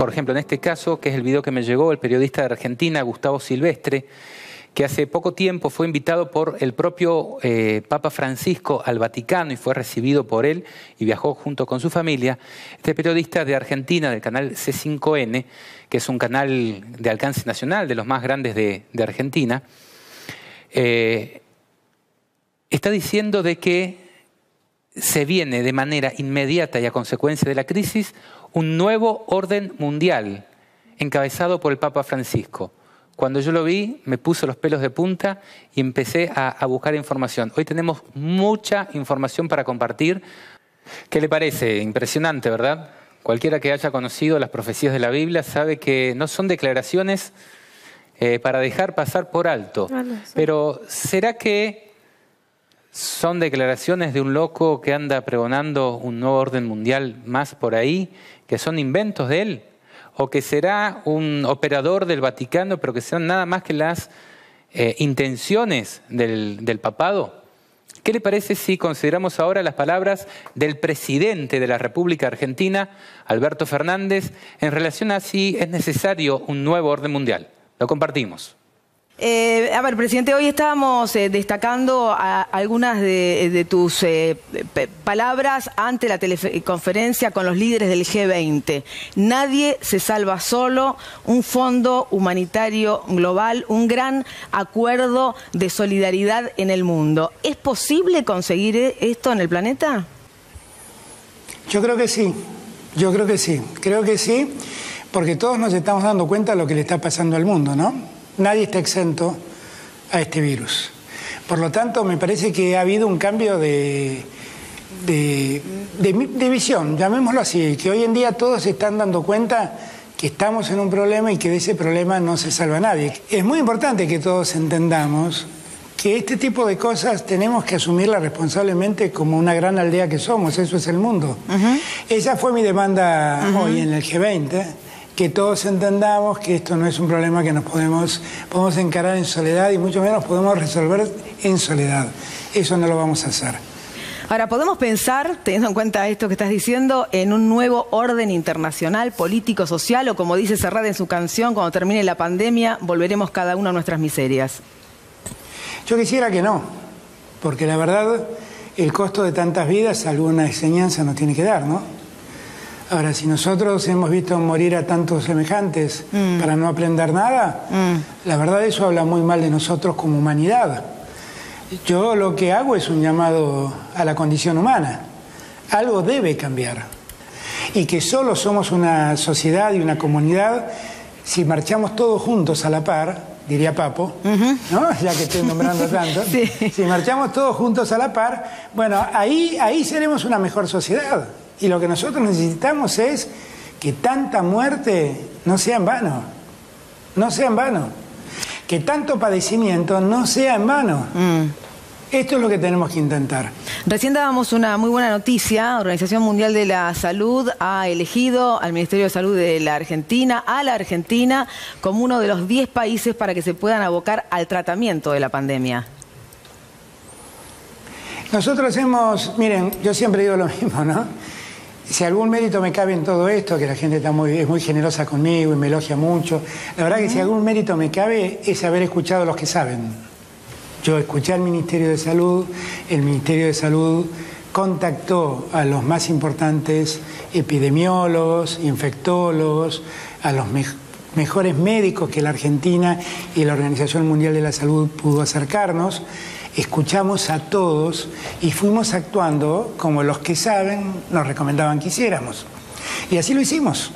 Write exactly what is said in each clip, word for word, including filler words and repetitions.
por ejemplo, en este caso, que es el video que me llegó, el periodista de Argentina, Gustavo Silvestre, que hace poco tiempo fue invitado por el propio eh, Papa Francisco al Vaticano y fue recibido por él y viajó junto con su familia. Este periodista de Argentina, del canal C cinco N, que es un canal de alcance nacional, de los más grandes de, de Argentina, eh, está diciendo de que se viene de manera inmediata y a consecuencia de la crisis un nuevo orden mundial encabezado por el Papa Francisco. Cuando yo lo vi, me puso los pelos de punta y empecé a, a buscar información. Hoy tenemos mucha información para compartir. ¿Qué le parece? Impresionante, ¿verdad? Cualquiera que haya conocido las profecías de la Biblia sabe que no son declaraciones eh, para dejar pasar por alto. Ah, no, sí. Pero ¿será que son declaraciones de un loco que anda pregonando un nuevo orden mundial más por ahí, que son inventos de él? ¿O que será un operador del Vaticano, pero que sean nada más que las eh, intenciones del, del papado? ¿Qué le parece si consideramos ahora las palabras del presidente de la República Argentina, Alberto Fernández, en relación a si es necesario un nuevo orden mundial? Lo compartimos. Eh, a ver, presidente, hoy estábamos eh, destacando a, algunas de, de tus eh, palabras ante la teleconferencia con los líderes del G veinte. Nadie se salva solo, un fondo humanitario global, un gran acuerdo de solidaridad en el mundo. ¿Es posible conseguir esto en el planeta? Yo creo que sí, yo creo que sí, creo que sí, porque todos nos estamos dando cuenta de lo que le está pasando al mundo, ¿no? Nadie está exento a este virus. Por lo tanto, me parece que ha habido un cambio de, de, de, de visión, llamémoslo así, que hoy en día todos se están dando cuenta que estamos en un problema y que de ese problema no se salva nadie. Es muy importante que todos entendamos que este tipo de cosas tenemos que asumirlas responsablemente como una gran aldea que somos, eso es el mundo. Uh-huh. Esa fue mi demanda uh-huh. hoy en el G veinte. Que todos entendamos que esto no es un problema que nos podemos, podemos encarar en soledad y mucho menos podemos resolver en soledad. Eso no lo vamos a hacer. Ahora, ¿podemos pensar, teniendo en cuenta esto que estás diciendo, en un nuevo orden internacional, político, social, o como dice Serrat en su canción, cuando termine la pandemia, volveremos cada uno a nuestras miserias? Yo quisiera que no, porque la verdad, el costo de tantas vidas alguna enseñanza nos tiene que dar, ¿no? Ahora, si nosotros hemos visto morir a tantos semejantes mm. para no aprender nada, mm. la verdad eso habla muy mal de nosotros como humanidad. Yo lo que hago es un llamado a la condición humana. Algo debe cambiar. Y que solo somos una sociedad y una comunidad si marchamos todos juntos a la par, diría Papo, uh-huh. ¿no? Ya que estoy nombrando tanto. Sí. Si marchamos todos juntos a la par, bueno, ahí, ahí seremos una mejor sociedad. Y lo que nosotros necesitamos es que tanta muerte no sea en vano, no sea en vano, que tanto padecimiento no sea en vano. Mm. Esto es lo que tenemos que intentar. Recién dábamos una muy buena noticia. Organización Mundial de la Salud ha elegido al Ministerio de Salud de la Argentina, a la Argentina, como uno de los diez países para que se puedan abocar al tratamiento de la pandemia. Nosotros hemos, miren, yo siempre digo lo mismo, ¿no? Si algún mérito me cabe en todo esto, que la gente está muy, es muy generosa conmigo y me elogia mucho, la verdad que si algún mérito me cabe es haber escuchado a los que saben. Yo escuché al Ministerio de Salud, el Ministerio de Salud contactó a los más importantes epidemiólogos, infectólogos, a los me mejores médicos que la Argentina y la Organización Mundial de la Salud pudo acercarnos. Escuchamos a todos y fuimos actuando como los que saben nos recomendaban que hiciéramos. Y así lo hicimos.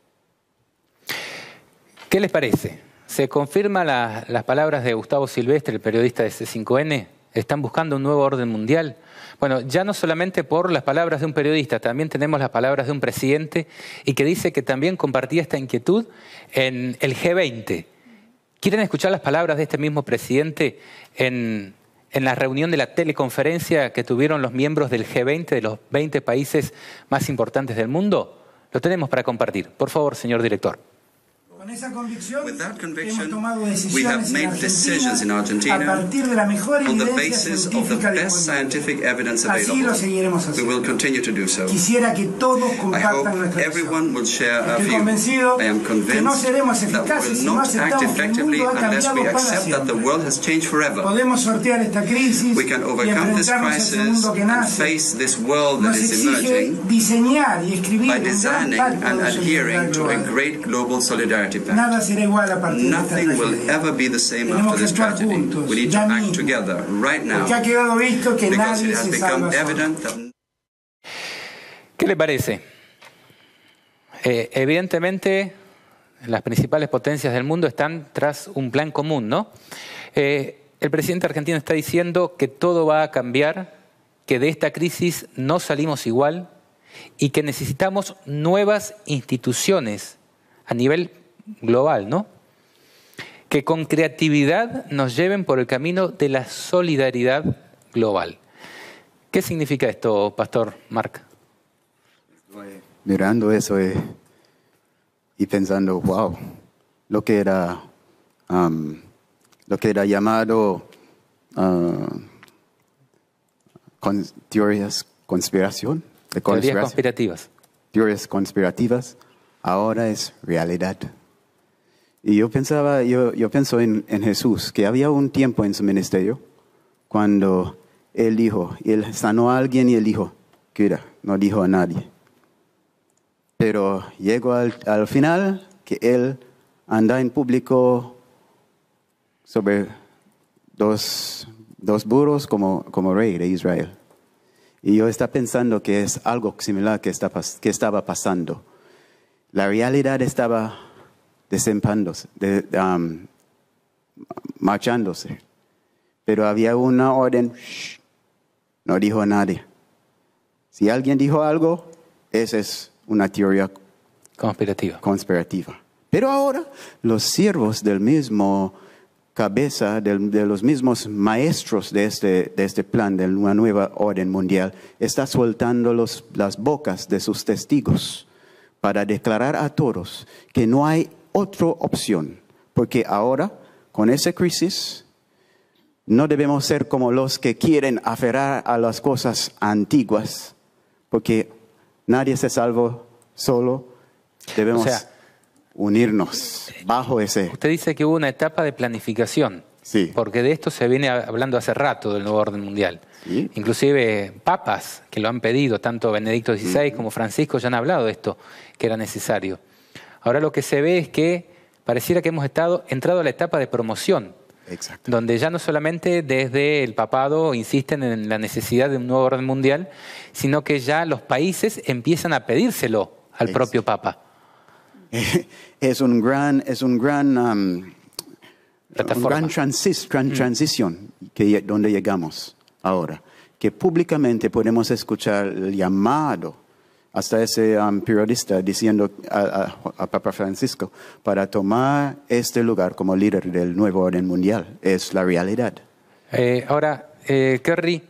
¿Qué les parece? ¿Se confirman la, las palabras de Gustavo Silvestre, el periodista de C cinco N? ¿Están buscando un nuevo orden mundial? Bueno, ya no solamente por las palabras de un periodista, también tenemos las palabras de un presidente y que dice que también compartía esta inquietud en el G veinte. ¿Quieren escuchar las palabras de este mismo presidente en... en la reunión de la teleconferencia que tuvieron los miembros del G veinte, de los veinte países más importantes del mundo? Lo tenemos para compartir. Por favor, señor director. Con esa convicción, With that hemos conviction, tomado we have decisiones en made decisions in Argentina a Argentina partir de la mejor on the evidencia basis of the científica best disponible. scientific evidence Así lo seguiremos available. We will haciendo. continue to do so. Quisiera que todos I compartan hope nuestra everyone will visión. share our Estoy view. convencido I am que no convinced seremos that we eficaces will si no not act aceptamos que el effectively mundo ha unless we cambiado para accept that the siempre. world has changed forever. Podemos sortear esta crisis We can y overcome this enfrentarnos a ese crisis mundo que and nace. face this world that Nos is exige emerging diseñar y escribir by un gran designing pacto and de adhering solidaridad to a global. great global solidarity pact. Nada será igual a partir de esta Nothing will tragedia. ever be the same Tenemos after que this actuar tragedy. juntos, We need to ya act mismo. together right now Porque ha quedado visto que because nadie it has se become salva solo. evident that ¿Qué le parece? Eh, evidentemente, las principales potencias del mundo están tras un plan común, ¿no? Eh, el presidente argentino está diciendo que todo va a cambiar, que de esta crisis no salimos igual y que necesitamos nuevas instituciones a nivel global, ¿no? Que con creatividad nos lleven por el camino de la solidaridad global. ¿Qué significa esto, Pastor Marc? Mirando eso eh, y pensando, wow, lo que era, um, lo que era llamado uh, con, teorías conspiración, de Teorías conspiración, conspirativas. teorías conspirativas, ahora es realidad. Y yo pensaba, yo, yo pienso en, en Jesús, que había un tiempo en su ministerio cuando él dijo, él sanó a alguien y él dijo, cuida, no dijo a nadie. Pero llegó al, al final que él anda en público sobre dos, dos burros como, como rey de Israel. Y yo estaba pensando que es algo similar que, está, que estaba pasando. La realidad estaba desempándose, de, um, marchándose. Pero había una orden, shh, no dijo a nadie. Si alguien dijo algo, esa es una teoría Conspirativa. conspirativa. Pero ahora los siervos del mismo cabeza, de, de los mismos maestros de este, de este plan, de una nueva orden mundial, está soltando los, las bocas de sus testigos para declarar a todos que no hay otra opción. Porque ahora, con esa crisis, no debemos ser como los que quieren aferrar a las cosas antiguas, porque nadie se salva solo. Debemos O sea, unirnos bajo ese. Usted dice que hubo una etapa de planificación, Sí. porque de esto se viene hablando hace rato del nuevo orden mundial. Sí. Inclusive papas que lo han pedido, tanto Benedicto dieciséis como Francisco ya han hablado de esto, que era necesario. Ahora lo que se ve es que pareciera que hemos estado entrado a la etapa de promoción, Exacto. donde ya no solamente desde el papado insisten en la necesidad de un nuevo orden mundial, sino que ya los países empiezan a pedírselo al Exacto. propio Papa. Es un gran, es un gran, um, un Plataforma. gran transis, tran- transición que, donde llegamos ahora. Que públicamente podemos escuchar el llamado hasta ese um, periodista diciendo a, a, a Papa Francisco para tomar este lugar como líder del nuevo orden mundial. Es la realidad. Eh, ahora, eh, Kerry,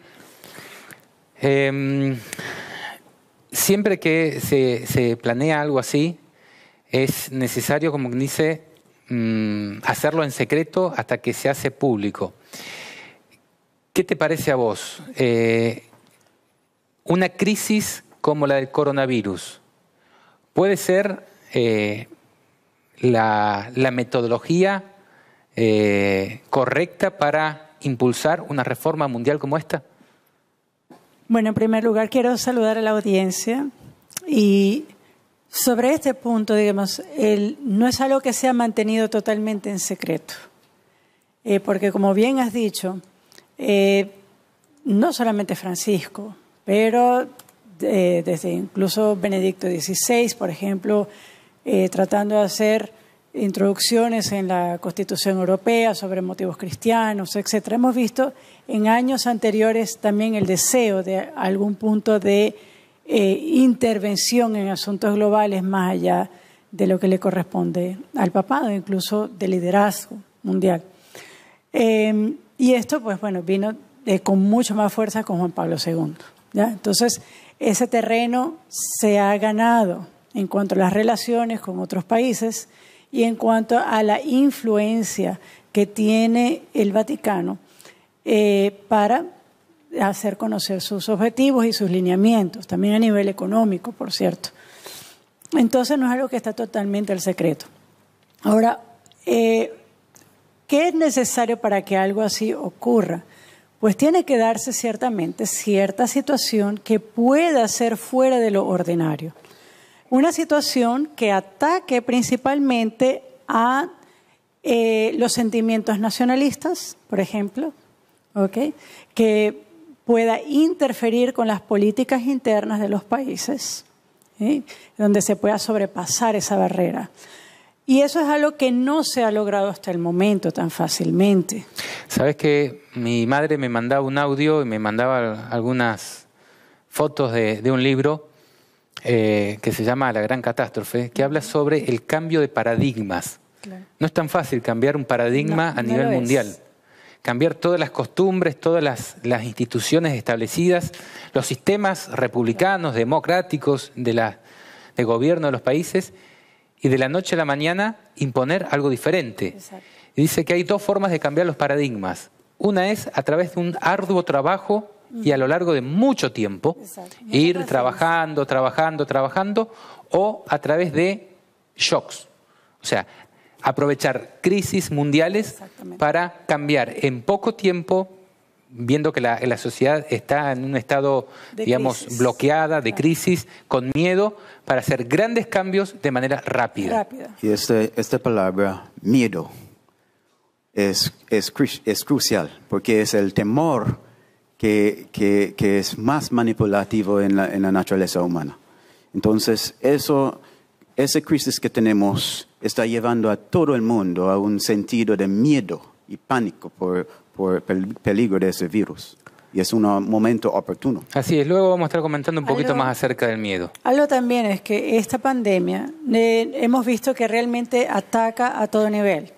eh, siempre que se, se planea algo así, es necesario, como dice, mm, hacerlo en secreto hasta que se hace público. ¿Qué te parece a vos? Eh, una crisis como la del coronavirus, ¿puede ser eh, la, la metodología eh, correcta para impulsar una reforma mundial como esta? Bueno, en primer lugar quiero saludar a la audiencia y sobre este punto, digamos, el, no es algo que se ha mantenido totalmente en secreto, eh, porque como bien has dicho, eh, no solamente Francisco, pero eh, desde incluso Benedicto dieciséis, por ejemplo, eh, tratando de hacer introducciones en la Constitución Europea sobre motivos cristianos, etcétera. Hemos visto en años anteriores también el deseo de algún punto de eh, intervención en asuntos globales más allá de lo que le corresponde al papado, incluso de liderazgo mundial. Eh, y esto, pues bueno, vino eh, con mucho más fuerza con Juan Pablo segundo, ¿ya? Entonces, ese terreno se ha ganado en cuanto a las relaciones con otros países y en cuanto a la influencia que tiene el Vaticano eh, para hacer conocer sus objetivos y sus lineamientos, también a nivel económico, por cierto. Entonces no es algo que está totalmente al secreto. Ahora, eh, ¿qué es necesario para que algo así ocurra? Pues tiene que darse ciertamente cierta situación que pueda ser fuera de lo ordinario. Una situación que ataque principalmente a eh, los sentimientos nacionalistas, por ejemplo, ¿okay? Que pueda interferir con las políticas internas de los países, ¿sí? Donde se pueda sobrepasar esa barrera. Y eso es algo que no se ha logrado hasta el momento tan fácilmente. Sabes que mi madre me mandaba un audio y me mandaba algunas fotos de, de un libro eh, que se llama La Gran Catástrofe, que habla sobre el cambio de paradigmas. Claro. No es tan fácil cambiar un paradigma no, a nivel no mundial. Es. Cambiar todas las costumbres, todas las, las instituciones establecidas, los sistemas republicanos, democráticos de, la, de gobierno de los países, y de la noche a la mañana imponer algo diferente. Exacto. Y dice que hay dos formas de cambiar los paradigmas. Una es a través de un arduo trabajo y a lo largo de mucho tiempo, ir trabajando, trabajando, trabajando, o a través de shocks. O sea, aprovechar crisis mundiales para cambiar en poco tiempo, viendo que la, la sociedad está en un estado, de digamos, crisis. bloqueada, de claro. crisis, con miedo, para hacer grandes cambios de manera rápida. rápida. Y este, esta palabra, miedo, es, es, es crucial, porque es el temor que, que, que es más manipulativo en la, en la naturaleza humana. Entonces, eso, esa crisis que tenemos está llevando a todo el mundo a un sentido de miedo y pánico por, por el peligro de ese virus. Y es un momento oportuno. Así es, luego vamos a estar comentando un poquito algo, más acerca del miedo. Algo también es que esta pandemia eh, hemos visto que realmente ataca a todo nivel,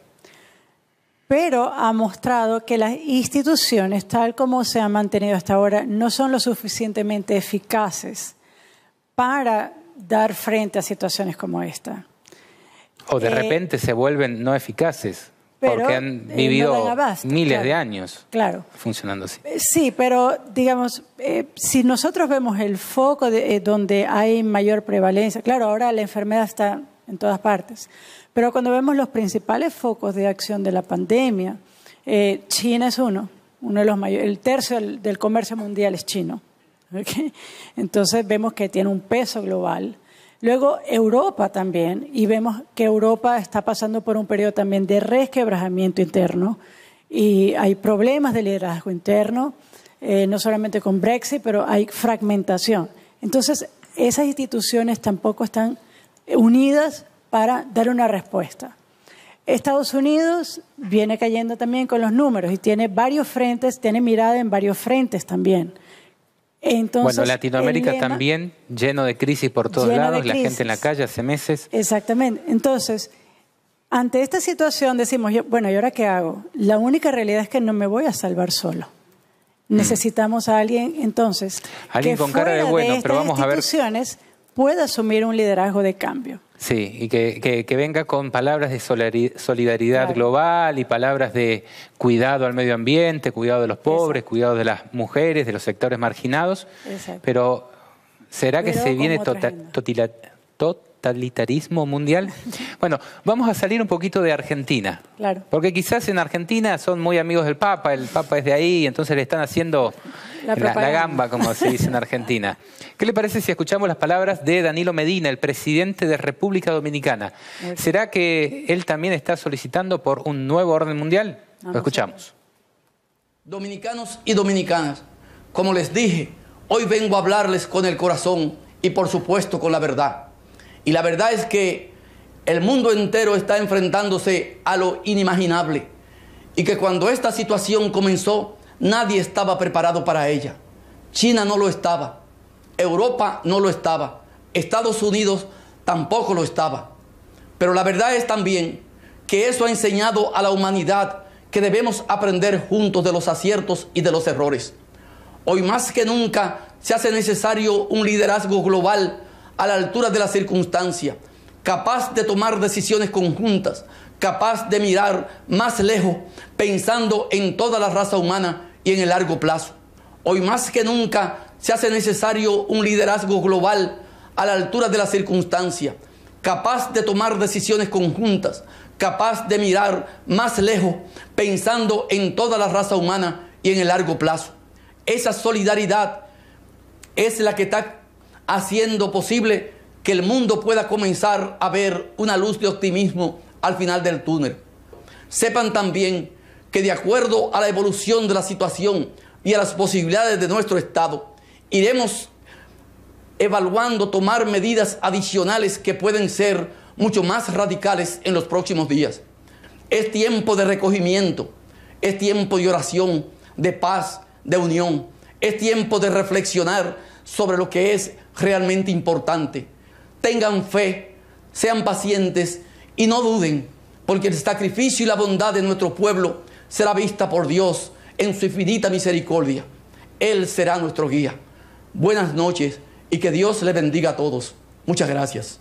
pero ha mostrado que las instituciones, tal como se han mantenido hasta ahora, no son lo suficientemente eficaces para dar frente a situaciones como esta. O de eh, repente se vuelven no eficaces. Pero, porque han vivido eh, no abasto, miles claro, de años claro. funcionando así. Sí, pero digamos, eh, si nosotros vemos el foco de, eh, donde hay mayor prevalencia, claro, ahora la enfermedad está en todas partes, pero cuando vemos los principales focos de acción de la pandemia, eh, China es uno, uno de los mayores, el tercio del, del comercio mundial es chino. ¿Okay? Entonces vemos que tiene un peso global. Luego Europa también, y vemos que Europa está pasando por un periodo también de resquebrajamiento interno y hay problemas de liderazgo interno, eh, no solamente con Brexit, pero hay fragmentación. Entonces, esas instituciones tampoco están unidas para dar una respuesta. Estados Unidos viene cayendo también con los números y tiene varios frentes, tiene mirada en varios frentes también. Entonces, bueno, Latinoamérica lema, también, lleno de crisis por todos lados, la gente en la calle hace meses. Exactamente. Entonces, ante esta situación decimos, yo, bueno, ¿y ahora qué hago? La única realidad es que no me voy a salvar solo. Mm. Necesitamos a alguien, entonces, alguien que con cara de bueno, de pero vamos a ver. instituciones pueda asumir un liderazgo de cambio. Sí, y que, que, que venga con palabras de solidaridad claro. global y palabras de cuidado al medio ambiente, cuidado de los pobres, Exacto. cuidado de las mujeres, de los sectores marginados. Exacto. Pero ¿será que Pero se viene tota, totila, totalitarismo mundial? Bueno, vamos a salir un poquito de Argentina. Claro. Porque quizás en Argentina son muy amigos del Papa, el Papa es de ahí, entonces le están haciendo la, la, la gamba, como se dice en Argentina. ¿Qué le parece si escuchamos las palabras de Danilo Medina, el presidente de República Dominicana? ¿Será que él también está solicitando por un nuevo orden mundial? Lo escuchamos. Dominicanos y dominicanas, como les dije, hoy vengo a hablarles con el corazón y por supuesto con la verdad. Y la verdad es que el mundo entero está enfrentándose a lo inimaginable y que cuando esta situación comenzó, nadie estaba preparado para ella. China no lo estaba, Europa no lo estaba, Estados Unidos tampoco lo estaba. Pero la verdad es también que eso ha enseñado a la humanidad que debemos aprender juntos de los aciertos y de los errores. Hoy más que nunca se hace necesario un liderazgo global a la altura de la circunstancia, capaz de tomar decisiones conjuntas, capaz de mirar más lejos, pensando en toda la raza humana y en el largo plazo. Hoy más que nunca se hace necesario un liderazgo global a la altura de las circunstancias, capaz de tomar decisiones conjuntas, capaz de mirar más lejos, pensando en toda la raza humana y en el largo plazo. Esa solidaridad es la que está haciendo posible que el mundo pueda comenzar a ver una luz de optimismo al final del túnel. Sepan también que de acuerdo a la evolución de la situación y a las posibilidades de nuestro Estado, iremos evaluando tomar medidas adicionales que pueden ser mucho más radicales en los próximos días. Es tiempo de recogimiento, es tiempo de oración, de paz, de unión. Es tiempo de reflexionar sobre lo que es realmente importante. Tengan fe, sean pacientes y no duden, porque el sacrificio y la bondad de nuestro pueblo será vista por Dios en su infinita misericordia. Él será nuestro guía. Buenas noches y que Dios les bendiga a todos. Muchas gracias.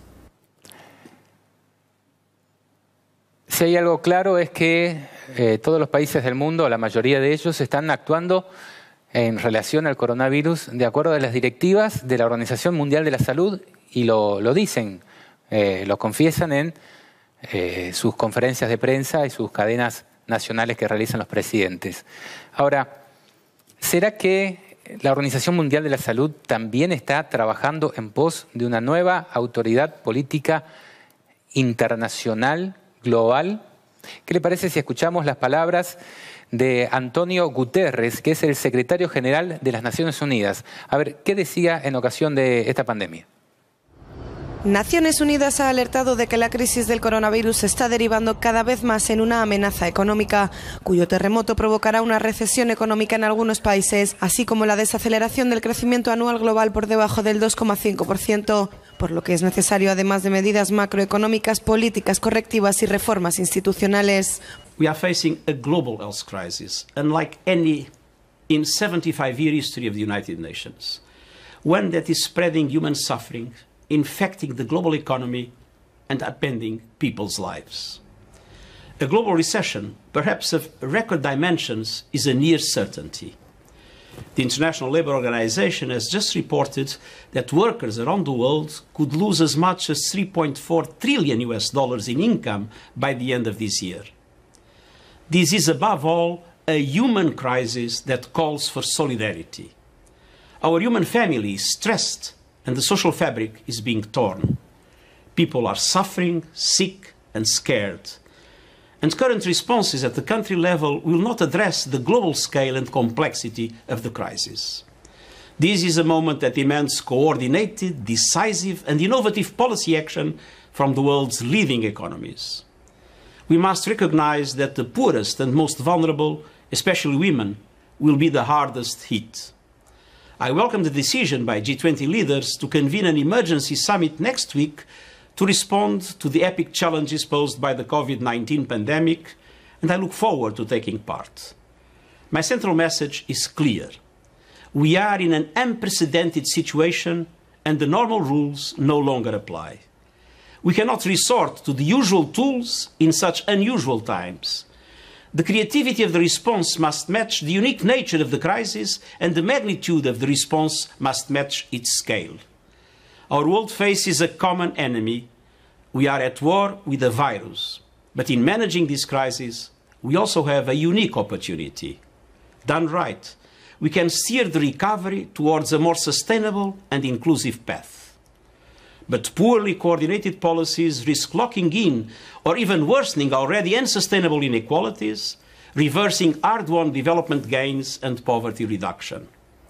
Si hay algo claro es que eh, todos los países del mundo, la mayoría de ellos, están actuando en relación al coronavirus de acuerdo a las directivas de la Organización Mundial de la Salud y lo, lo dicen, eh, lo confiesan en eh, sus conferencias de prensa y sus cadenas nacionales que realizan los presidentes. Ahora, ¿será que la Organización Mundial de la Salud también está trabajando en pos de una nueva autoridad política internacional, global? ¿Qué le parece si escuchamos las palabras de Antonio Guterres, que es el secretario general de las Naciones Unidas? A ver, ¿qué decía en ocasión de esta pandemia? Naciones Unidas ha alertado de que la crisis del coronavirus se está derivando cada vez más en una amenaza económica, cuyo terremoto provocará una recesión económica en algunos países, así como la desaceleración del crecimiento anual global por debajo del dos coma cinco por ciento, por lo que es necesario, además de medidas macroeconómicas, políticas correctivas y reformas institucionales. We are facing a global health crisis, unlike any in seventy-five year history of the United Nations, one that is spreading human suffering, infecting the global economy and upending people's lives. A global recession, perhaps of record dimensions, is a near certainty. The International Labour Organization has just reported that workers around the world could lose as much as three point four trillion U S dollars in income by the end of this year. This is above all a human crisis that calls for solidarity. Our human family is stressed and the social fabric is being torn. People are suffering, sick and scared. And current responses at the country level will not address the global scale and complexity of the crisis. This is a moment that demands coordinated, decisive and innovative policy action from the world's leading economies. We must recognize that the poorest and most vulnerable, especially women, will be the hardest hit. I welcome the decision by G twenty leaders to convene an emergency summit next week to respond to the epic challenges posed by the COVID nineteen pandemic, and I look forward to taking part. My central message is clear. We are in an unprecedented situation and the normal rules no longer apply. We cannot resort to the usual tools in such unusual times. The creativity of the response must match the unique nature of the crisis, and the magnitude of the response must match its scale. Our world faces a common enemy. We are at war with a virus. But in managing this crisis, we also have a unique opportunity. Done right, we can steer the recovery towards a more sustainable and inclusive path. But poorly coordinated policies risk locking in or even worsening already unsustainable inequalities, reversing hard-won development gains and poverty reduction.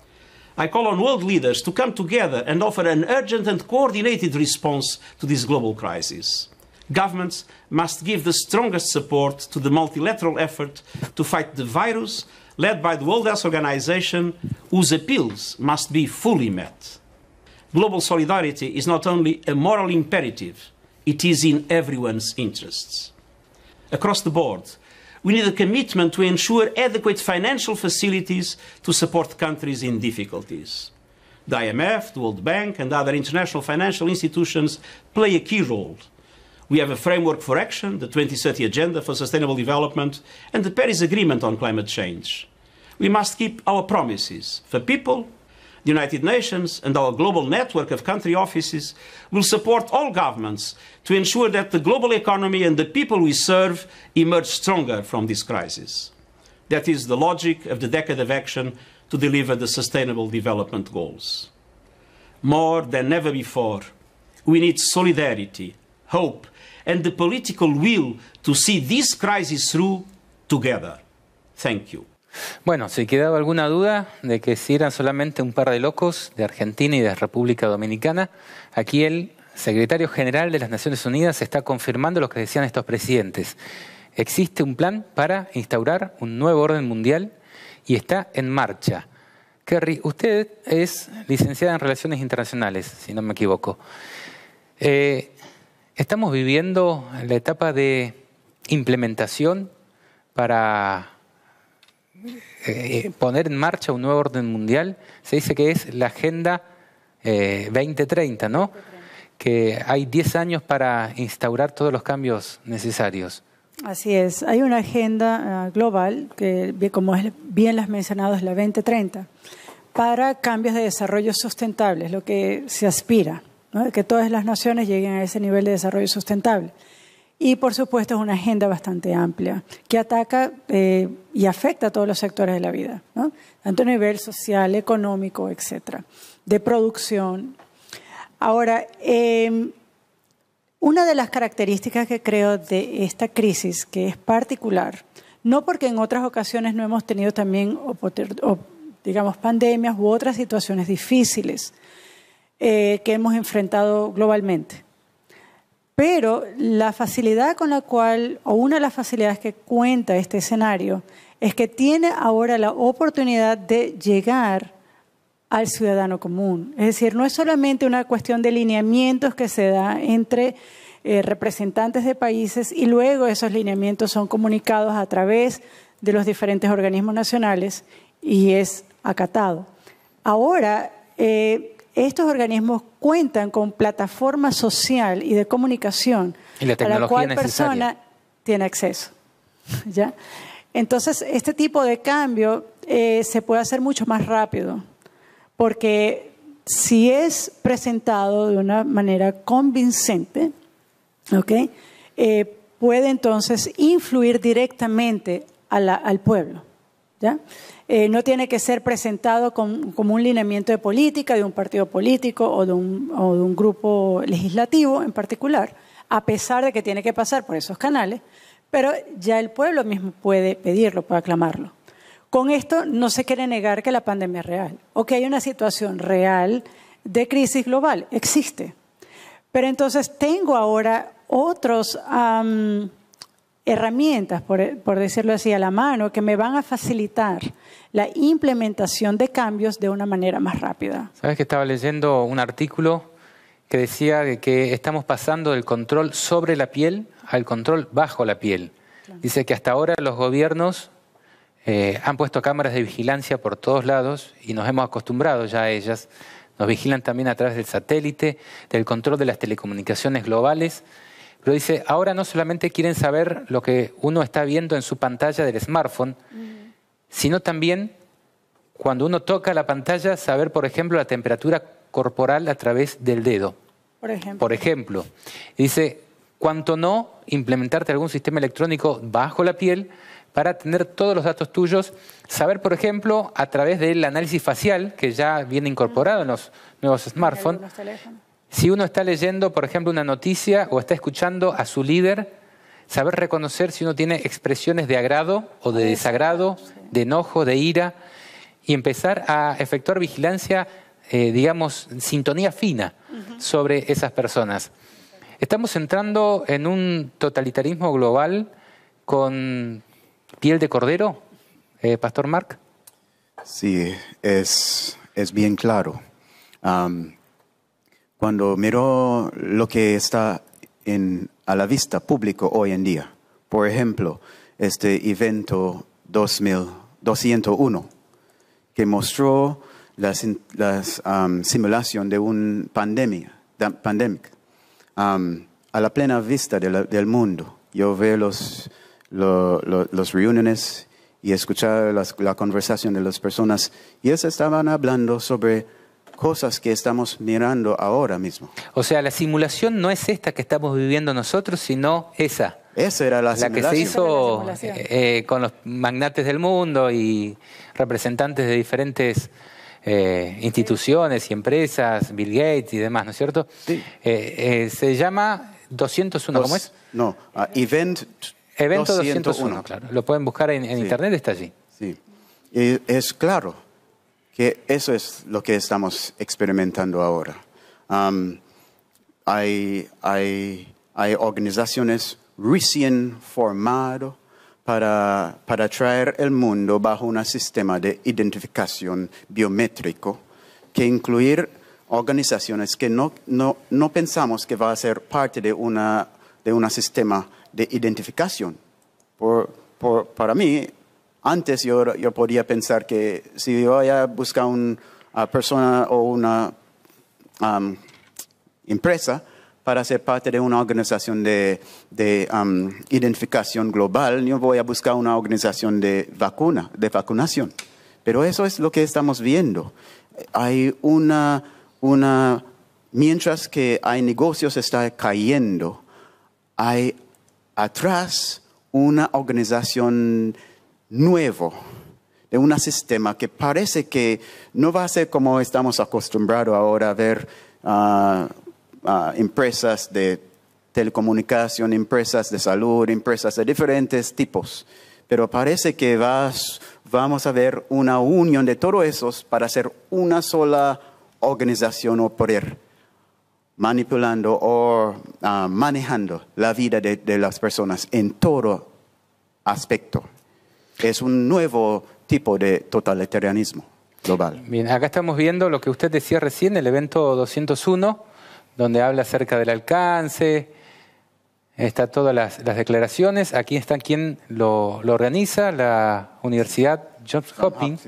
I call on world leaders to come together and offer an urgent and coordinated response to this global crisis. Governments must give the strongest support to the multilateral effort to fight the virus, led by the World Health Organization, whose appeals must be fully met. Global solidarity is not only a moral imperative, it is in everyone's interests. Across the board, we need a commitment to ensure adequate financial facilities to support countries in difficulties. The I M F, the World Bank and other international financial institutions play a key role, We have a framework for action, the twenty thirty Agenda for Sustainable Development, and the Paris Agreement on climate change. We must keep our promises. For people, the United Nations and our global network of country offices will support all governments to ensure that the global economy and the people we serve emerge stronger from this crisis. That is the logic of the Decade of Action to deliver the Sustainable Development Goals. More than ever before, we need solidarity, hope, and the political will to see this crisis through together. Thank you. Bueno, si quedaba alguna duda de que si eran solamente un par de locos de Argentina y de República Dominicana, aquí el secretario general de las Naciones Unidas está confirmando lo que decían estos presidentes. Existe un plan para instaurar un nuevo orden mundial y está en marcha. Kerry, usted es licenciada en Relaciones Internacionales, si no me equivoco. Eh, ¿Estamos viviendo la etapa de implementación para Eh, poner en marcha un nuevo orden mundial? Se dice que es la Agenda eh, veinte treinta, ¿no? Que hay diez años para instaurar todos los cambios necesarios. Así es. Hay una agenda uh, global, que como bien las mencionado es la veinte treinta, para cambios de desarrollo sustentable, lo que se aspira, ¿no? Que todas las naciones lleguen a ese nivel de desarrollo sustentable. Y, por supuesto, es una agenda bastante amplia que ataca eh, y afecta a todos los sectores de la vida, ¿no? Tanto a nivel social, económico, etcétera, de producción. Ahora, eh, una de las características que creo de esta crisis, que es particular, no porque en otras ocasiones no hemos tenido también, o, o, digamos, pandemias u otras situaciones difíciles eh, que hemos enfrentado globalmente, pero la facilidad con la cual, o una de las facilidades que cuenta este escenario, es que tiene ahora la oportunidad de llegar al ciudadano común. Es decir, no es solamente una cuestión de lineamientos que se da entre eh, representantes de países y luego esos lineamientos son comunicados a través de los diferentes organismos nacionales y es acatado. Ahora, eh, estos organismos cuentan con plataforma social y de comunicación y la a la cual necesaria. persona tiene acceso, ¿ya? Entonces, este tipo de cambio eh, se puede hacer mucho más rápido, porque si es presentado de una manera convincente, ¿okay? eh, puede entonces influir directamente a la, al pueblo, ¿ya? Eh, no tiene que ser presentado con, como un lineamiento de política de un partido político o de un, o de un grupo legislativo en particular, a pesar de que tiene que pasar por esos canales, pero ya el pueblo mismo puede pedirlo, puede aclamarlo. Con esto no se quiere negar que la pandemia es real o que hay una situación real de crisis global, existe. Pero entonces tengo ahora otros um, herramientas, por, por decirlo así, a la mano, que me van a facilitar la implementación de cambios de una manera más rápida. ¿Sabes que estaba leyendo un artículo que decía que estamos pasando del control sobre la piel al control bajo la piel? Claro. Dice que hasta ahora los gobiernos eh, han puesto cámaras de vigilancia por todos lados y nos hemos acostumbrado ya a ellas. Nos vigilan también a través del satélite, del control de las telecomunicaciones globales. Pero dice, ahora no solamente quieren saber lo que uno está viendo en su pantalla del smartphone, uh-huh. sino también, cuando uno toca la pantalla, saber, por ejemplo, la temperatura corporal a través del dedo. Por ejemplo. Por ejemplo. Dice, cuanto no, implementarte algún sistema electrónico bajo la piel para tener todos los datos tuyos, saber, por ejemplo, a través del análisis facial, que ya viene incorporado uh-huh. en los nuevos smartphones, si uno está leyendo, por ejemplo, una noticia o está escuchando a su líder, saber reconocer si uno tiene expresiones de agrado o de desagrado, de enojo, de ira, y empezar a efectuar vigilancia, eh, digamos, sintonía fina uh-huh. sobre esas personas. Estamos entrando en un totalitarismo global con piel de cordero, eh, Pastor Mark. Sí, es, es bien claro. Um, Cuando miro lo que está en, a la vista público hoy en día, por ejemplo, este evento dos mil doscientos uno, que mostró la las, um, simulación de una pandemia, pandemic. Um, a la plena vista de la, del mundo. Yo veo los, lo, lo, los reuniones y escuchar las, la conversación de las personas, y ellos estaban hablando sobre cosas que estamos mirando ahora mismo. O sea, la simulación no es esta que estamos viviendo nosotros, sino esa. Esa era la, la que se hizo eh, con los magnates del mundo y representantes de diferentes eh, instituciones y empresas, Bill Gates y demás, ¿no es cierto? Sí. Eh, eh, se llama doscientos uno, Dos, ¿cómo es? No, uh, Event Evento doscientos uno, claro. Lo pueden buscar en, en sí. internet, está allí. Sí. Y es claro que eso es lo que estamos experimentando ahora. Um, hay, hay, hay organizaciones recién formadas para, para traer el mundo bajo un sistema de identificación biométrico que incluir organizaciones que no, no, no pensamos que va a ser parte de una de un sistema de identificación. Por, por, para mí, antes yo, yo podía pensar que si yo voy a buscar una uh, persona o una um, empresa para ser parte de una organización de, de um, identificación global, yo voy a buscar una organización de vacuna, de vacunación. Pero eso es lo que estamos viendo. Hay una, una mientras que hay negocios está cayendo, hay atrás una organización nueva, de un sistema que parece que no va a ser como estamos acostumbrados ahora a ver uh, uh, empresas de telecomunicación, empresas de salud, empresas de diferentes tipos. Pero parece que vas, vamos a ver una unión de todos esos para hacer una sola organización o poder, manipulando o uh, manejando la vida de, de las personas en todo aspecto. Es un nuevo tipo de totalitarianismo global. Bien, acá estamos viendo lo que usted decía recién, el evento doscientos uno, donde habla acerca del alcance, está todas las, las declaraciones. Aquí está quien lo, lo organiza, la Universidad Johns Hopkins,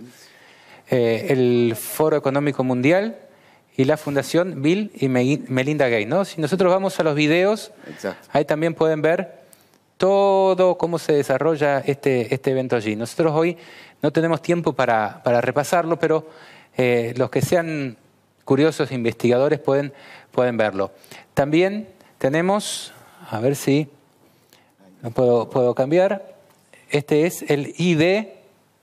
eh, el Foro Económico Mundial y la Fundación Bill y Melinda Gates, ¿no? Si nosotros vamos a los videos, exacto, ahí también pueden ver todo cómo se desarrolla este, este evento allí. Nosotros hoy no tenemos tiempo para, para repasarlo, pero eh, los que sean curiosos investigadores pueden, pueden verlo. También tenemos, a ver si no puedo, puedo cambiar, este es el I D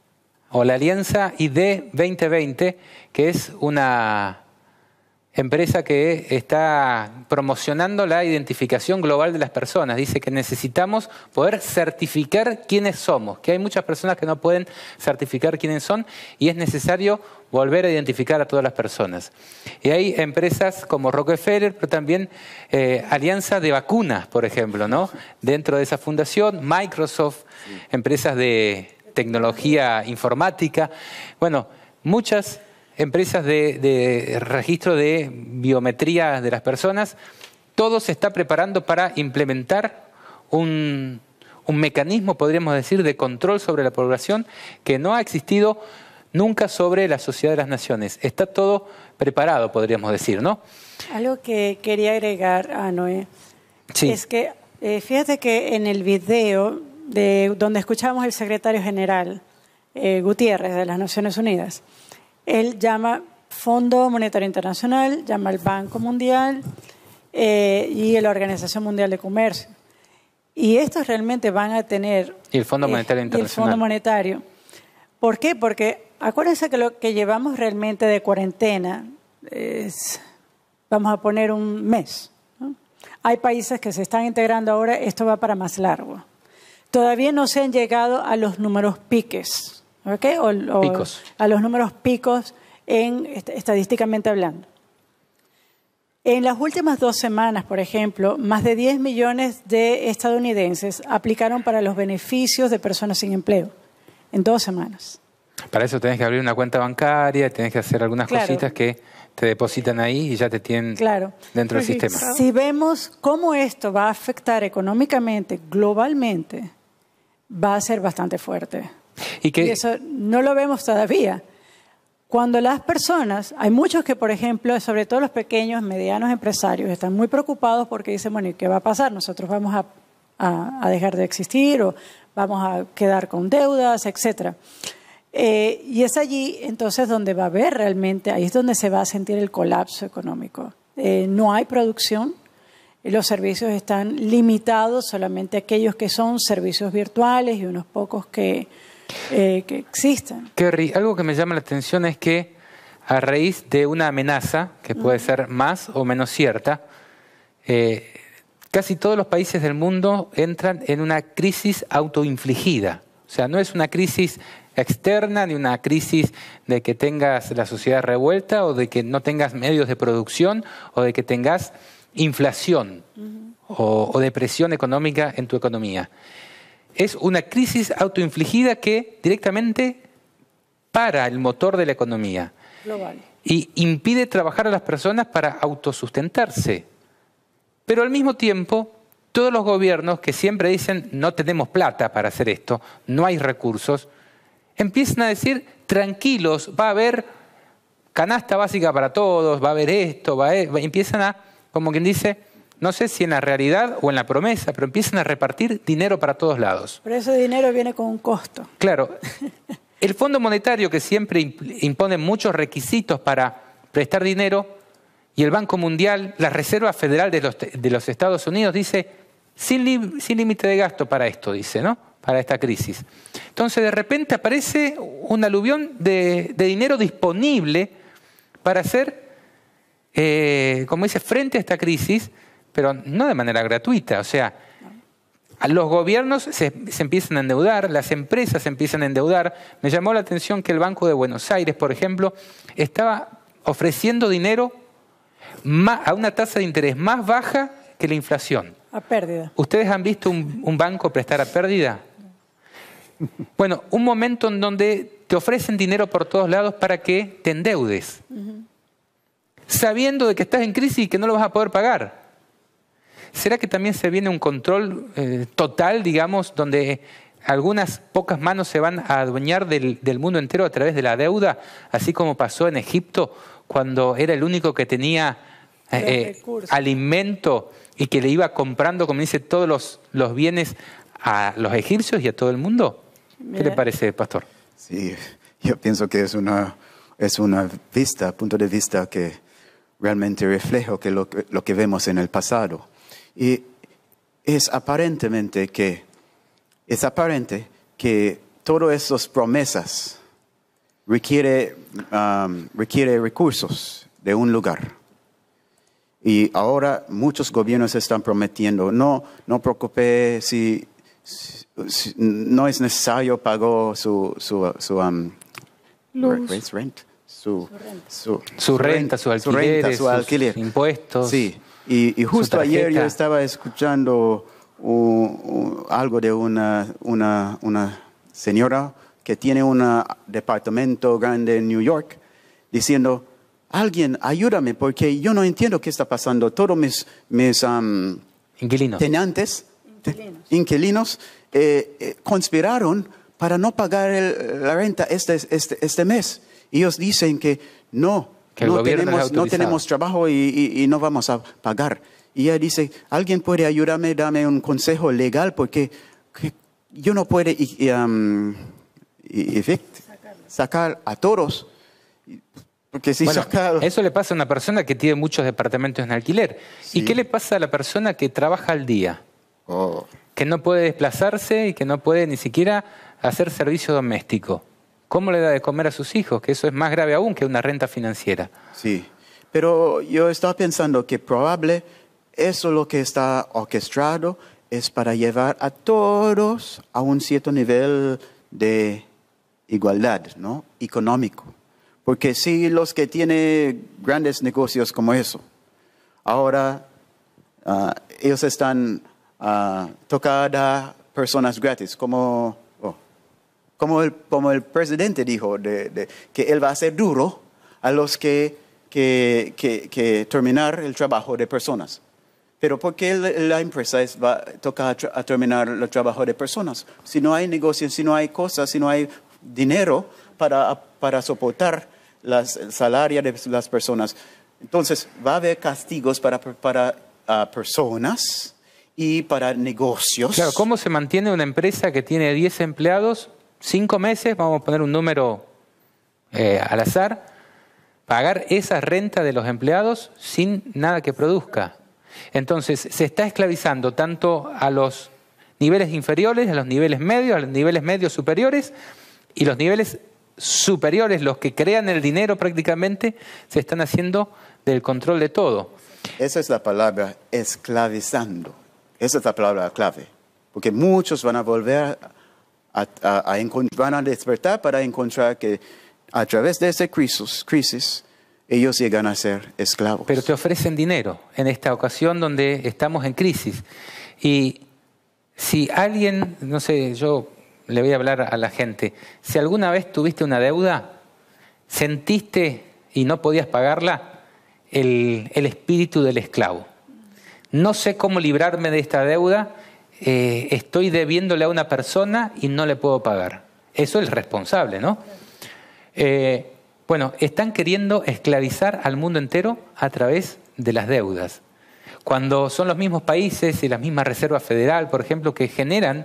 o la Alianza I D veinte veinte, que es una empresa que está promocionando la identificación global de las personas. Dice que necesitamos poder certificar quiénes somos, que hay muchas personas que no pueden certificar quiénes son y es necesario volver a identificar a todas las personas. Y hay empresas como Rockefeller, pero también eh, alianzas de vacunas, por ejemplo, ¿no? Dentro de esa fundación, Microsoft, empresas de tecnología informática, bueno, muchas empresas de, de registro de biometría de las personas. Todo se está preparando para implementar un, un mecanismo, podríamos decir, de control sobre la población que no ha existido nunca sobre la sociedad de las naciones. Está todo preparado, podríamos decir, ¿no? Algo que quería agregar a Noé, sí, es que eh, fíjate que en el video de donde escuchamos al secretario general eh, Gutiérrez de las Naciones Unidas, él llama Fondo Monetario Internacional, llama al Banco Mundial eh, y a la Organización Mundial de Comercio. Y estos realmente van a tener... Y el Fondo Monetario eh, Internacional. Y el Fondo Monetario. ¿Por qué? Porque acuérdense que lo que llevamos realmente de cuarentena es, vamos a poner un mes, ¿no? Hay países que se están integrando ahora, esto va para más largo. Todavía no se han llegado a los números piques. ¿Okay? O, o picos. A los números picos en, estadísticamente hablando. En las últimas dos semanas, por ejemplo, más de diez millones de estadounidenses aplicaron para los beneficios de personas sin empleo, en dos semanas. Para eso tenés que abrir una cuenta bancaria, tenés que hacer algunas claro. cositas que te depositan ahí y ya te tienen claro. dentro del sistema. Si vemos cómo esto va a afectar económicamente, globalmente, va a ser bastante fuerte. Y, que, y eso no lo vemos todavía. Cuando las personas, hay muchos que, por ejemplo, sobre todo los pequeños, medianos empresarios, están muy preocupados porque dicen, bueno, ¿y qué va a pasar? Nosotros vamos a, a, a dejar de existir o vamos a quedar con deudas, etcétera. Eh, y es allí entonces donde va a haber realmente, ahí es donde se va a sentir el colapso económico. Eh, no hay producción, los servicios están limitados solamente a aquellos que son servicios virtuales y unos pocos que... Eh, que existan. Kerry, algo que me llama la atención es que a raíz de una amenaza, que puede uh-huh. ser más o menos cierta, eh, casi todos los países del mundo entran en una crisis autoinfligida. O sea, no es una crisis externa ni una crisis de que tengas la sociedad revuelta o de que no tengas medios de producción o de que tengas inflación uh-huh. o, o depresión económica en tu economía. Es una crisis autoinfligida que directamente para el motor de la economía global y impide trabajar a las personas para autosustentarse. Pero al mismo tiempo, todos los gobiernos que siempre dicen no tenemos plata para hacer esto, no hay recursos, empiezan a decir tranquilos, va a haber canasta básica para todos, va a haber esto, va a haber... empiezan a, como quien dice... No sé si en la realidad o en la promesa, pero empiezan a repartir dinero para todos lados. Pero ese dinero viene con un costo. Claro. El Fondo Monetario, que siempre impone muchos requisitos para prestar dinero, y el Banco Mundial, la Reserva Federal de los, de los Estados Unidos, dice, sin, li, sin límite de gasto para esto, dice, ¿no? Para esta crisis. Entonces, de repente aparece un aluvión de, de dinero disponible para hacer, eh, como dice, frente a esta crisis, pero no de manera gratuita. O sea, los gobiernos se, se empiezan a endeudar, las empresas se empiezan a endeudar. Me llamó la atención que el Banco de Buenos Aires, por ejemplo, estaba ofreciendo dinero más, a una tasa de interés más baja que la inflación. A pérdida. ¿Ustedes han visto un, un banco prestar a pérdida? Bueno, un momento en donde te ofrecen dinero por todos lados para que te endeudes, uh-huh. sabiendo de que estás en crisis y que no lo vas a poder pagar. ¿Será que también se viene un control eh, total, digamos, donde algunas pocas manos se van a adueñar del, del mundo entero a través de la deuda, así como pasó en Egipto cuando era el único que tenía eh, eh, alimento y que le iba comprando, como dice, todos los, los bienes a los egipcios y a todo el mundo? Mira. ¿Qué le parece, pastor? Sí, yo pienso que es una, es una vista, punto de vista que realmente refleja que lo, lo que vemos en el pasado. Y es aparentemente que, es aparente que todas esas promesas requiere, um, requiere recursos de un lugar. Y ahora muchos gobiernos están prometiendo, no, no preocupe si, si, si no es necesario pagar su, su, su um, rent, su, su, su renta, su alquiler, su renta, su alquiler. Sus impuestos. Sí. Y, y justo ayer yo estaba escuchando uh, uh, algo de una, una, una señora que tiene un departamento grande en New York, diciendo, alguien ayúdame porque yo no entiendo qué está pasando. Todos mis, mis um, inquilinos, tenantes, inquilinos, inquilinos eh, eh, conspiraron para no pagar el, la renta este, este, este mes. Ellos dicen que no. Que el no, tenemos, no tenemos trabajo y, y, y no vamos a pagar. Y ella dice, ¿alguien puede ayudarme, darme un consejo legal? Porque que yo no puedo y, y, um, y, evict, sacar a todos. Porque si bueno, sacar... Eso le pasa a una persona que tiene muchos departamentos en alquiler. Sí. ¿Y qué le pasa a la persona que trabaja al día? Oh. Que no puede desplazarse y que no puede ni siquiera hacer servicio doméstico. ¿Cómo le da de comer a sus hijos? Que eso es más grave aún que una renta financiera. Sí, pero yo estaba pensando que probable eso lo que está orquestado es para llevar a todos a un cierto nivel de igualdad, ¿no? Económico. Porque si los que tienen grandes negocios como eso, ahora uh, ellos están uh, tocando a personas gratis, como... Como el, como el presidente dijo, de, de, que él va a ser duro a los que, que, que, que terminar el trabajo de personas. Pero ¿por qué la empresa es, va a tocar a, a terminar el trabajo de personas? Si no hay negocio, si no hay cosas, si no hay dinero para, para soportar las, el salario de las personas. Entonces, va a haber castigos para, para uh, personas y para negocios. Claro, ¿cómo se mantiene una empresa que tiene diez empleados, cinco meses, vamos a poner un número eh, al azar, pagar esa renta de los empleados sin nada que produzca? Entonces, se está esclavizando tanto a los niveles inferiores, a los niveles medios, a los niveles medios superiores, y los niveles superiores, los que crean el dinero prácticamente, se están haciendo del control de todo. Esa es la palabra, esclavizando. Esa es la palabra clave. Porque muchos van a volver a, a, a encontrar, van a despertar para encontrar que a través de esa crisis, crisis, ellos llegan a ser esclavos. Pero te ofrecen dinero en esta ocasión donde estamos en crisis. Y si alguien, no sé, yo le voy a hablar a la gente, si alguna vez tuviste una deuda, sentiste y no podías pagarla, el, el espíritu del esclavo. No sé cómo librarme de esta deuda, eh, estoy debiéndole a una persona y no le puedo pagar. Eso es el responsable, ¿no? Eh, bueno, están queriendo esclavizar al mundo entero a través de las deudas. Cuando son los mismos países y la misma Reserva Federal, por ejemplo, que generan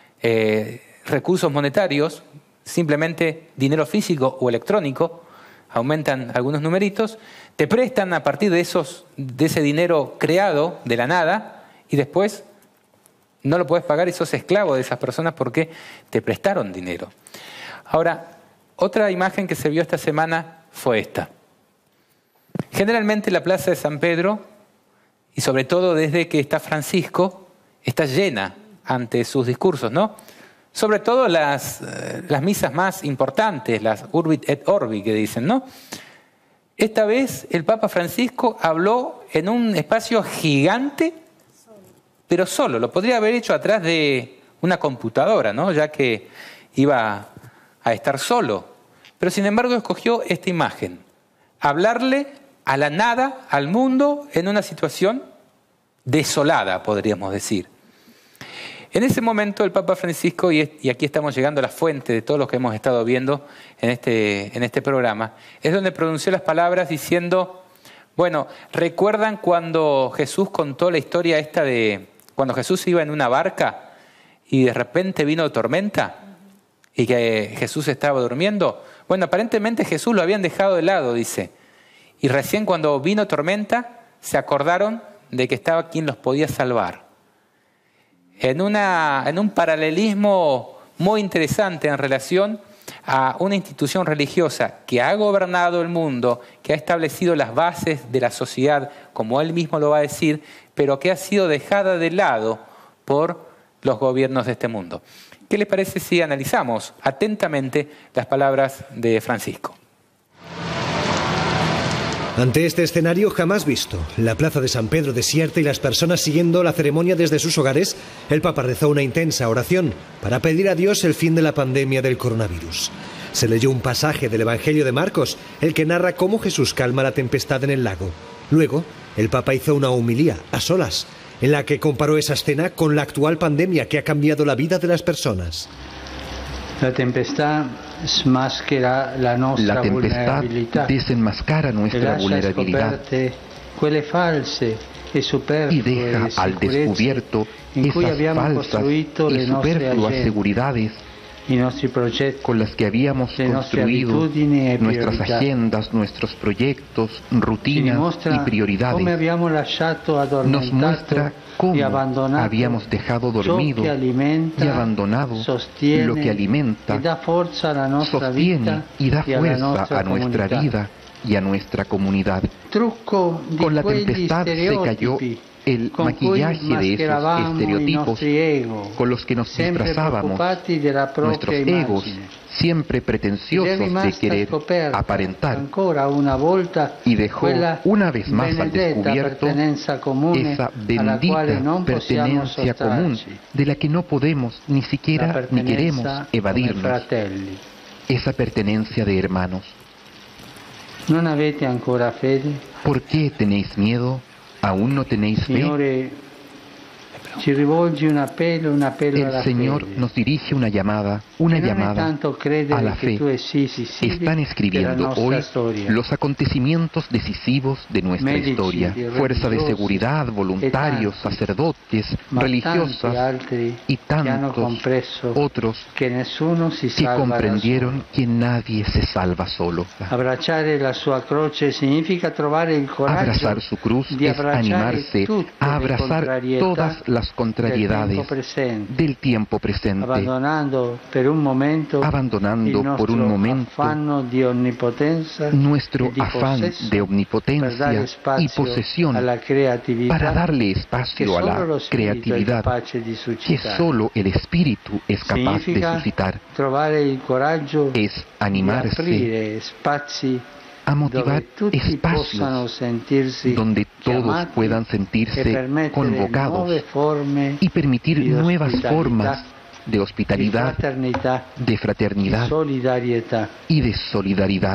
eh, recursos monetarios, simplemente dinero físico o electrónico, aumentan algunos numeritos, te prestan a partir de, esos, de ese dinero creado de la nada y después no lo puedes pagar y sos esclavo de esas personas porque te prestaron dinero. Ahora, otra imagen que se vio esta semana fue esta. Generalmente la Plaza de San Pedro, y sobre todo desde que está Francisco, está llena ante sus discursos, ¿no? Sobre todo las, las misas más importantes, las Urbit et Orbi que dicen, ¿no? Esta vez el Papa Francisco habló en un espacio gigante, pero solo. Lo podría haber hecho atrás de una computadora, ¿no? Ya que iba a estar solo. Pero sin embargo escogió esta imagen. Hablarle a la nada, al mundo, en una situación desolada, podríamos decir. En ese momento el Papa Francisco, y aquí estamos llegando a la fuente de todo lo que hemos estado viendo en este, en este programa, es donde pronunció las palabras diciendo, bueno, ¿recuerdan cuando Jesús contó la historia esta de cuando Jesús iba en una barca y de repente vino tormenta y que Jesús estaba durmiendo? Bueno, aparentemente Jesús lo habían dejado de lado, dice, y recién cuando vino tormenta se acordaron de que estaba quien los podía salvar. En, una, en un paralelismo muy interesante en relación a una institución religiosa que ha gobernado el mundo, que ha establecido las bases de la sociedad, como él mismo lo va a decir, pero que ha sido dejada de lado por los gobiernos de este mundo. ¿Qué les parece si analizamos atentamente las palabras de Francisco? Ante este escenario jamás visto, la plaza de San Pedro desierta y las personas siguiendo la ceremonia desde sus hogares, el Papa rezó una intensa oración para pedir a Dios el fin de la pandemia del coronavirus. Se leyó un pasaje del Evangelio de Marcos, el que narra cómo Jesús calma la tempestad en el lago. Luego, el Papa hizo una homilía, a solas, en la que comparó esa escena con la actual pandemia que ha cambiado la vida de las personas. La tempestad smaschera la nostra La tempestad vulnerabilità, desenmascara nuestra vulnerabilidad quelle false e superflue y deja al descubierto esas falsas y superfluas seguridades con las que habíamos construido nuestras agendas, nuestros proyectos, rutinas y prioridades. Nos muestra cómo habíamos dejado dormido y abandonado lo que alimenta, sostiene y da fuerza a nuestra vida y a nuestra comunidad. Con la tempestad se cayó el maquillaje de esos estereotipos con los que nos disfrazábamos, nuestros egos siempre pretenciosos de querer aparentar, y dejó una vez más al descubierto esa bendita pertenencia común de la que no podemos ni siquiera ni queremos evadirnos, esa pertenencia de hermanos. ¿Por qué tenéis miedo? ¿Aún no tenéis fe? El Señor nos dirige una llamada, una llamada a la fe. Están escribiendo hoy los acontecimientos decisivos de nuestra historia. Fuerza de seguridad, voluntarios, sacerdotes, religiosas y tantos otros que comprendieron que nadie se salva solo. Abrazar su cruz es animarse a abrazar todas las contrariedades del tiempo presente, abandonando por un momento nuestro afán de omnipotencia y posesión para darle espacio a la creatividad que solo el Espíritu es capaz de suscitar. Es animarse a motivar espacios donde todos puedan sentirse convocados y permitir nuevas formas de hospitalidad, de fraternidad y de solidaridad.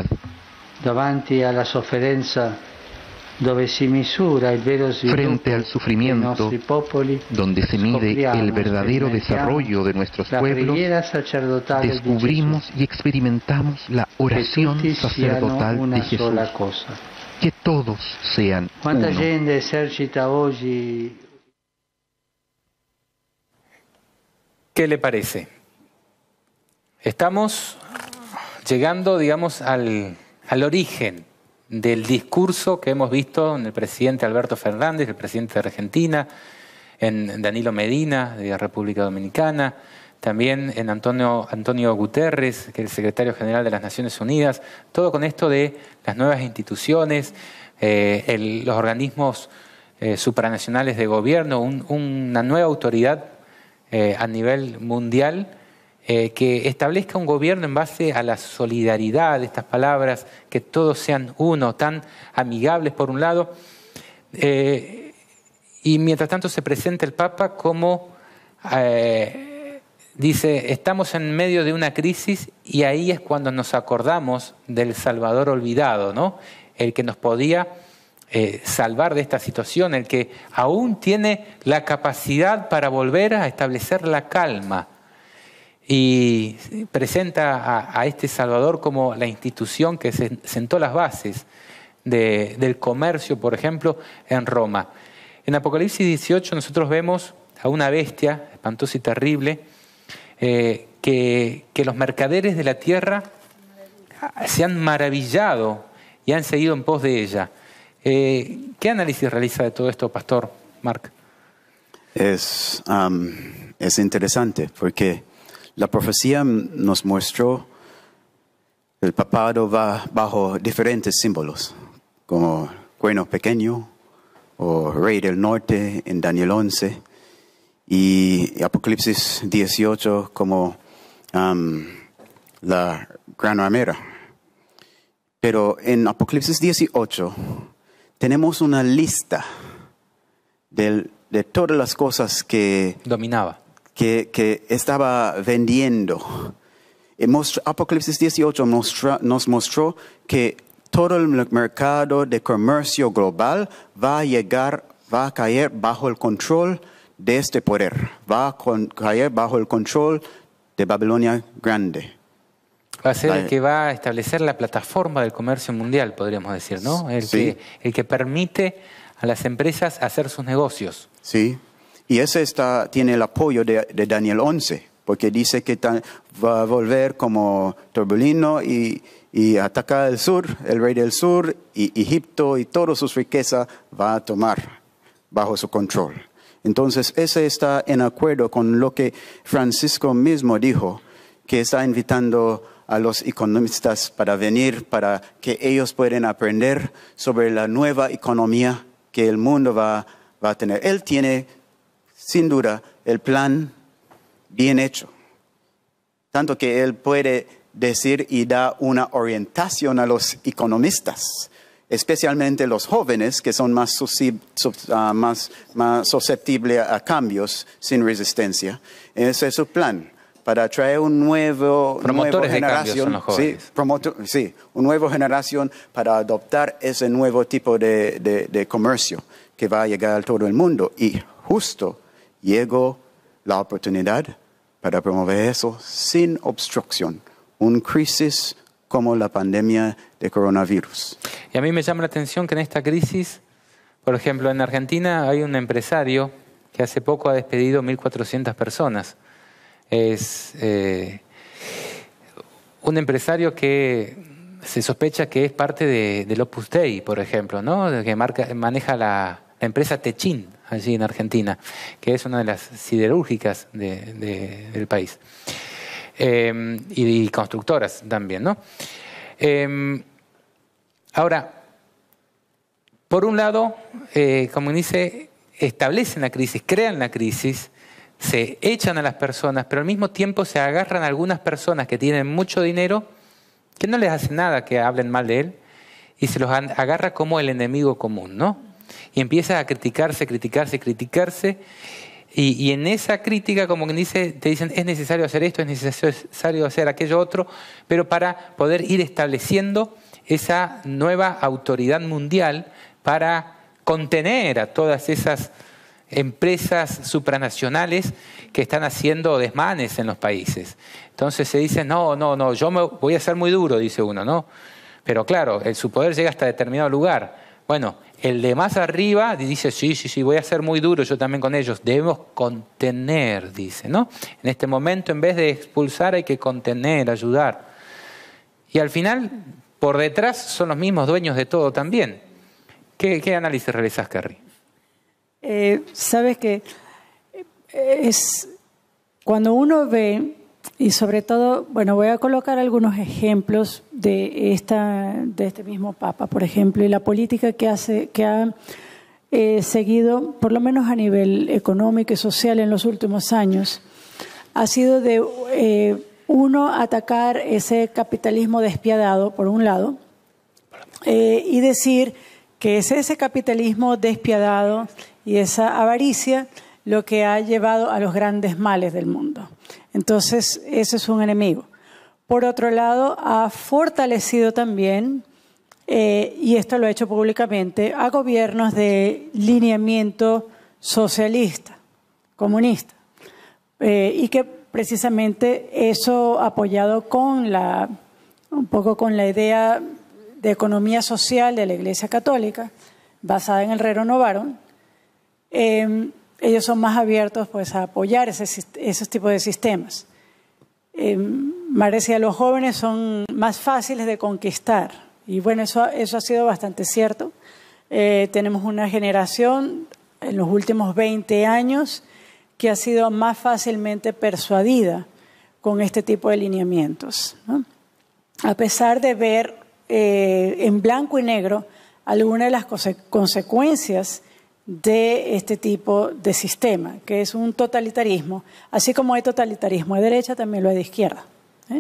Frente al sufrimiento, donde se mide el verdadero desarrollo de nuestros pueblos, descubrimos y experimentamos la oración sacerdotal de Jesús. Que todos sean uno. ¿Qué le parece? Estamos llegando, digamos, al, al origen del discurso que hemos visto en el presidente Alberto Fernández, el presidente de Argentina, en Danilo Medina, de la República Dominicana, también en Antonio, Antonio Guterres, que es el secretario general de las Naciones Unidas, todo con esto de las nuevas instituciones, eh, el, los organismos eh, supranacionales de gobierno, un, una nueva autoridad eh, a nivel mundial, Eh, que establezca un gobierno en base a la solidaridad, estas palabras, que todos sean uno, tan amigables por un lado, eh, y mientras tanto se presenta el Papa como, eh, dice, estamos en medio de una crisis y ahí es cuando nos acordamos del Salvador olvidado, ¿no? El que nos podía eh, salvar de esta situación, el que aún tiene la capacidad para volver a establecer la calma. Y presenta a, a este Salvador como la institución que se, sentó las bases de, del comercio, por ejemplo, en Roma. En Apocalipsis dieciocho nosotros vemos a una bestia espantosa y terrible eh, que, que los mercaderes de la tierra se han maravillado y han seguido en pos de ella. Eh, ¿Qué análisis realiza de todo esto, Pastor Marc? Es, um, es interesante porque la profecía nos mostró el papado va bajo diferentes símbolos, como cuerno pequeño o rey del norte en Daniel once y Apocalipsis dieciocho como um, la gran ramera. Pero en Apocalipsis dieciocho tenemos una lista del, de todas las cosas que dominaba. Que, que estaba vendiendo. Apocalipsis dieciocho mostra, nos mostró que todo el mercado de comercio global va a llegar, va a caer bajo el control de este poder, va a con, caer bajo el control de Babilonia Grande. Va a ser la, el que va a establecer la plataforma del comercio mundial, podríamos decir, ¿no? El, sí. que, el que permite a las empresas hacer sus negocios. Sí. Y ese está, tiene el apoyo de, de Daniel once, porque dice que ta, va a volver como Torbellino y, y atacar el sur, el rey del sur, y Egipto y toda sus riquezas va a tomar bajo su control. Entonces, ese está en acuerdo con lo que Francisco mismo dijo, que está invitando a los economistas para venir, para que ellos puedan aprender sobre la nueva economía que el mundo va, va a tener. Él tiene sin duda, el plan bien hecho. Tanto que él puede decir y dar una orientación a los economistas, especialmente los jóvenes que son más, uh, más, más susceptibles a cambios sin resistencia. Ese es su plan, para traer un nuevo, promotores nueva generación, de cambios son los jóvenes. Sí, promotor, sí, una nueva generación para adoptar ese nuevo tipo de, de, de comercio que va a llegar a todo el mundo. Y justo llegó la oportunidad para promover eso sin obstrucción, una crisis como la pandemia de coronavirus. Y a mí me llama la atención que en esta crisis, por ejemplo, en Argentina hay un empresario que hace poco ha despedido mil cuatrocientas personas. Es eh, un empresario que se sospecha que es parte de, del Opus Dei, por ejemplo, ¿no? Que marca, maneja la, la empresa Techin, allí en Argentina, que es una de las siderúrgicas de, de, del país. Eh, y, y constructoras también, ¿no? Eh, ahora, por un lado, eh, como dice, establecen la crisis, crean la crisis, se echan a las personas, pero al mismo tiempo se agarran a algunas personas que tienen mucho dinero, que no les hace nada que hablen mal de él, y se los agarra como el enemigo común, ¿no? Y empieza a criticarse, criticarse, criticarse, y, y en esa crítica, como que dice, te dicen, es necesario hacer esto, es necesario hacer aquello otro, pero para poder ir estableciendo esa nueva autoridad mundial para contener a todas esas empresas supranacionales que están haciendo desmanes en los países. Entonces se dice, no, no, no, yo me voy a ser muy duro, dice uno, ¿no? Pero claro, el, su poder llega hasta determinado lugar. Bueno, el de más arriba dice, sí, sí, sí, voy a ser muy duro yo también con ellos. Debemos contener, dice, ¿no? En este momento, en vez de expulsar, hay que contener, ayudar. Y al final, por detrás, son los mismos dueños de todo también. ¿Qué, qué análisis realizás, Kerry? Eh, Sabes que es cuando uno ve, y sobre todo, bueno, voy a colocar algunos ejemplos de esta de este mismo Papa, por ejemplo, y la política que hace que ha eh, seguido, por lo menos a nivel económico y social en los últimos años, ha sido de eh, uno atacar ese capitalismo despiadado, por un lado, eh, y decir que es ese capitalismo despiadado y esa avaricia lo que ha llevado a los grandes males del mundo. Entonces, ese es un enemigo. Por otro lado, ha fortalecido también, eh, y esto lo ha hecho públicamente, a gobiernos de lineamiento socialista, comunista, eh, y que precisamente eso apoyado con la, un poco con la idea de economía social de la Iglesia Católica, basada en el Rerum Novarum, eh, ellos son más abiertos pues, a apoyar ese, esos tipos de sistemas. Eh, Mar decía, los jóvenes son más fáciles de conquistar. Y bueno, eso, eso ha sido bastante cierto. Eh, tenemos una generación en los últimos veinte años que ha sido más fácilmente persuadida con este tipo de lineamientos, ¿no? A pesar de ver eh, en blanco y negro algunas de las conse consecuencias de este tipo de sistema, que es un totalitarismo. Así como hay totalitarismo de derecha, también lo hay de izquierda, ¿eh?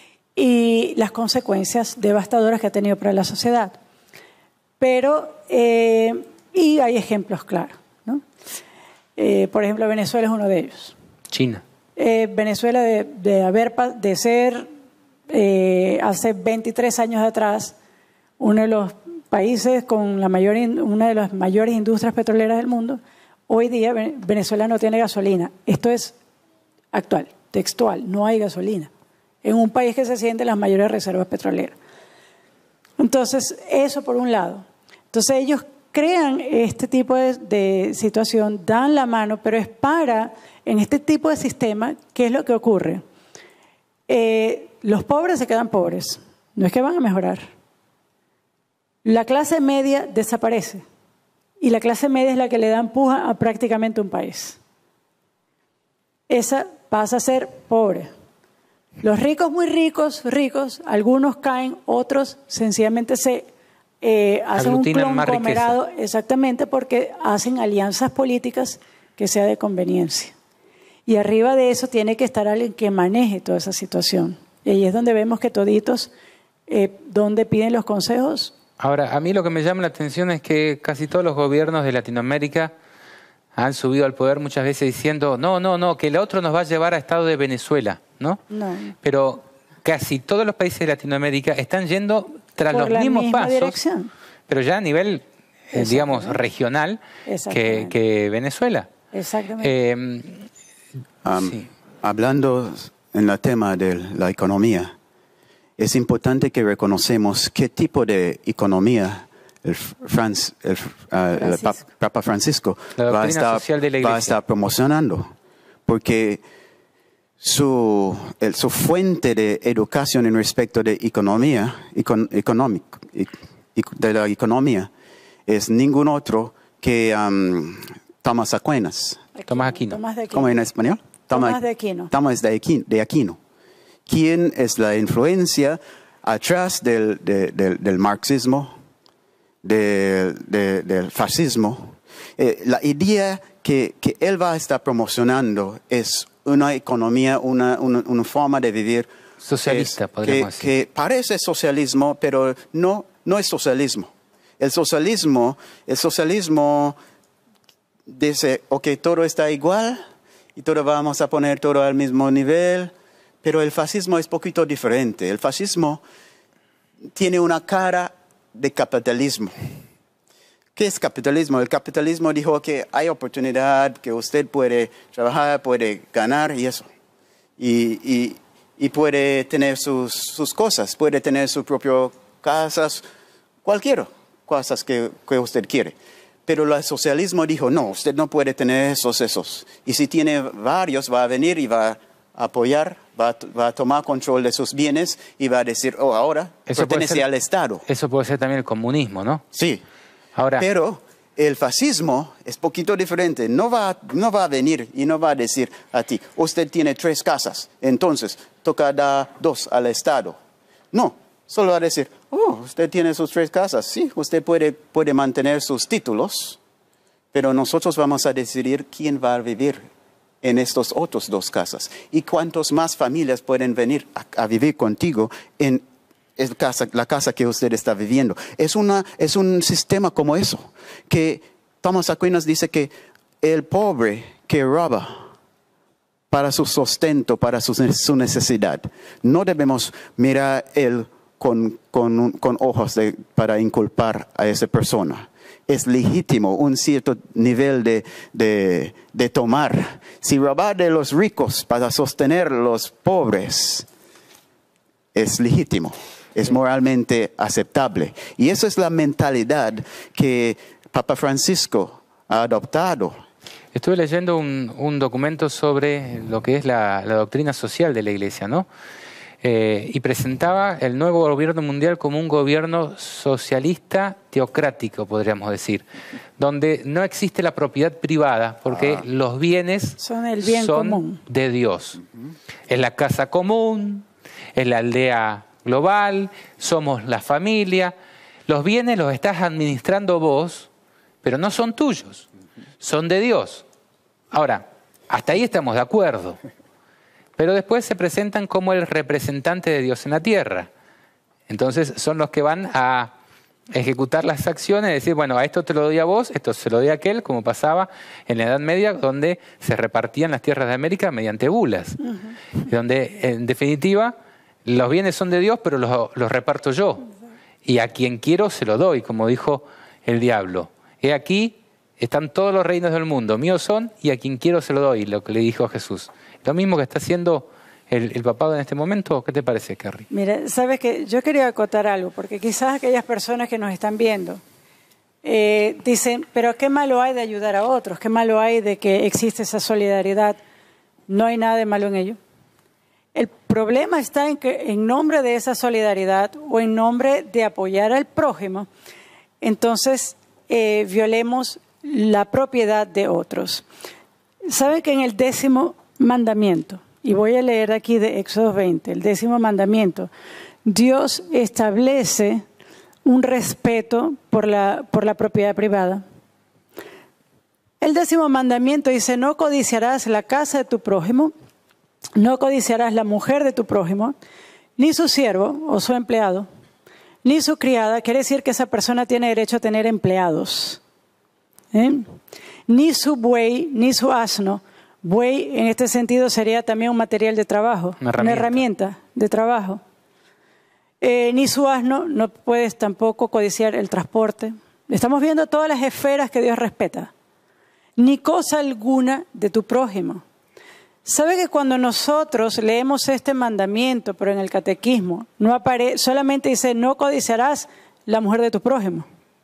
Y las consecuencias devastadoras que ha tenido para la sociedad. Pero, eh, y hay ejemplos claros, ¿no? Eh, por ejemplo, Venezuela es uno de ellos. China. Eh, Venezuela de, de, haber, de ser, eh, hace veintitrés años atrás, uno de los países con la mayor, una de las mayores industrias petroleras del mundo, hoy día Venezuela no tiene gasolina. Esto es actual, textual, no hay gasolina. En un país que se siente las mayores reservas petroleras. Entonces, eso por un lado. Entonces, ellos crean este tipo de, de situación, dan la mano, pero es para, en este tipo de sistema, ¿qué es lo que ocurre? Eh, los pobres se quedan pobres, no es que van a mejorar. La clase media desaparece y la clase media es la que le da empuja a prácticamente un país. Esa pasa a ser pobre. Los ricos muy ricos, ricos, algunos caen, otros sencillamente se eh, hacen un conglomerado, exactamente porque hacen alianzas políticas que sea de conveniencia. Y arriba de eso tiene que estar alguien que maneje toda esa situación. Y ahí es donde vemos que toditos, eh, donde piden los consejos. Ahora, a mí lo que me llama la atención es que casi todos los gobiernos de Latinoamérica han subido al poder muchas veces diciendo no, no, no, que el otro nos va a llevar a estado de Venezuela, ¿no? No. Pero casi todos los países de Latinoamérica están yendo tras Por los la mismos misma pasos, dirección. pero ya a nivel, eh, digamos, regional que, que Venezuela. Exactamente. Eh, Um, sí. hablando en el tema de la economía, es importante que reconocemos qué tipo de economía el, Franz, el, uh, el Papa Francisco va a, estar, va a estar promocionando. Porque su, el, su fuente de educación en respecto de economía, econ, económico, de la economía, es ningún otro que um, Tomás Aquinas. Tomás Aquino. Tomás de Aquino. ¿Cómo en español? Tomás de Aquino. Tomás de Aquino. De Aquino. ¿Quién es la influencia atrás del, de, de, del marxismo, de, de, del fascismo? Eh, la idea que, que él va a estar promocionando es una economía, una, una, una forma de vivir socialista, es, podríamos que, decir. que parece socialismo, pero no, no es socialismo. El socialismo, el socialismo dice, ok, todo está igual y todo vamos a poner todo al mismo nivel, pero el fascismo es poquito diferente. El fascismo tiene una cara de capitalismo. ¿Qué es capitalismo? El capitalismo dijo que hay oportunidad, que usted puede trabajar, puede ganar y eso. Y, y, y puede tener sus, sus cosas, puede tener sus propias casas, cualquiera, cosas que, que usted quiere. Pero el socialismo dijo, no, usted no puede tener esos, esos. Y si tiene varios, va a venir y va a apoyar, va a, va a tomar control de sus bienes y va a decir, oh, ahora eso pertenece ser, al Estado. Eso puede ser también el comunismo, ¿no? Sí. Ahora, pero el fascismo es poquito diferente. No va, no va a venir y no va a decir a ti, usted tiene tres casas, entonces toca dar dos al Estado. No, solo va a decir, oh, usted tiene sus tres casas. Sí, usted puede, puede mantener sus títulos, pero nosotros vamos a decidir quién va a vivir en estos otros dos casas y cuántas más familias pueden venir a, a vivir contigo en es casa, la casa que usted está viviendo. Es, una, es un sistema como eso, que Tomás Aquinas dice que el pobre que roba para su sustento, para su, su necesidad, no debemos mirar él con, con, con ojos de, para inculpar a esa persona. Es legítimo un cierto nivel de, de, de tomar. Si robar de los ricos para sostener a los pobres, es legítimo. Es moralmente aceptable. Y esa es la mentalidad que Papa Francisco ha adoptado. Estuve leyendo un, un documento sobre lo que es la, la doctrina social de la Iglesia, ¿no? Eh, y presentaba el nuevo gobierno mundial como un gobierno socialista teocrático, podríamos decir, donde no existe la propiedad privada, porque ah. los bienes son, el bien son común. de Dios. Uh-huh. Es la casa común, es la aldea global, somos la familia. Los bienes los estás administrando vos, pero no son tuyos, son de Dios. Ahora, hasta ahí estamos de acuerdo. Pero después se presentan como el representante de Dios en la tierra. Entonces son los que van a ejecutar las acciones, decir, bueno, a esto te lo doy a vos, esto se lo doy a aquel, como pasaba en la Edad Media, donde se repartían las tierras de América mediante bulas. Uh-huh. Donde, en definitiva, los bienes son de Dios, pero los, los reparto yo. Y a quien quiero se lo doy, como dijo el diablo. He aquí, están todos los reinos del mundo, míos son, y a quien quiero se lo doy, lo que le dijo a Jesús. Lo mismo que está haciendo el, el papado en este momento. ¿Qué te parece, Kerry? Mira, sabes que yo quería acotar algo, porque quizás aquellas personas que nos están viendo eh, dicen, pero ¿qué malo hay de ayudar a otros? ¿Qué malo hay de que existe esa solidaridad? No hay nada de malo en ello. El problema está en que en nombre de esa solidaridad o en nombre de apoyar al prójimo, entonces eh, violemos la propiedad de otros. ¿Saben que en el décimo mandamiento, y voy a leer aquí de Éxodo veinte, el décimo mandamiento, Dios establece un respeto por la, por la propiedad privada? El décimo mandamiento dice, no codiciarás la casa de tu prójimo, no codiciarás la mujer de tu prójimo, ni su siervo o su empleado, ni su criada. Quiere decir que esa persona tiene derecho a tener empleados. ¿Eh? Ni su buey, ni su asno. Buey en este sentido sería también un material de trabajo, una herramienta, una herramienta de trabajo. Eh, ni su asno, no puedes tampoco codiciar el transporte. Estamos viendo todas las esferas que Dios respeta. Ni cosa alguna de tu prójimo. ¿Sabe que cuando nosotros leemos este mandamiento, pero en el catequismo, no apare- solamente dice no codiciarás la mujer de tu prójimo?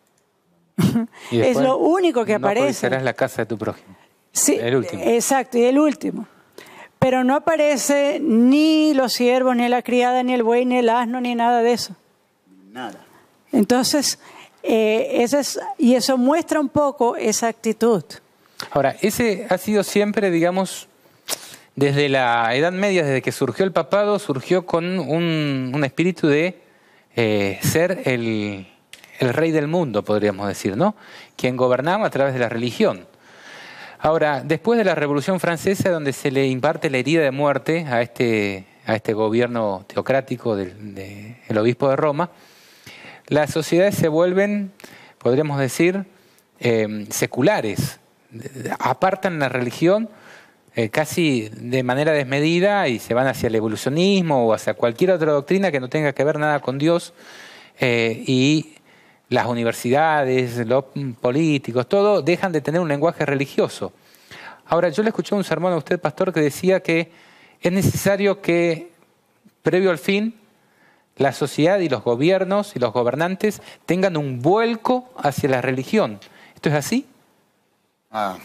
Es lo único que no aparece. No codiciarás la casa de tu prójimo. Sí, el último. Exacto, y el último. Pero no aparece ni los siervos, ni la criada, ni el buey, ni el asno, ni nada de eso. Nada. Entonces, eh, ese es, y eso muestra un poco esa actitud. Ahora, ese ha sido siempre, digamos, desde la Edad Media, desde que surgió el papado, surgió con un, un espíritu de eh, ser el, el rey del mundo, podríamos decir, ¿no? Quien gobernaba a través de la religión. Ahora, después de la Revolución Francesa, donde se le imparte la herida de muerte a este, a este gobierno teocrático del de, el obispo de Roma, las sociedades se vuelven, podríamos decir, eh, seculares. Apartan la religión eh, casi de manera desmedida y se van hacia el evolucionismo o hacia cualquier otra doctrina que no tenga que ver nada con Dios, eh, y las universidades, los políticos, todo dejan de tener un lenguaje religioso. Ahora, yo le escuché un sermón a usted, pastor, que decía que es necesario que, previo al fin, la sociedad y los gobiernos y los gobernantes tengan un vuelco hacia la religión. ¿Esto es así? Ah,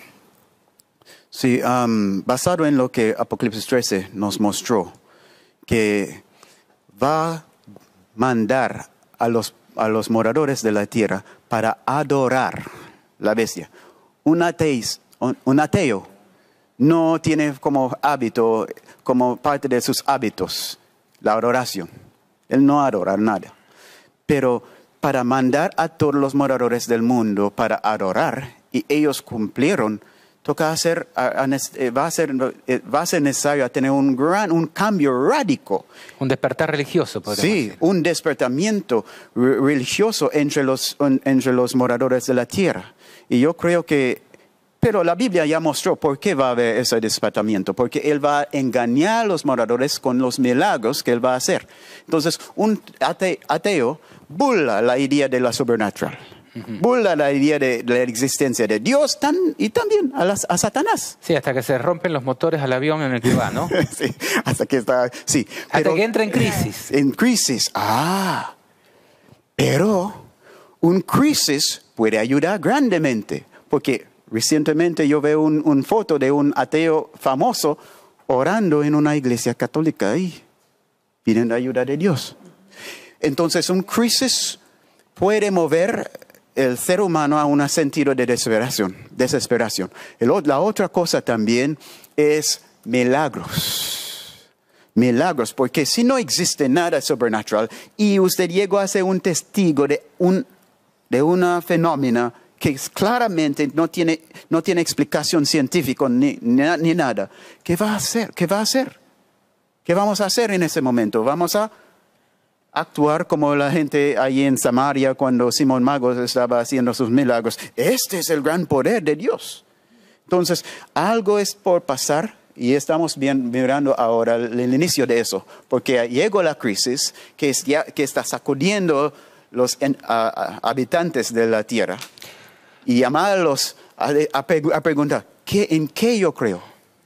sí, um, basado en lo que Apocalipsis trece nos mostró, que va a mandar a los, a los moradores de la tierra para adorar la bestia. Un, ateis, un, un ateo no tiene como hábito, como parte de sus hábitos, la adoración. Él no adora nada. Pero para mandar a todos los moradores del mundo para adorar, y ellos cumplieron, toca hacer, va a ser, va a ser necesario tener un gran, un cambio radical. Un despertar religioso, podríamos Sí, decir. un despertamiento religioso entre los, entre los moradores de la tierra. Y yo creo que, pero la Biblia ya mostró por qué va a haber ese despertamiento, porque Él va a engañar a los moradores con los milagros que Él va a hacer. Entonces, un ateo burla la idea de la sobrenatural. Uh-huh. Burla la idea de, de la existencia de Dios tan, y también a, las, a Satanás. Sí, hasta que se rompen los motores al avión en el que va, ¿no? Sí, hasta que está, sí. Hasta pero, que entra en crisis. En crisis, ah. Pero un crisis puede ayudar grandemente, porque recientemente yo veo una un foto de un ateo famoso orando en una iglesia católica ahí, pidiendo ayuda de Dios. Entonces, un crisis puede mover el ser humano a un sentido de desesperación. desesperación. El, la otra cosa también es milagros. Milagros, porque si no existe nada sobrenatural y usted llegó a ser un testigo de un de una fenómeno que claramente no tiene, no tiene explicación científica ni, ni, ni nada, ¿qué va a hacer? ¿Qué va a hacer? ¿Qué vamos a hacer en ese momento? Vamos a actuar como la gente allí en Samaria cuando Simón Mago estaba haciendo sus milagros. Este es el gran poder de Dios. Entonces, algo es por pasar y estamos bien, mirando ahora el, el inicio de eso, porque llegó la crisis que, es ya, que está sacudiendo los en, a, a, habitantes de la tierra y llamarlos a, a, a preguntar, ¿qué, ¿en qué yo creo?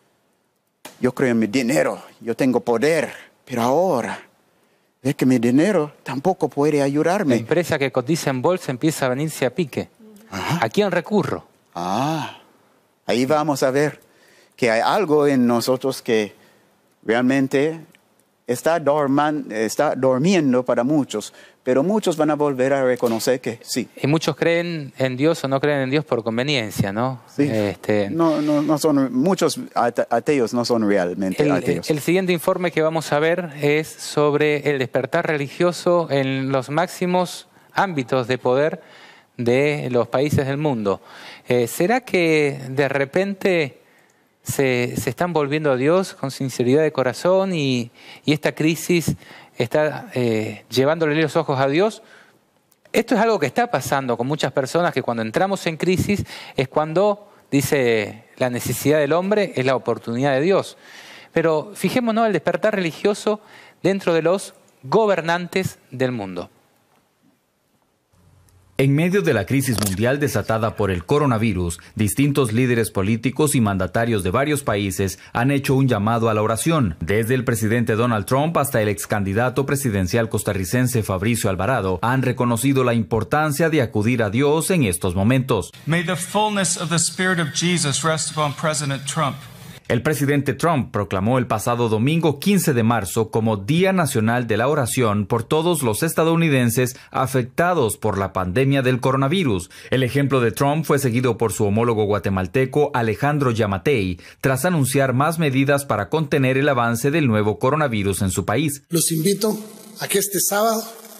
Yo creo en mi dinero, yo tengo poder, pero ahora es que mi dinero tampoco puede ayudarme. La empresa que cotiza en bolsa empieza a venirse a pique. Ajá. ¿A quién recurro? Ah, ahí vamos a ver que hay algo en nosotros que realmente está, dorman, está durmiendo para muchos, pero muchos van a volver a reconocer que sí. Y muchos creen en Dios o no creen en Dios por conveniencia, ¿no? Sí. Este, no, no, no son, muchos ateos no son realmente el, ateos. El siguiente informe que vamos a ver es sobre el despertar religioso en los máximos ámbitos de poder de los países del mundo. Eh, ¿Será que de repente se, se están volviendo a Dios con sinceridad de corazón y, y esta crisis está eh, llevándole los ojos a Dios? Esto es algo que está pasando con muchas personas, que cuando entramos en crisis es cuando, dice, la necesidad del hombre es la oportunidad de Dios. Pero fijémonos el despertar religioso dentro de los gobernantes del mundo. En medio de la crisis mundial desatada por el coronavirus, distintos líderes políticos y mandatarios de varios países han hecho un llamado a la oración. Desde el presidente Donald Trump hasta el ex candidato presidencial costarricense Fabricio Alvarado han reconocido la importancia de acudir a Dios en estos momentos. May the fullness of the Spirit of Jesus rest upon President Trump. El presidente Trump proclamó el pasado domingo quince de marzo como Día Nacional de la Oración por todos los estadounidenses afectados por la pandemia del coronavirus. El ejemplo de Trump fue seguido por su homólogo guatemalteco Alejandro Yamatei, tras anunciar más medidas para contener el avance del nuevo coronavirus en su país. Los invito a que este sábado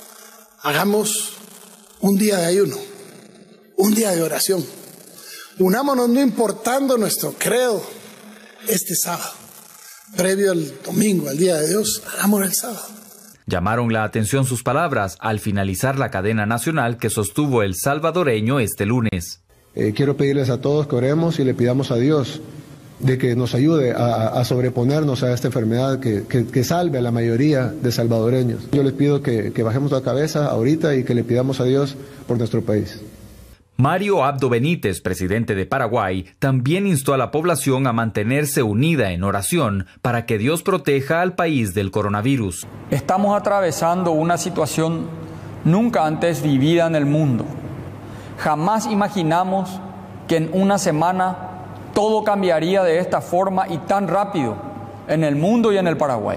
hagamos un día de ayuno, un día de oración. Unámonos no importando nuestro credo. Este sábado, previo al domingo, al Día de Dios, hagamos el sábado. Llamaron la atención sus palabras al finalizar la cadena nacional que sostuvo el salvadoreño este lunes. Eh, quiero pedirles a todos que oremos y le pidamos a Dios de que nos ayude a, a sobreponernos a esta enfermedad, que, que, que salve a la mayoría de salvadoreños. Yo les pido que, que bajemos la cabeza ahorita y que le pidamos a Dios por nuestro país. Mario Abdo Benítez, presidente de Paraguay, también instó a la población a mantenerse unida en oración para que Dios proteja al país del coronavirus. Estamos atravesando una situación nunca antes vivida en el mundo. Jamás imaginamos que en una semana todo cambiaría de esta forma y tan rápido en el mundo y en el Paraguay.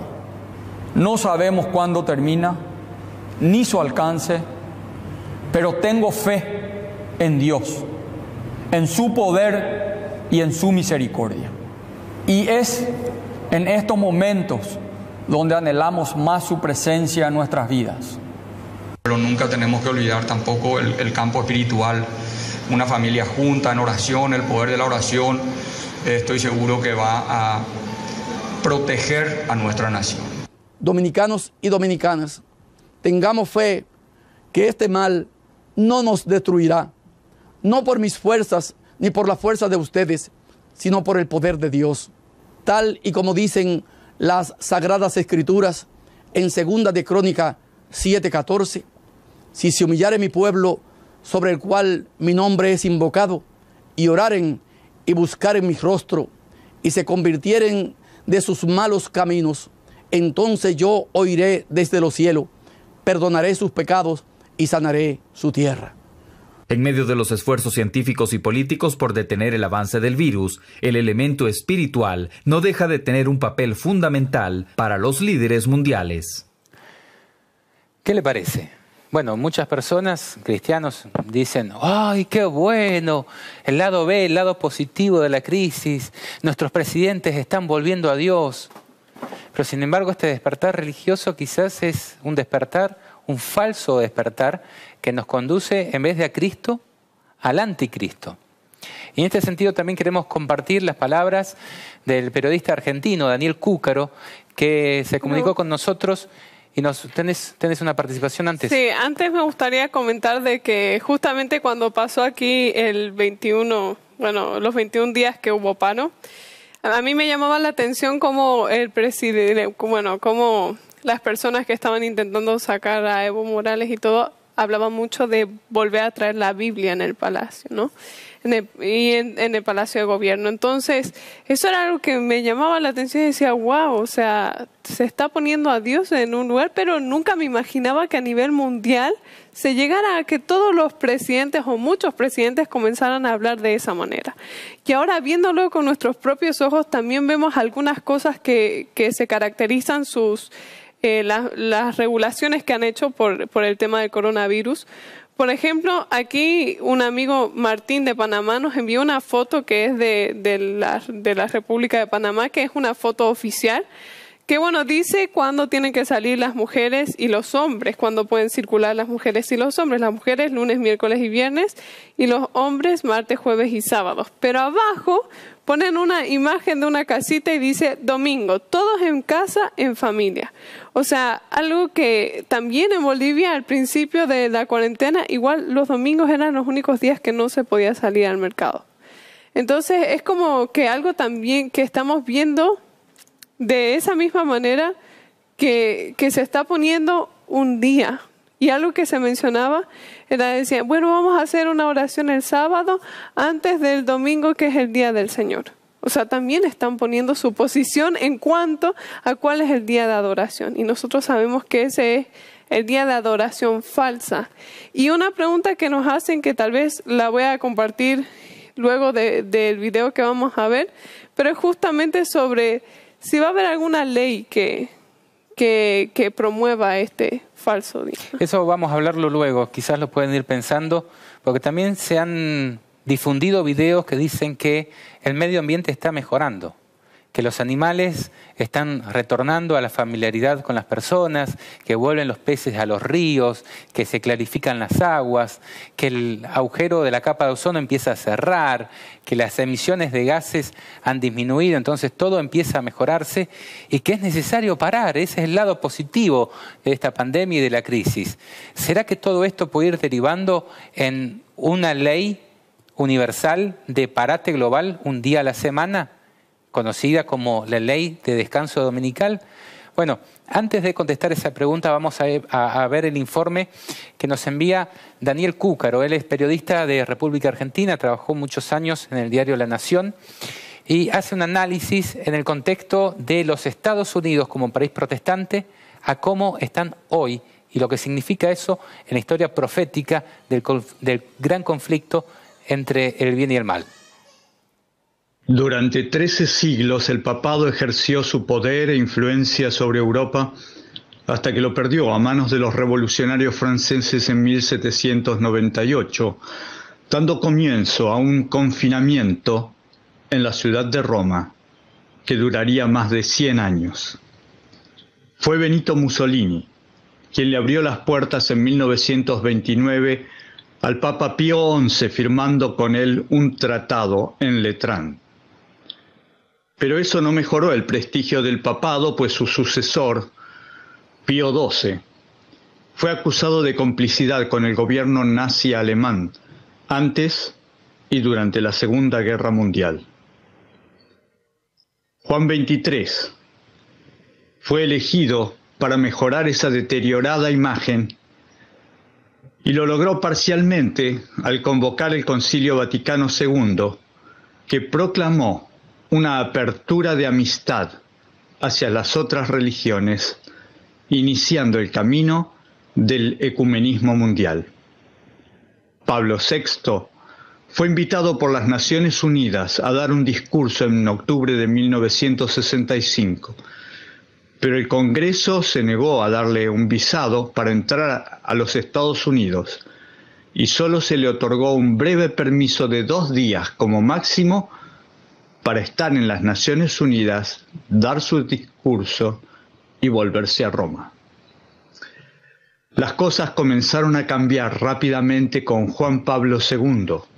No sabemos cuándo termina, ni su alcance, pero tengo fe en Dios, en su poder y en su misericordia. Y es en estos momentos donde anhelamos más su presencia en nuestras vidas. Pero nunca tenemos que olvidar tampoco el, el campo espiritual, una familia junta en oración, el poder de la oración, eh, estoy seguro que va a proteger a nuestra nación. Dominicanos y dominicanas, tengamos fe que este mal no nos destruirá. No por mis fuerzas, ni por la fuerza de ustedes, sino por el poder de Dios. Tal y como dicen las Sagradas Escrituras en Segunda de Crónica siete catorce, si se humillare mi pueblo, sobre el cual mi nombre es invocado, y oraren y buscaren mi rostro, y se convirtieren de sus malos caminos, entonces yo oiré desde los cielos, perdonaré sus pecados y sanaré su tierra. En medio de los esfuerzos científicos y políticos por detener el avance del virus, el elemento espiritual no deja de tener un papel fundamental para los líderes mundiales. ¿Qué le parece? Bueno, muchas personas, cristianos, dicen, ¡ay, qué bueno! El lado B, el lado positivo de la crisis, nuestros presidentes están volviendo a Dios. Pero sin embargo, este despertar religioso quizás es un despertar, un falso despertar, que nos conduce, en vez de a Cristo, al anticristo. Y en este sentido también queremos compartir las palabras del periodista argentino Daniel Cúcaro, que se comunicó con nosotros y nos tenés, tenés una participación antes. Sí, antes me gustaría comentar de que justamente cuando pasó aquí el veintiuno, bueno, los veintiún días que hubo paro, a mí me llamaba la atención cómo el presidente, bueno, cómo las personas que estaban intentando sacar a Evo Morales y todo, hablaban mucho de volver a traer la Biblia en el palacio, ¿no? En el, y en, en el Palacio de Gobierno. Entonces, eso era algo que me llamaba la atención y decía, wow, o sea, se está poniendo a Dios en un lugar, pero nunca me imaginaba que a nivel mundial se llegara a que todos los presidentes o muchos presidentes comenzaran a hablar de esa manera. Y ahora, viéndolo con nuestros propios ojos, también vemos algunas cosas que, que se caracterizan sus... Eh, la, las regulaciones que han hecho por, por el tema del coronavirus. Por ejemplo, aquí un amigo Martín de Panamá nos envió una foto que es de, de, la, de la República de Panamá, que es una foto oficial, que bueno, dice cuándo tienen que salir las mujeres y los hombres, cuándo pueden circular las mujeres y los hombres. Las mujeres lunes, miércoles y viernes, y los hombres martes, jueves y sábados. Pero abajo ponen una imagen de una casita y dice domingo, todos en casa, en familia. O sea, algo que también en Bolivia al principio de la cuarentena, igual los domingos eran los únicos días que no se podía salir al mercado. Entonces es como que algo también que estamos viendo de esa misma manera que, que se está poniendo un día Y algo que se mencionaba era, decía, bueno, vamos a hacer una oración el sábado antes del domingo, que es el día del Señor. O sea, también están poniendo su posición en cuanto a cuál es el día de adoración. Y nosotros sabemos que ese es el día de adoración falsa. Y una pregunta que nos hacen, que tal vez la voy a compartir luego de, del video que vamos a ver, pero es justamente sobre si va a haber alguna ley que, que, que promueva este falso día. Eso vamos a hablarlo luego, quizás lo pueden ir pensando, porque también se han difundido videos que dicen que el medio ambiente está mejorando, que los animales están retornando a la familiaridad con las personas, que vuelven los peces a los ríos, que se clarifican las aguas, que el agujero de la capa de ozono empieza a cerrar, que las emisiones de gases han disminuido, entonces todo empieza a mejorarse y que es necesario parar. Ese es el lado positivo de esta pandemia y de la crisis. ¿Será que todo esto puede ir derivando en una ley universal de parate global un día a la semana, conocida como la ley de descanso dominical? Bueno, antes de contestar esa pregunta vamos a, a, a ver el informe que nos envía Daniel Cúcaro. Él es periodista de República Argentina, trabajó muchos años en el diario La Nación y hace un análisis en el contexto de los Estados Unidos como país protestante a cómo están hoy y lo que significa eso en la historia profética del, del gran conflicto entre el bien y el mal. Durante trece siglos el papado ejerció su poder e influencia sobre Europa hasta que lo perdió a manos de los revolucionarios franceses en mil setecientos noventa y ocho, dando comienzo a un confinamiento en la ciudad de Roma que duraría más de cien años. Fue Benito Mussolini quien le abrió las puertas en mil novecientos veintinueve al Papa Pío once, firmando con él un tratado en Letrán. Pero eso no mejoró el prestigio del papado, pues su sucesor, Pío doce, fue acusado de complicidad con el gobierno nazi alemán antes y durante la Segunda Guerra Mundial. Juan veintitrés fue elegido para mejorar esa deteriorada imagen y lo logró parcialmente al convocar el Concilio Vaticano segundo, que proclamó una apertura de amistad hacia las otras religiones, iniciando el camino del ecumenismo mundial. Pablo sexto fue invitado por las Naciones Unidas a dar un discurso en octubre de mil novecientos sesenta y cinco, pero el Congreso se negó a darle un visado para entrar a los Estados Unidos y solo se le otorgó un breve permiso de dos días como máximo para estar en las Naciones Unidas, dar su discurso y volverse a Roma. Las cosas comenzaron a cambiar rápidamente con Juan Pablo segundo,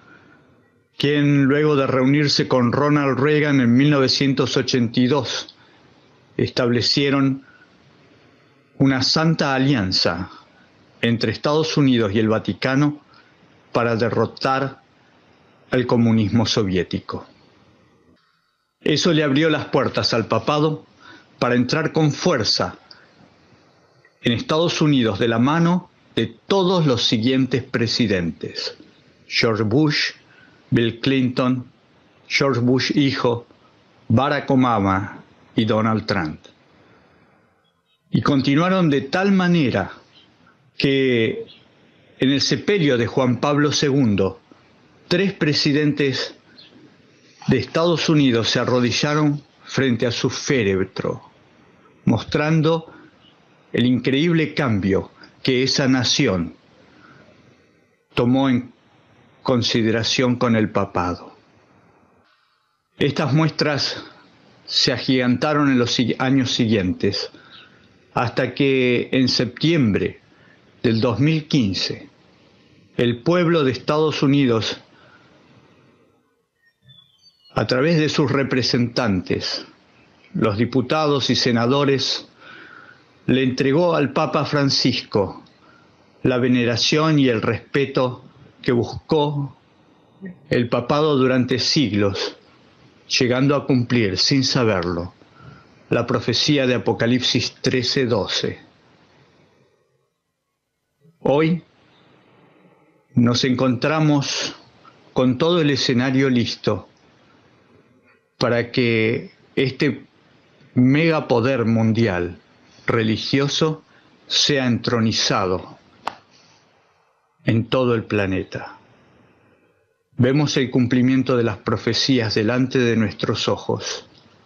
quien luego de reunirse con Ronald Reagan en mil novecientos ochenta y dos, establecieron una santa alianza entre Estados Unidos y el Vaticano para derrotar al comunismo soviético. Eso le abrió las puertas al papado para entrar con fuerza en Estados Unidos de la mano de todos los siguientes presidentes: George Bush, Bill Clinton, George Bush hijo, Barack Obama y Donald Trump. Y continuaron de tal manera que en el sepelio de Juan Pablo segundo, tres presidentes de Estados Unidos se arrodillaron frente a su féretro, mostrando el increíble cambio que esa nación tomó en consideración con el papado. Estas muestras se agigantaron en los años siguientes, hasta que en septiembre del dos mil quince, el pueblo de Estados Unidos, a través de sus representantes, los diputados y senadores, le entregó al Papa Francisco la veneración y el respeto que buscó el papado durante siglos, llegando a cumplir, sin saberlo, la profecía de Apocalipsis trece doce. Hoy nos encontramos con todo el escenario listo para que este megapoder mundial religioso sea entronizado en todo el planeta. Vemos el cumplimiento de las profecías delante de nuestros ojos.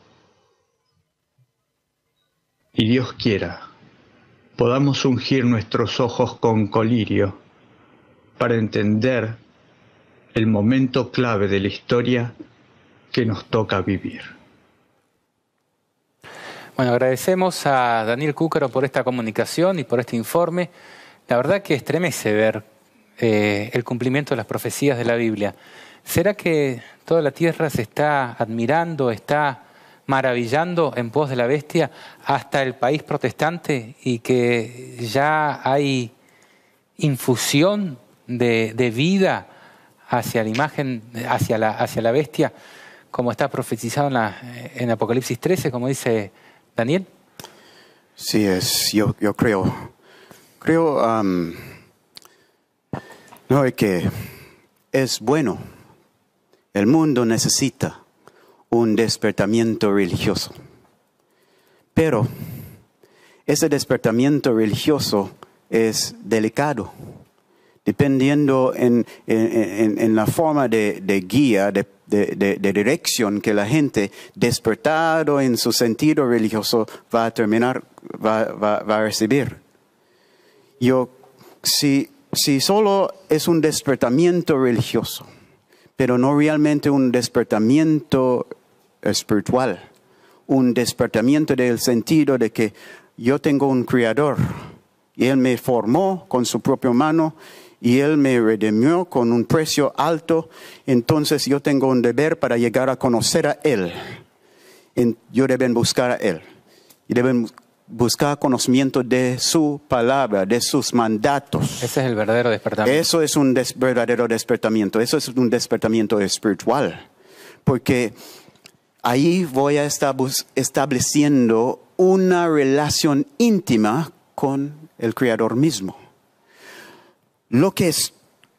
Y Dios quiera, podamos ungir nuestros ojos con colirio para entender el momento clave de la historia que nos toca vivir. Bueno, agradecemos a Daniel Cúcaro por esta comunicación y por este informe. La verdad que estremece ver eh, el cumplimiento de las profecías de la Biblia. ¿Será que toda la tierra se está admirando, está maravillando en pos de la bestia hasta el país protestante y que ya hay infusión de, de vida hacia la imagen, hacia la, hacia la bestia, como está profetizado en, la, en Apocalipsis trece, como dice Daniel? Sí, es, yo, yo creo, creo um, no, es que es bueno. El mundo necesita un despertamiento religioso. Pero ese despertamiento religioso es delicado, dependiendo en, en, en la forma de, de guía, de, de, de, de dirección que la gente, despertado en su sentido religioso, va a terminar, va, va, va a recibir. Yo, si, si solo es un despertamiento religioso, pero no realmente un despertamiento espiritual, un despertamiento del sentido de que yo tengo un Creador y Él me formó con su propia mano y Él me redimió con un precio alto, entonces yo tengo un deber para llegar a conocer a Él. Yo deben buscar a Él y deben buscar conocimiento de su palabra, de sus mandatos. Ese es el verdadero despertamiento. Eso es un des- verdadero despertamiento. Eso es un despertamiento espiritual. Porque ahí voy a estar estableciendo una relación íntima con el Creador mismo. Lo que es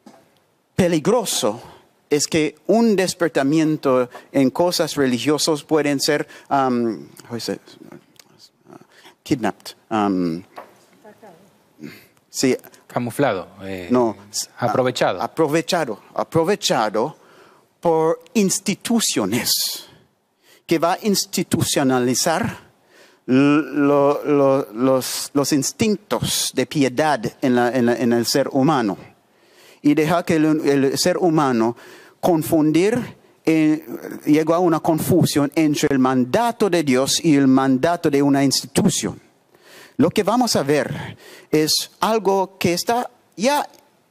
peligroso es que un despertamiento en cosas religiosas pueden ser um, kidnapped. Um, sí, camuflado. Eh, no, aprovechado. Aprovechado. Aprovechado por instituciones que va a institucionalizar lo, lo, los, los instintos de piedad en, la, en, la, en el ser humano y dejar que el, el ser humano confundir, eh, llegó a una confusión entre el mandato de Dios y el mandato de una institución. Lo que vamos a ver es algo que está ya,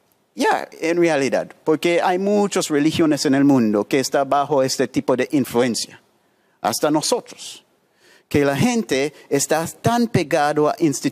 ya en realidad, porque hay muchas religiones en el mundo que están bajo este tipo de influencia, hasta nosotros. Que la gente está tan pegado a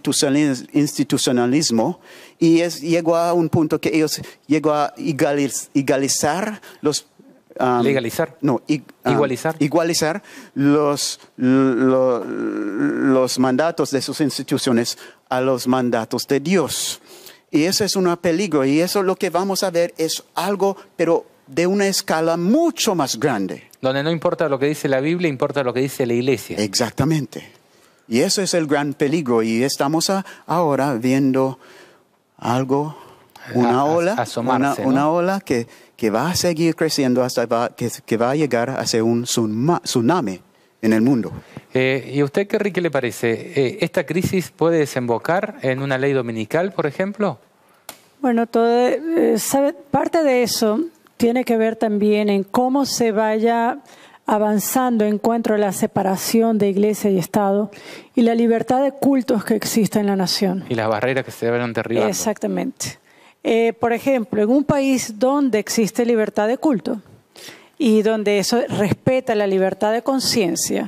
institucionalismo y es, llegó a un punto que ellos llegó a igualiz, igualizar los... Um, legalizar. No, ig, um, igualizar. Igualizar los, lo, los mandatos de sus instituciones a los mandatos de Dios. Y eso es un peligro y eso lo que vamos a ver es algo, pero de una escala mucho más grande. Donde no importa lo que dice la Biblia, importa lo que dice la Iglesia. Exactamente. Y eso es el gran peligro. Y estamos a, ahora viendo algo, una a, ola, asomarse, una, una ¿no? ola que, que va a seguir creciendo hasta va, que, que va a llegar a ser un tsunami en el mundo. Eh, ¿Y a usted qué, qué le parece? Eh, ¿Esta crisis puede desembocar en una ley dominical, por ejemplo? Bueno, todo, eh, sabe, parte de eso tiene que ver también en cómo se vaya avanzando en cuanto a la separación de iglesia y Estado y la libertad de cultos que existe en la nación. Y las barreras que se deben derribar. Exactamente. Eh, por ejemplo, en un país donde existe libertad de culto y donde eso respeta la libertad de conciencia,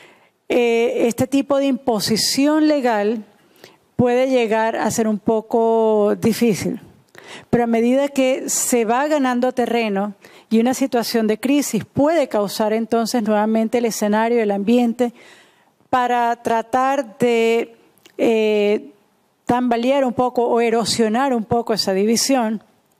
eh, este tipo de imposición legal puede llegar a ser un poco difícil. Pero a medida que se va ganando terreno y una situación de crisis puede causar entonces nuevamente el escenario, el ambiente, para tratar de eh, tambalear un poco o erosionar un poco esa división,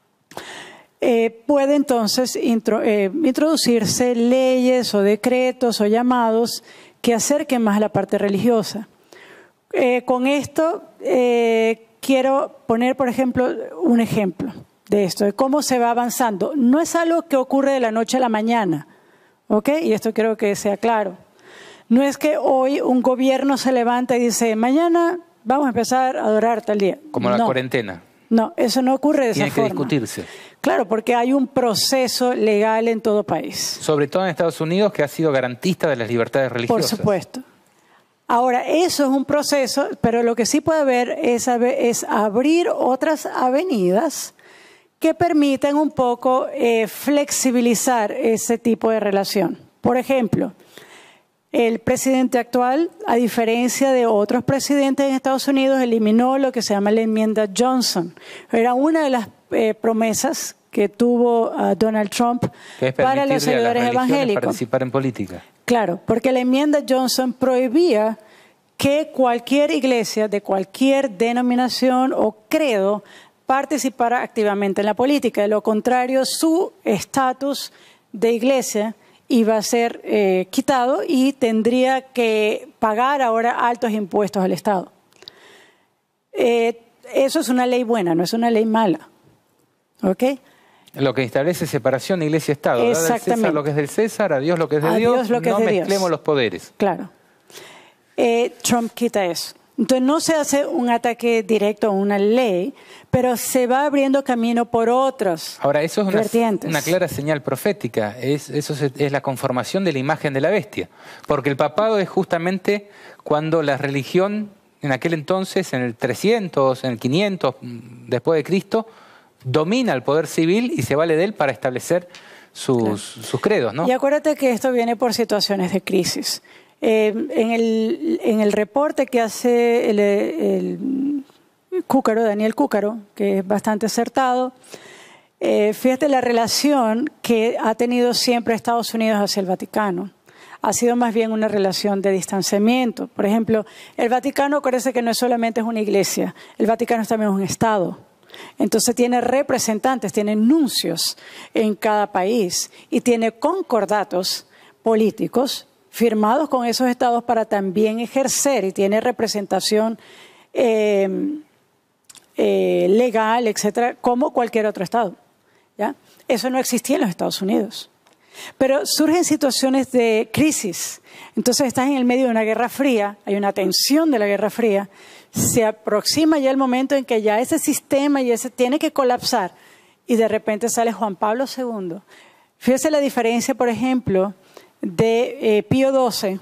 eh, puede entonces intro, eh, introducirse leyes o decretos o llamados que acerquen más a la parte religiosa. Eh, con esto eh, quiero poner, por ejemplo, un ejemplo de esto, de cómo se va avanzando. No es algo que ocurre de la noche a la mañana, ¿ok? Y esto quiero que sea claro. No es que hoy un gobierno se levanta y dice, mañana vamos a empezar a adorar tal día. Como la no, cuarentena. No, eso no ocurre de esa Tiene que forma. discutirse. Claro, porque hay un proceso legal en todo país. Sobre todo en Estados Unidos, que ha sido garantista de las libertades religiosas. Por supuesto. Ahora, eso es un proceso, pero lo que sí puede haber es, es abrir otras avenidas que permitan un poco eh, flexibilizar ese tipo de relación. Por ejemplo, el presidente actual, a diferencia de otros presidentes en Estados Unidos, eliminó lo que se llama la enmienda Johnson. Era una de las eh, promesas que tuvo uh, Donald Trump para los seguidores evangélicos. Participar en política. Claro, porque la enmienda Johnson prohibía que cualquier iglesia de cualquier denominación o credo participara activamente en la política. De lo contrario, su estatus de iglesia iba a ser eh, quitado y tendría que pagar ahora altos impuestos al Estado. Eh, eso es una ley buena, no es una ley mala. ¿Ok? Lo que establece separación de iglesia-estado. Exactamente. A César lo que es del César, a Dios lo que es de a Dios, Dios lo que no es de mezclemos Dios. los poderes. Claro. Eh, Trump quita eso. Entonces no se hace un ataque directo a una ley, pero se va abriendo camino por otras Ahora, eso es una, vertientes. una clara señal profética. Es, eso es, es la conformación de la imagen de la bestia. Porque el papado es justamente cuando la religión, en aquel entonces, en el trescientos, en el quinientos, después de Cristo, domina el poder civil y se vale de él para establecer sus, claro. sus credos, ¿no? Y acuérdate que esto viene por situaciones de crisis. Eh, en, el, en el reporte que hace el, el Cúcaro, Daniel Cúcaro, que es bastante acertado, eh, fíjate la relación que ha tenido siempre Estados Unidos hacia el Vaticano. Ha sido más bien una relación de distanciamiento. Por ejemplo, el Vaticano parece que no es solamente es una iglesia, el Vaticano es también un Estado. Entonces tiene representantes, tiene nuncios en cada país y tiene concordatos políticos firmados con esos estados para también ejercer y tiene representación eh, eh, legal, etcétera, como cualquier otro estado. ¿Ya? Eso no existía en los Estados Unidos. Pero surgen situaciones de crisis. Entonces estás en el medio de una guerra fría, hay una tensión de la guerra fría, se aproxima ya el momento en que ya ese sistema y ese tiene que colapsar y de repente sale Juan Pablo segundo. Fíjese la diferencia, por ejemplo, de eh, Pío doce,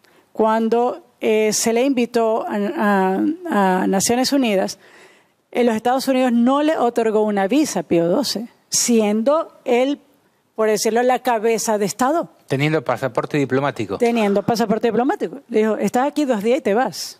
cuando eh, se le invitó a, a, a Naciones Unidas, en los Estados Unidos no le otorgó una visa a Pío doce, siendo él, por decirlo, la cabeza de Estado. Teniendo pasaporte diplomático. Teniendo pasaporte diplomático. Le dijo, estás aquí dos días y te vas.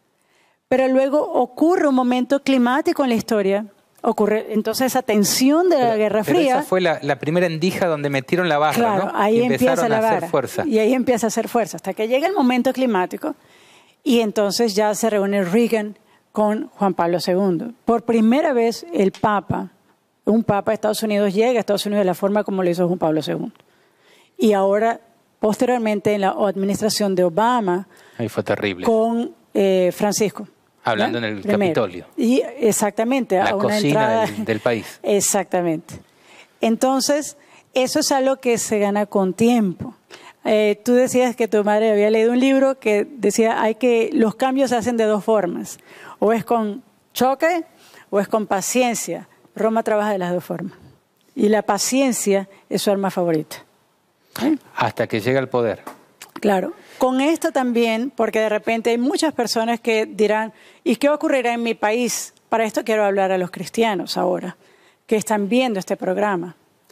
Pero luego ocurre un momento climático en la historia. Ocurre entonces esa tensión de la pero, Guerra pero Fría. Esa fue la, la primera endija donde metieron la barra, claro, ¿no? ahí y empieza la a barra. hacer fuerza. Y ahí empieza a hacer fuerza. Hasta que llega el momento climático y entonces ya se reúne Reagan con Juan Pablo segundo. Por primera vez el Papa, un Papa de Estados Unidos, llega a Estados Unidos de la forma como lo hizo Juan Pablo segundo. Y ahora, posteriormente, en la administración de Obama. Ahí fue terrible. Con eh, Francisco. Hablando ¿no? en el Primero. Capitolio. Y exactamente. La a una cocina entrada, del, del país. Exactamente. Entonces, eso es algo que se gana con tiempo. Eh, tú decías que tu madre había leído un libro que decía hay que los cambios se hacen de dos formas. O es con choque o es con paciencia. Roma trabaja de las dos formas. Y la paciencia es su arma favorita. ¿Eh? Hasta que llega al poder. Claro. Con esto también, porque de repente hay muchas personas que dirán, ¿y qué ocurrirá en mi país? Para esto quiero hablar a los cristianos ahora, que están viendo este programa.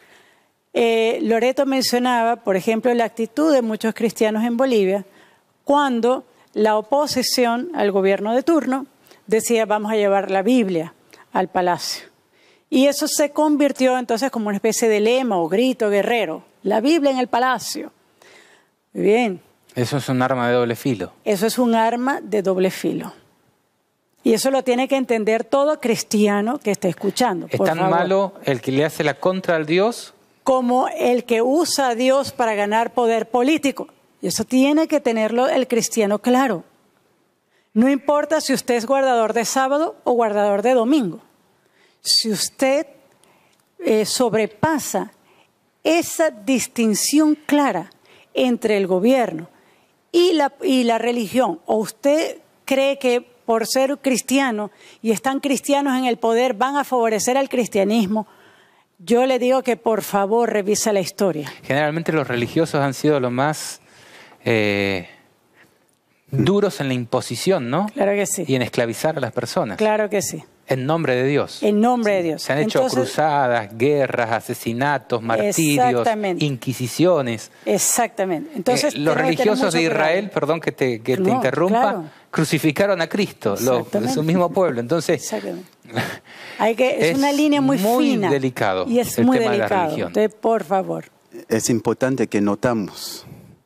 Eh, Loreto mencionaba, por ejemplo, la actitud de muchos cristianos en Bolivia cuando la oposición al gobierno de turno decía, vamos a llevar la Biblia al palacio. Y eso se convirtió entonces como una especie de lema o grito guerrero, la Biblia en el palacio. Muy bien. Eso es un arma de doble filo. Eso es un arma de doble filo. Y eso lo tiene que entender todo cristiano que esté escuchando. ¿Es tan malo el que le hace la contra al Dios? Como el que usa a Dios para ganar poder político. Y eso tiene que tenerlo el cristiano claro. No importa si usted es guardador de sábado o guardador de domingo. Si usted eh, sobrepasa esa distinción clara entre el gobierno y la, y la religión, o usted cree que por ser cristiano y están cristianos en el poder van a favorecer al cristianismo, yo le digo que por favor revisa la historia. Generalmente los religiosos han sido los más eh, duros en la imposición, ¿no? Claro que sí. Y en esclavizar a las personas. Claro que sí. En nombre de Dios. En nombre de Dios. Se han hecho Entonces, cruzadas, guerras, asesinatos, martirios, inquisiciones. Exactamente. Entonces, eh, los religiosos de Israel, perdón que te, que no, te interrumpa, claro. crucificaron a Cristo, los, de su mismo pueblo. Entonces, Hay que, es, es una línea muy, muy fina. delicado y es el muy tema delicado. de la religión. Entonces, por favor. Es importante que notamos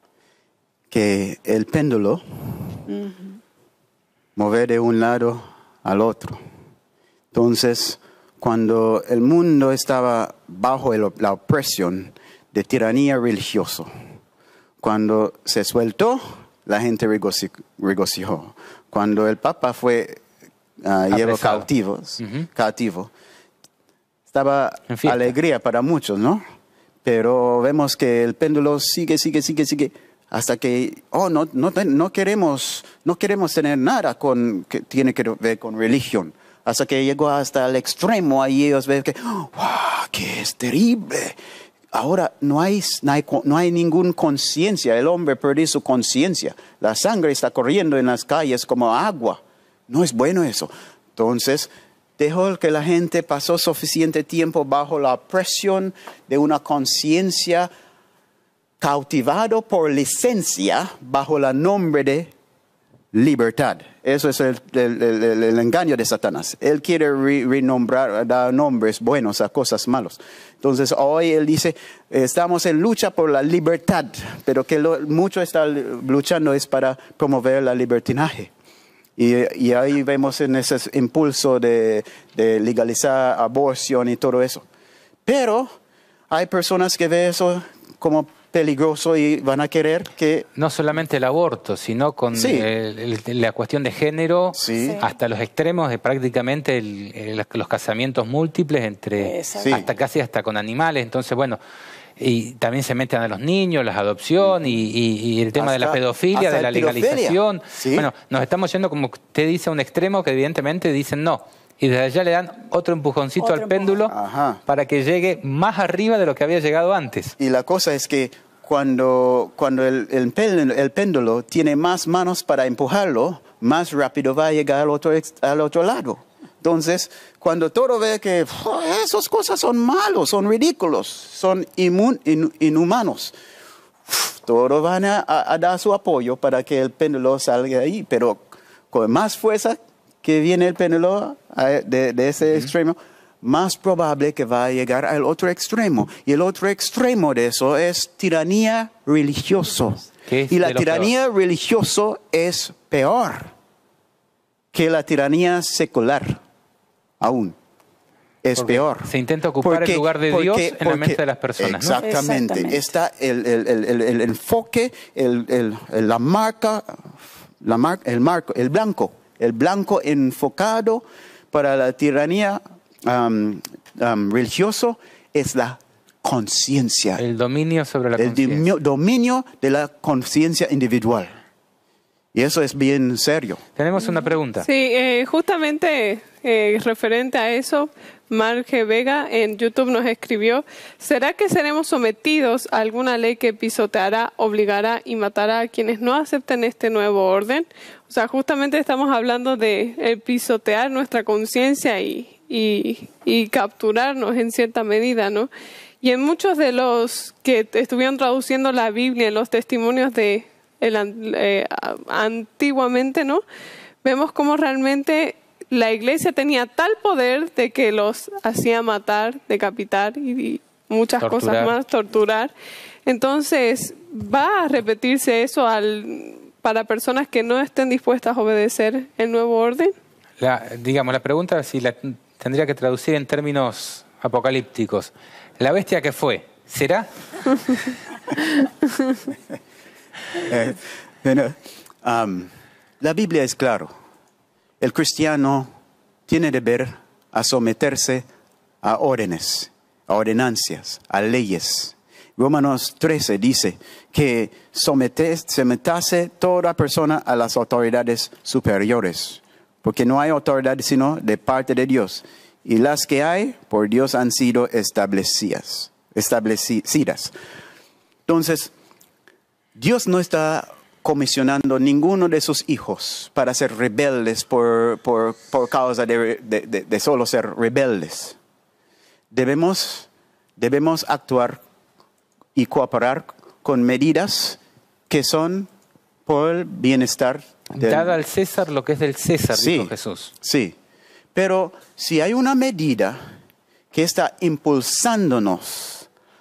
que el péndulo uh-huh. mover de un lado al otro. Entonces, cuando el mundo estaba bajo el, la opresión de tiranía religiosa, cuando se sueltó, la gente regocijó. Cuando el Papa fue uh, llevado cautivos, uh-huh. cautivo, estaba alegría para muchos, ¿no? Pero vemos que el péndulo sigue, sigue, sigue, sigue, hasta que, oh, no, no, no queremos, no queremos tener nada con que tiene que ver con religión. Hasta que llegó hasta el extremo, ahí ellos ven que, wow, que es terrible. Ahora no hay, no hay, no hay ninguna conciencia, el hombre perdió su conciencia. La sangre está corriendo en las calles como agua. No es bueno eso. Entonces, dejó que la gente pasó suficiente tiempo bajo la presión de una conciencia cautivado por licencia bajo el nombre de libertad. Eso es el, el, el, el engaño de Satanás. Él quiere re, renombrar, dar nombres buenos a cosas malas. Entonces hoy él dice, estamos en lucha por la libertad, pero que lo, mucho está luchando es para promover la libertinaje. Y, y ahí vemos en ese impulso de, de legalizar aborción y todo eso. Pero hay personas que ven eso como peligroso y van a querer que... No solamente el aborto, sino con sí. el, el, la cuestión de género, sí. hasta los extremos de prácticamente el, el, los casamientos múltiples, entre sí. hasta casi hasta con animales. Entonces, bueno, y también se meten a los niños, las adopción y, y, y el tema hasta, de la pedofilia, de la legalización. Sí. Bueno, nos estamos yendo, como usted dice, a un extremo que evidentemente dicen no. Y desde allá le dan otro empujoncito otro al péndulo Ajá. para que llegue más arriba de lo que había llegado antes. Y la cosa es que cuando, cuando el, el, péndulo, el péndulo tiene más manos para empujarlo, más rápido va a llegar al otro, al otro lado. Entonces, cuando todo ve que oh, esas cosas son malos, son ridículos, son inmun, in, inhumanos, todos van a, a, a dar su apoyo para que el péndulo salga ahí, pero con más fuerza que viene el péndulo de, de ese uh-huh. extremo, más probable que va a llegar al otro extremo. Y el otro extremo de eso es tiranía religiosa. Y la tiranía religiosa es peor que la tiranía secular, aún. Es porque peor. Se intenta ocupar porque, el lugar de porque, Dios en porque, la mente de las personas. Exactamente. ¿no? Exactamente. Está el, el, el, el, el enfoque, el, el, la marca, la mar, el marco, el blanco. El blanco enfocado para la tiranía um, um, religioso es la conciencia. El dominio sobre la conciencia. El dominio de la conciencia individual. Y eso es bien serio. Tenemos una pregunta. Sí, eh, justamente eh, referente a eso, Marge Vega en YouTube nos escribió, ¿será que seremos sometidos a alguna ley que pisoteará, obligará y matará a quienes no acepten este nuevo orden? O sea, justamente estamos hablando de el pisotear nuestra conciencia y, y, y capturarnos en cierta medida, ¿no? Y en muchos de los que estuvieron traduciendo la Biblia, en los testimonios de el, eh, antiguamente, ¿no? Vemos cómo realmente la iglesia tenía tal poder de que los hacía matar, decapitar y, y muchas torturar. cosas más, torturar. Entonces, ¿va a repetirse eso al, para personas que no estén dispuestas a obedecer el nuevo orden? La, digamos, la pregunta, si la tendría que traducir en términos apocalípticos. ¿La bestia qué fue? ¿Será? eh, bueno, um, la Biblia es claro. El cristiano tiene deber a someterse a órdenes, a ordenancias, a leyes. Romanos trece dice que sometase toda persona a las autoridades superiores, porque no hay autoridad sino de parte de Dios, y las que hay por Dios han sido establecidas. establecidas. Entonces, Dios no está comisionando ninguno de sus hijos para ser rebeldes por, por, por causa de, de, de, de solo ser rebeldes. Debemos, debemos actuar y cooperar con medidas que son por el bienestar del... Dada al César lo que es del César, sí, dijo Jesús. Sí, pero si hay una medida que está impulsándonos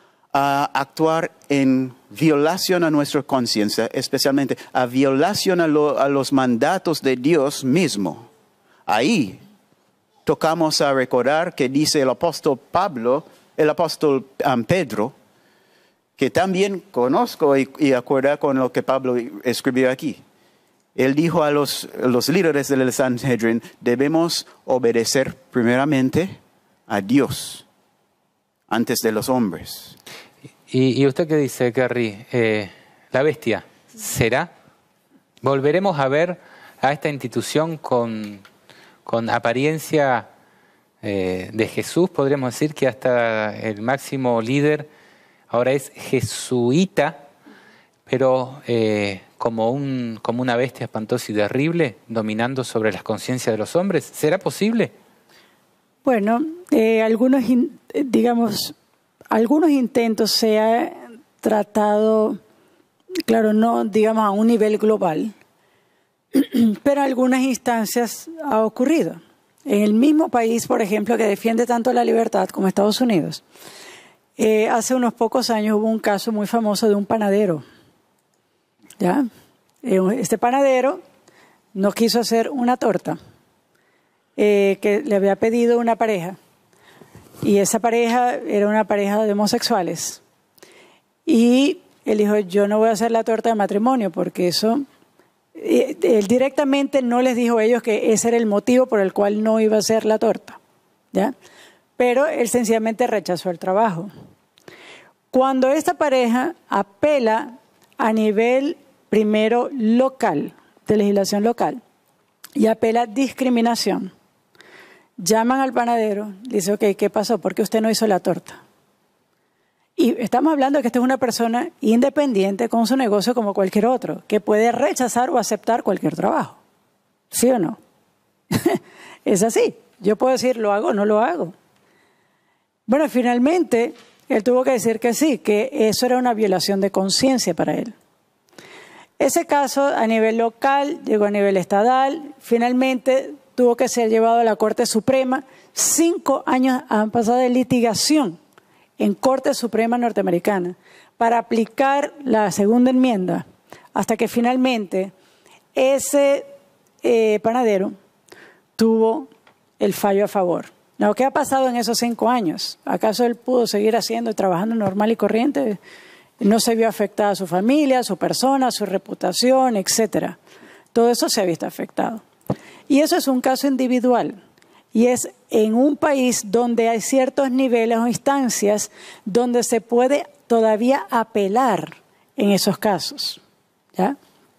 a actuar en violación a nuestra conciencia, especialmente a violación a, lo, a los mandatos de Dios mismo, ahí tocamos a recordar que dice el apóstol Pablo, el apóstol um, Pedro, que también conozco y, y acuerda con lo que Pablo escribió aquí. Él dijo a los, los líderes del Sanhedrin, debemos obedecer primeramente a Dios antes de los hombres. ¿Y, y usted qué dice, Kerry? Eh, ¿La bestia será? ¿Volveremos a ver a esta institución con, con apariencia eh, de Jesús? Podríamos decir que hasta el máximo líder ahora es jesuita, pero eh, como, un, como una bestia espantosa y terrible, dominando sobre las conciencias de los hombres. ¿Será posible? Bueno, eh, algunos, digamos, algunos intentos se han tratado, claro, no digamos a un nivel global, pero en algunas instancias ha ocurrido. En el mismo país, por ejemplo, que defiende tanto la libertad como Estados Unidos, eh, hace unos pocos años hubo un caso muy famoso de un panadero. ¿Ya? Este panadero no quiso hacer una torta eh, que le había pedido una pareja. Y esa pareja era una pareja de homosexuales. Y él dijo, yo no voy a hacer la torta de matrimonio porque eso... Él directamente no les dijo a ellos que ese era el motivo por el cual no iba a hacer la torta, ¿ya? Pero él sencillamente rechazó el trabajo. Cuando esta pareja apela a nivel primero local, de legislación local, y apela a discriminación, llaman al panadero, le dicen, ok, ¿qué pasó? ¿Por qué usted no hizo la torta? Y estamos hablando de que esta es una persona independiente con su negocio como cualquier otro, que puede rechazar o aceptar cualquier trabajo. ¿Sí o no? Es así. Yo puedo decir, lo hago o no lo hago. Bueno, finalmente, él tuvo que decir que sí, que eso era una violación de conciencia para él. Ese caso a nivel local, llegó a nivel estatal, finalmente tuvo que ser llevado a la Corte Suprema. Cinco años han pasado de litigación en Corte Suprema norteamericana para aplicar la segunda enmienda hasta que finalmente ese eh, panadero tuvo el fallo a favor. Lo que ha pasado en esos cinco años, ¿acaso él pudo seguir haciendo y trabajando normal y corriente? No se vio afectada su familia, su persona, su reputación, etcétera. Todo eso se ha visto afectado. Y eso es un caso individual. Y es en un país donde hay ciertos niveles o instancias donde se puede todavía apelar en esos casos. ¿Ya?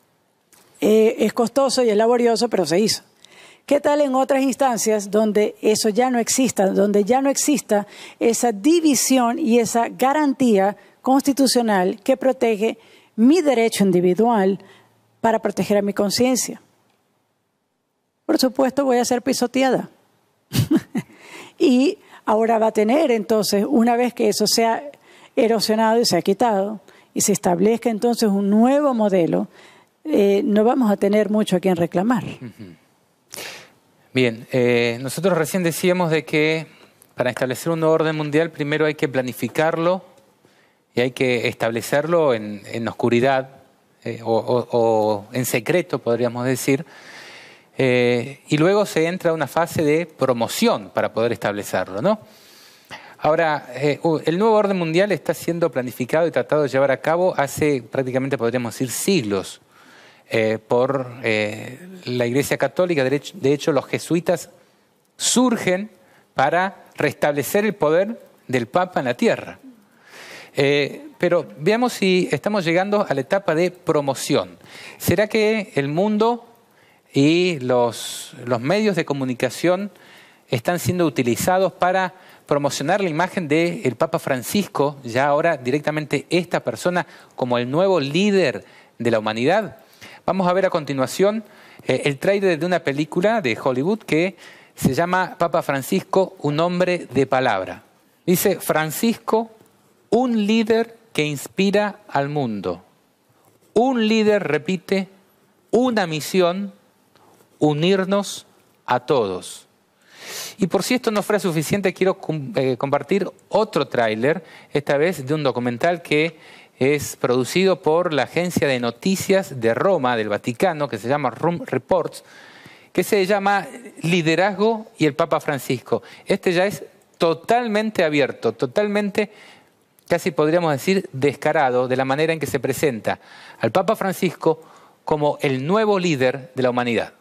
Eh, es costoso y es laborioso, pero se hizo. ¿Qué tal en otras instancias donde eso ya no exista, donde ya no exista esa división y esa garantía constitucional que protege mi derecho individual para proteger a mi conciencia? Por supuesto, voy a ser pisoteada. Y ahora va a tener entonces, una vez que eso sea erosionado y se ha quitado y se establezca entonces un nuevo modelo, eh, no vamos a tener mucho a quien reclamar. Bien, eh, nosotros recién decíamos de que para establecer un nuevo orden mundial primero hay que planificarlo y hay que establecerlo en, en oscuridad eh, o, o, o en secreto, podríamos decir. Eh, y luego se entra a una fase de promoción para poder establecerlo, ¿no? Ahora, eh, el nuevo orden mundial está siendo planificado y tratado de llevar a cabo hace prácticamente, podríamos decir, siglos eh, por eh, la Iglesia Católica. De hecho, de hecho, los jesuitas surgen para restablecer el poder del Papa en la tierra. Eh, pero veamos si estamos llegando a la etapa de promoción. ¿Será que el mundo y los, los medios de comunicación están siendo utilizados para promocionar la imagen del Papa Francisco, ya ahora directamente esta persona, como el nuevo líder de la humanidad? Vamos a ver a continuación eh, el tráiler de una película de Hollywood que se llama Papa Francisco, un hombre de palabra. Dice: Francisco, un líder que inspira al mundo. Un líder, repite, una misión, unirnos a todos. Y por si esto no fuera suficiente, quiero eh, compartir otro tráiler, esta vez de un documental que es producido por la agencia de noticias de Roma, del Vaticano, que se llama Rome Reports, que se llama Liderazgo y el Papa Francisco. Este ya es totalmente abierto, totalmente, casi podríamos decir, descarado, de la manera en que se presenta al Papa Francisco como el nuevo líder de la humanidad.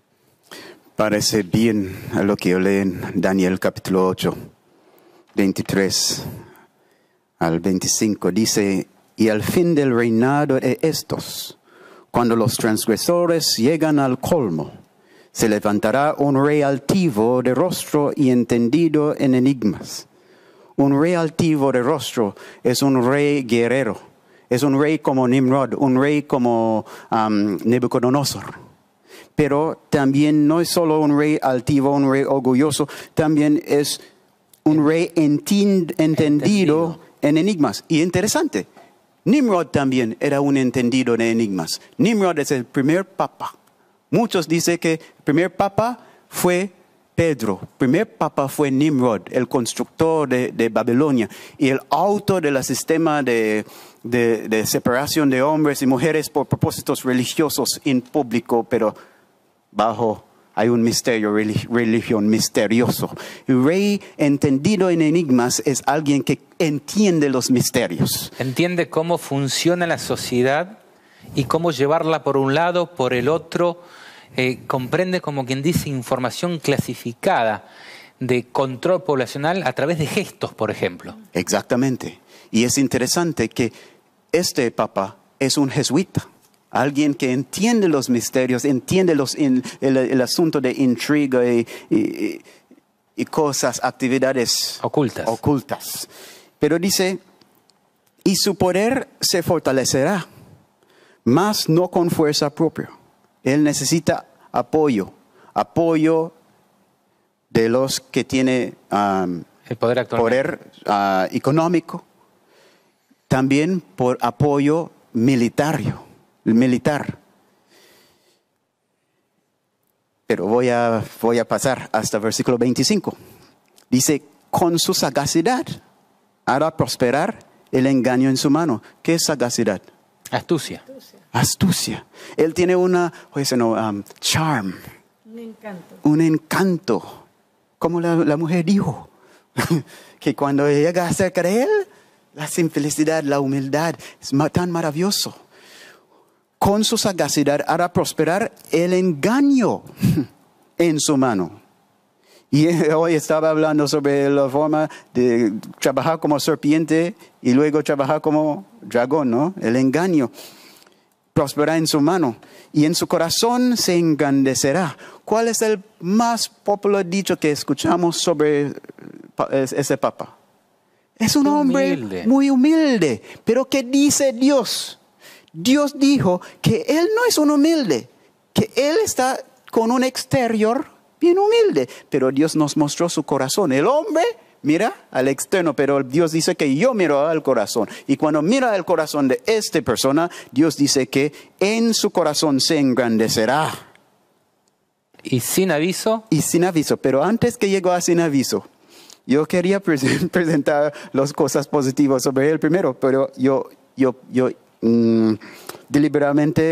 Parece bien a lo que yo leo en Daniel capítulo ocho, veintitrés al veinticinco. Dice: y al fin del reinado de estos, cuando los transgresores llegan al colmo, se levantará un rey altivo de rostro y entendido en enigmas. Un rey altivo de rostro es un rey guerrero, es un rey como Nimrod, un rey como um, Nabucodonosor. Pero también no es solo un rey altivo, un rey orgulloso, también es un rey entendido, entendido en enigmas. Y interesante, Nimrod también era un entendido de enigmas. Nimrod es el primer papa. Muchos dicen que el primer papa fue Pedro, el primer papa fue Nimrod, el constructor de, de Babilonia y el autor del sistema de, de, de separación de hombres y mujeres por propósitos religiosos en público, pero bajo hay un misterio, religión misterioso. El rey entendido en enigmas es alguien que entiende los misterios. Entiende cómo funciona la sociedad y cómo llevarla por un lado, por el otro. Eh, comprende, como quien dice, información clasificada de control poblacional a través de gestos, por ejemplo. Exactamente. Y es interesante que este papa es un jesuita. Alguien que entiende los misterios, entiende los in, el, el asunto de intriga y, y, y cosas, actividades ocultas. ocultas. Pero dice, y su poder se fortalecerá, mas no con fuerza propia. Él necesita apoyo, apoyo de los que tienen um, el poder, poder uh, económico, también por apoyo militario. militar. Pero voy a, voy a pasar hasta el versículo veinticinco. Dice, con su sagacidad hará prosperar el engaño en su mano. ¿Qué es sagacidad? Astucia. Astucia. Él tiene una, oye, no, um, charm. Un encanto. Un encanto. Como la, la mujer dijo, que cuando llega cerca de él, la simplicidad, la humildad, es tan maravilloso. Con su sagacidad hará prosperar el engaño en su mano. Y hoy estaba hablando sobre la forma de trabajar como serpiente y luego trabajar como dragón, ¿no? El engaño prosperará en su mano y en su corazón se engrandecerá. ¿Cuál es el más popular dicho que escuchamos sobre ese papa? Es un hombre humilde. Muy humilde. Pero ¿qué dice Dios? Dios dijo que él no es un humilde, que él está con un exterior bien humilde, pero Dios nos mostró su corazón. El hombre mira al externo, pero Dios dice que yo miro al corazón. Y cuando mira al corazón de esta persona, Dios dice que en su corazón se engrandecerá. ¿Y sin aviso? Y sin aviso, pero antes que llegó a sin aviso, yo quería presentar las cosas positivas sobre él primero, pero yo, yo, yo mm, deliberadamente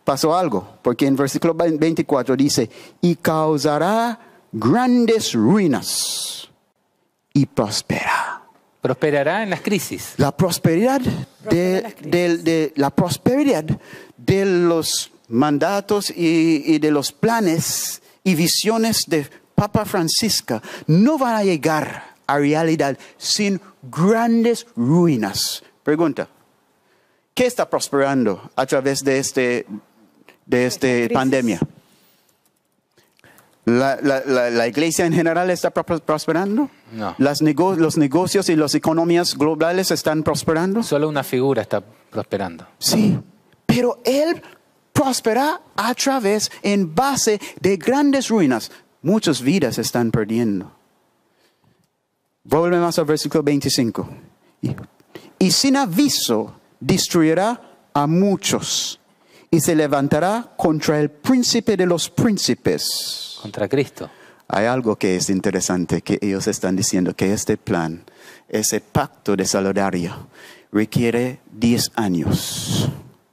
pasó algo, porque en versículo veinticuatro dice, y causará grandes ruinas y prospera. Prosperará en las crisis. La prosperidad de, de, de, la prosperidad de los mandatos y, y de los planes y visiones de Papa Francisco no van a llegar a realidad sin grandes ruinas. Pregunta, ¿qué está prosperando a través de este de esta pandemia? ¿La, la, la, ¿La iglesia en general está prosperando? No. Las nego ¿Los negocios y las economías globales están prosperando? Solo una figura está prosperando. Sí, pero él prospera a través, en base de grandes ruinas. Muchas vidas se están perdiendo. Volvemos al versículo veinticinco. Y, y sin aviso destruirá a muchos y se levantará contra el príncipe de los príncipes. Contra Cristo. Hay algo que es interesante, que ellos están diciendo que este plan, ese pacto de solidaridad, requiere diez años.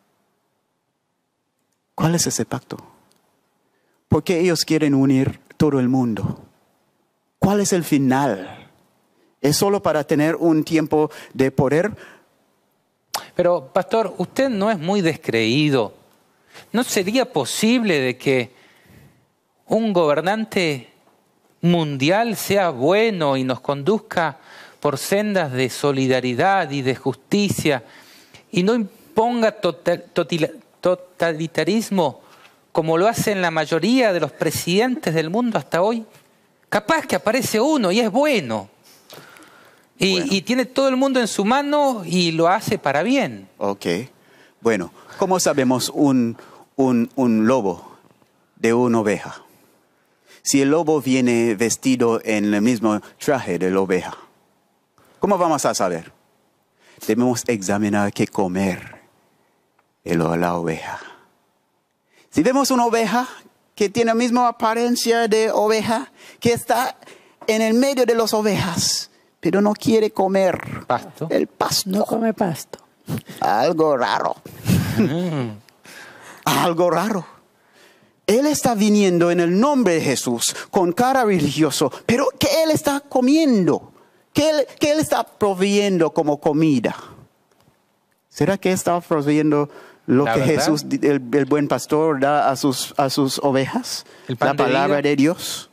¿Cuál es ese pacto? Porque ellos quieren unir todo el mundo. ¿Cuál es el final? ¿Es solo para tener un tiempo de poder? Pero, pastor, usted no es muy descreído. ¿No sería posible de que un gobernante mundial sea bueno y nos conduzca por sendas de solidaridad y de justicia y no imponga total, total, totalitarismo como lo hacen la mayoría de los presidentes del mundo hasta hoy? Capaz que aparece uno y es bueno. Y, bueno. y tiene todo el mundo en su mano y lo hace para bien. Ok. Bueno, ¿cómo sabemos un, un, un lobo de una oveja? Si el lobo viene vestido en el mismo traje de la oveja, ¿cómo vamos a saber? Debemos examinar qué comer el, la oveja. Si vemos una oveja que tiene la misma apariencia de oveja, que está en el medio de las ovejas, pero no quiere comer pasto. El pasto. No come pasto. Algo raro. Algo raro. Él está viniendo en el nombre de Jesús con cara religioso, pero ¿qué él está comiendo? ¿Qué él, qué él está proveyendo como comida? ¿Será que está proveyendo lo La que verdad? Jesús, el, el buen pastor, da a sus, a sus ovejas? La palabra de, de Dios.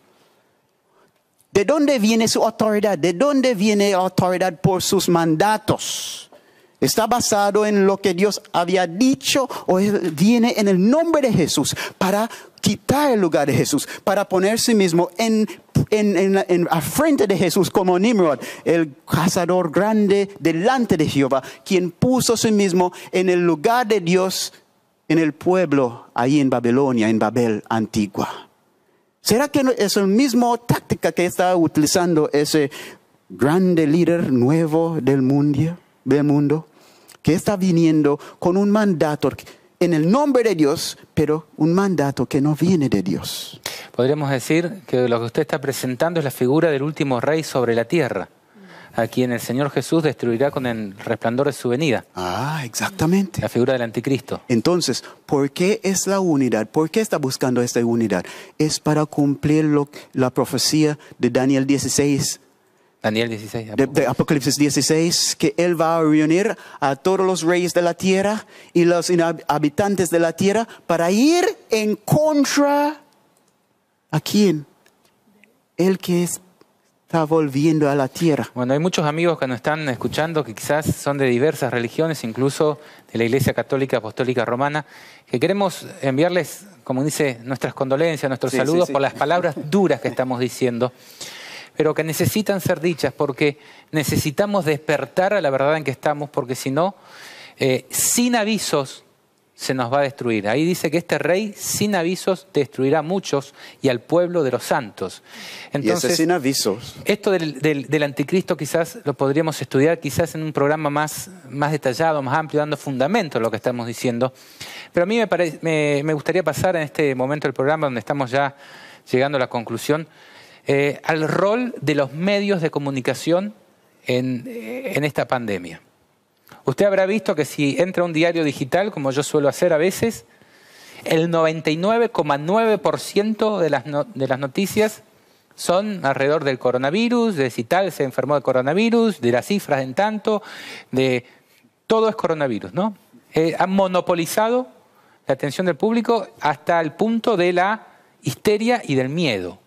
¿De dónde viene su autoridad? ¿De dónde viene la autoridad por sus mandatos? ¿Está basado en lo que Dios había dicho o viene en el nombre de Jesús para quitar el lugar de Jesús, para ponerse mismo en, en, en, en a frente de Jesús como Nimrod, el cazador grande delante de Jehová, quien puso a sí mismo en el lugar de Dios en el pueblo ahí en Babilonia, en Babel antigua? ¿Será que es la misma táctica que está utilizando ese grande líder nuevo del mundo? del mundo, que está viniendo con un mandato en el nombre de Dios, pero un mandato que no viene de Dios? Podríamos decir que lo que usted está presentando es la figura del último rey sobre la tierra, a quien el Señor Jesús destruirá con el resplandor de su venida. Ah, exactamente. La figura del anticristo. Entonces, ¿por qué es la unidad? ¿Por qué está buscando esta unidad? Es para cumplir lo, la profecía de Daniel dieciséis. Daniel dieciséis. De, de Apocalipsis dieciséis, que Él va a reunir a todos los reyes de la tierra y los habitantes de la tierra para ir en contra. ¿A quién? El que está volviendo a la tierra. Bueno, hay muchos amigos que nos están escuchando que quizás son de diversas religiones, incluso de la Iglesia Católica Apostólica Romana, que queremos enviarles, como dice, nuestras condolencias, nuestros sí, saludos sí, sí. por las palabras duras que estamos diciendo, pero que necesitan ser dichas porque necesitamos despertar a la verdad en que estamos, porque si no, eh, sin avisos se nos va a destruir. Ahí dice que este rey sin avisos destruirá a muchos y al pueblo de los santos. Entonces, y ese sin avisos. Esto del, del, del anticristo quizás lo podríamos estudiar quizás en un programa más, más detallado, más amplio, dando fundamento a lo que estamos diciendo. Pero a mí me, pare, me, me gustaría pasar en este momento del programa, donde estamos ya llegando a la conclusión, Eh, al rol de los medios de comunicación en, en esta pandemia. Usted habrá visto que si entra a un diario digital, como yo suelo hacer a veces, El noventa y nueve coma nueve por ciento de las, no, de las noticias son alrededor del coronavirus, de si tal se enfermó de coronavirus, de las cifras en tanto, de todo es coronavirus, ¿no? Eh, han monopolizado la atención del público hasta el punto de la histeria y del miedo.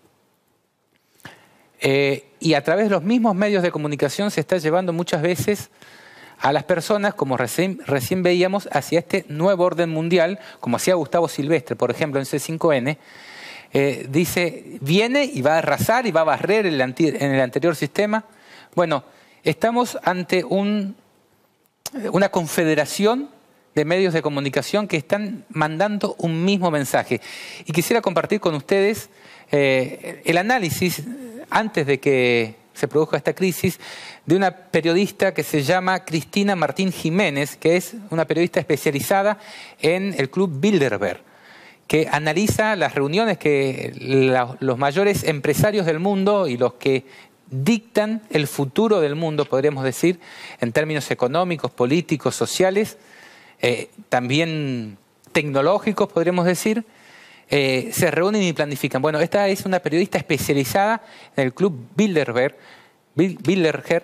Eh, y a través de los mismos medios de comunicación se está llevando muchas veces a las personas, como recién, recién veíamos, hacia este nuevo orden mundial, como hacía Gustavo Silvestre, por ejemplo, en C cinco N, eh, dice, viene y va a arrasar y va a barrer el anti, en el anterior sistema. Bueno, estamos ante un, una confederación de medios de comunicación que están mandando un mismo mensaje. Y quisiera compartir con ustedes eh, el análisis, antes de que se produjo esta crisis, de una periodista que se llama Cristina Martín Jiménez, que es una periodista especializada en el Club Bilderberg, que analiza las reuniones que la, los mayores empresarios del mundo y los que dictan el futuro del mundo, podríamos decir, en términos económicos, políticos, sociales, eh, también tecnológicos, podríamos decir, Eh, se reúnen y planifican. Bueno, esta es una periodista especializada en el Club Bilderberg, Bilderberg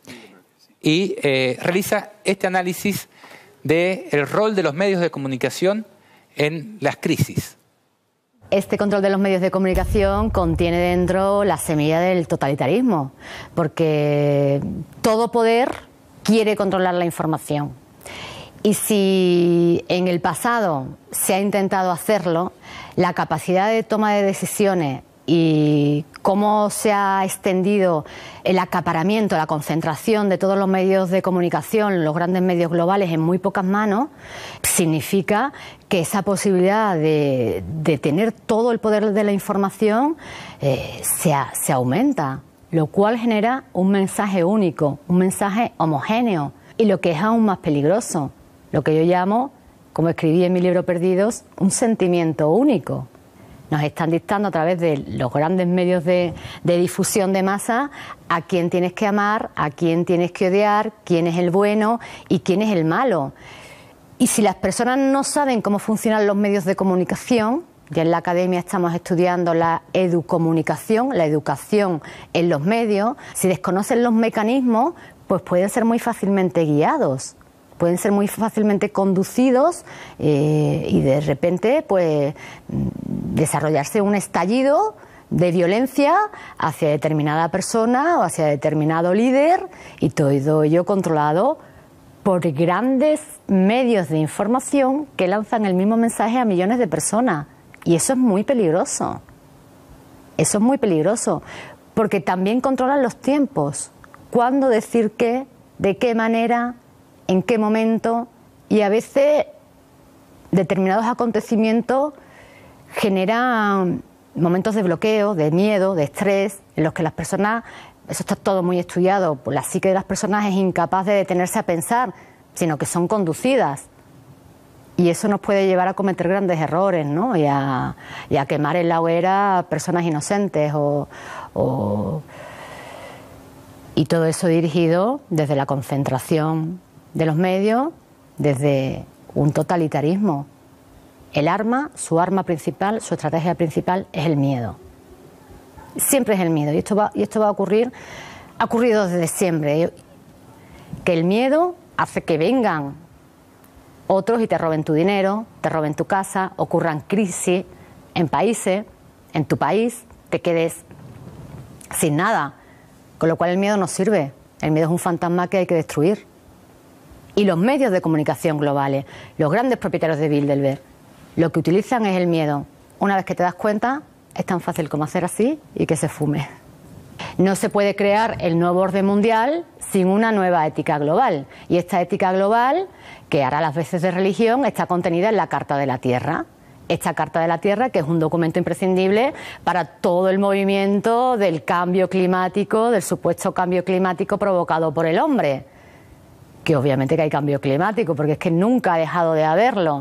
y eh, realiza este análisis del rol de los medios de comunicación en las crisis. Este control de los medios de comunicación contiene dentro la semilla del totalitarismo, porque todo poder quiere controlar la información. Y si en el pasado se ha intentado hacerlo, la capacidad de toma de decisiones y cómo se ha extendido el acaparamiento, la concentración de todos los medios de comunicación, los grandes medios globales en muy pocas manos, significa que esa posibilidad de, de tener todo el poder de la información eh, se, se aumenta, lo cual genera un mensaje único, un mensaje homogéneo y lo que es aún más peligroso, lo que yo llamo, como escribí en mi libro Perdidos, un sentimiento único. Nos están dictando a través de los grandes medios de, de difusión de masa a quién tienes que amar, a quién tienes que odiar, quién es el bueno y quién es el malo. Y si las personas no saben cómo funcionan los medios de comunicación, ya en la academia estamos estudiando la educomunicación, la educación en los medios, si desconocen los mecanismos, pues pueden ser muy fácilmente guiados. Pueden ser muy fácilmente conducidos eh, y de repente pues desarrollarse un estallido de violencia hacia determinada persona o hacia determinado líder, y todo ello controlado por grandes medios de información que lanzan el mismo mensaje a millones de personas. Y eso es muy peligroso. Eso es muy peligroso porque también controlan los tiempos. Cuándo decir qué, de qué manera, en qué momento, y a veces determinados acontecimientos generan momentos de bloqueo, de miedo, de estrés, en los que las personas, eso está todo muy estudiado, pues la psique de las personas es incapaz de detenerse a pensar, sino que son conducidas. Y eso nos puede llevar a cometer grandes errores, ¿no? Y a, y a quemar en la hoguera a personas inocentes o, o... y todo eso dirigido desde la concentración de los medios, desde un totalitarismo. El arma, su arma principal, su estrategia principal es el miedo. Siempre es el miedo, y esto va, y esto va a ocurrir, ha ocurrido desde siempre, que el miedo hace que vengan otros y te roben tu dinero, te roben tu casa, ocurran crisis en países, en tu país, te quedes sin nada, con lo cual el miedo no sirve, el miedo es un fantasma que hay que destruir. Y los medios de comunicación globales, los grandes propietarios de Bilderberg, lo que utilizan es el miedo. Una vez que te das cuenta, es tan fácil como hacer así y que se fume. No se puede crear el nuevo orden mundial sin una nueva ética global. Y esta ética global, que hará las veces de religión, está contenida en la Carta de la Tierra. Esta Carta de la Tierra, que es un documento imprescindible para todo el movimiento del cambio climático, del supuesto cambio climático provocado por el hombre. Que obviamente que hay cambio climático, porque es que nunca ha dejado de haberlo,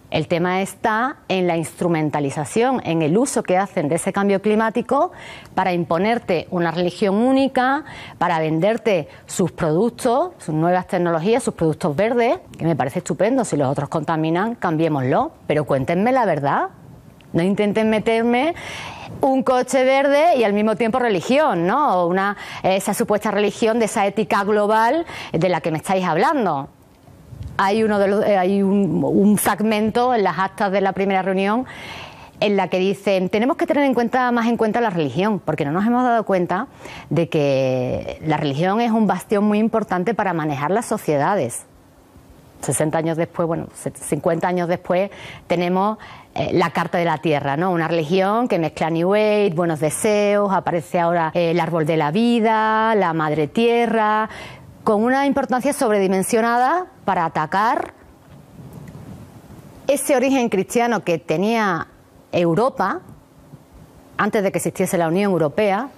El tema está en la instrumentalización, en el uso que hacen de ese cambio climático para imponerte una religión única, para venderte sus productos, sus nuevas tecnologías, sus productos verdes, que me parece estupendo. Si los otros contaminan, cambiémoslo, pero cuéntenme la verdad. No intenten meterme un coche verde y al mismo tiempo religión, ¿no? Una, esa supuesta religión de esa ética global de la que me estáis hablando. Hay, uno de los, hay un, un fragmento en las actas de la primera reunión en la que dicen tenemos que tener en cuenta, más en cuenta la religión, porque no nos hemos dado cuenta de que la religión es un bastión muy importante para manejar las sociedades. sesenta años después, bueno, cincuenta años después, tenemos eh, la Carta de la Tierra, ¿no? Una religión que mezcla New Age, buenos deseos, aparece ahora eh, el árbol de la vida, la madre tierra, con una importancia sobredimensionada para atacar ese origen cristiano que tenía Europa antes de que existiese la Unión Europea.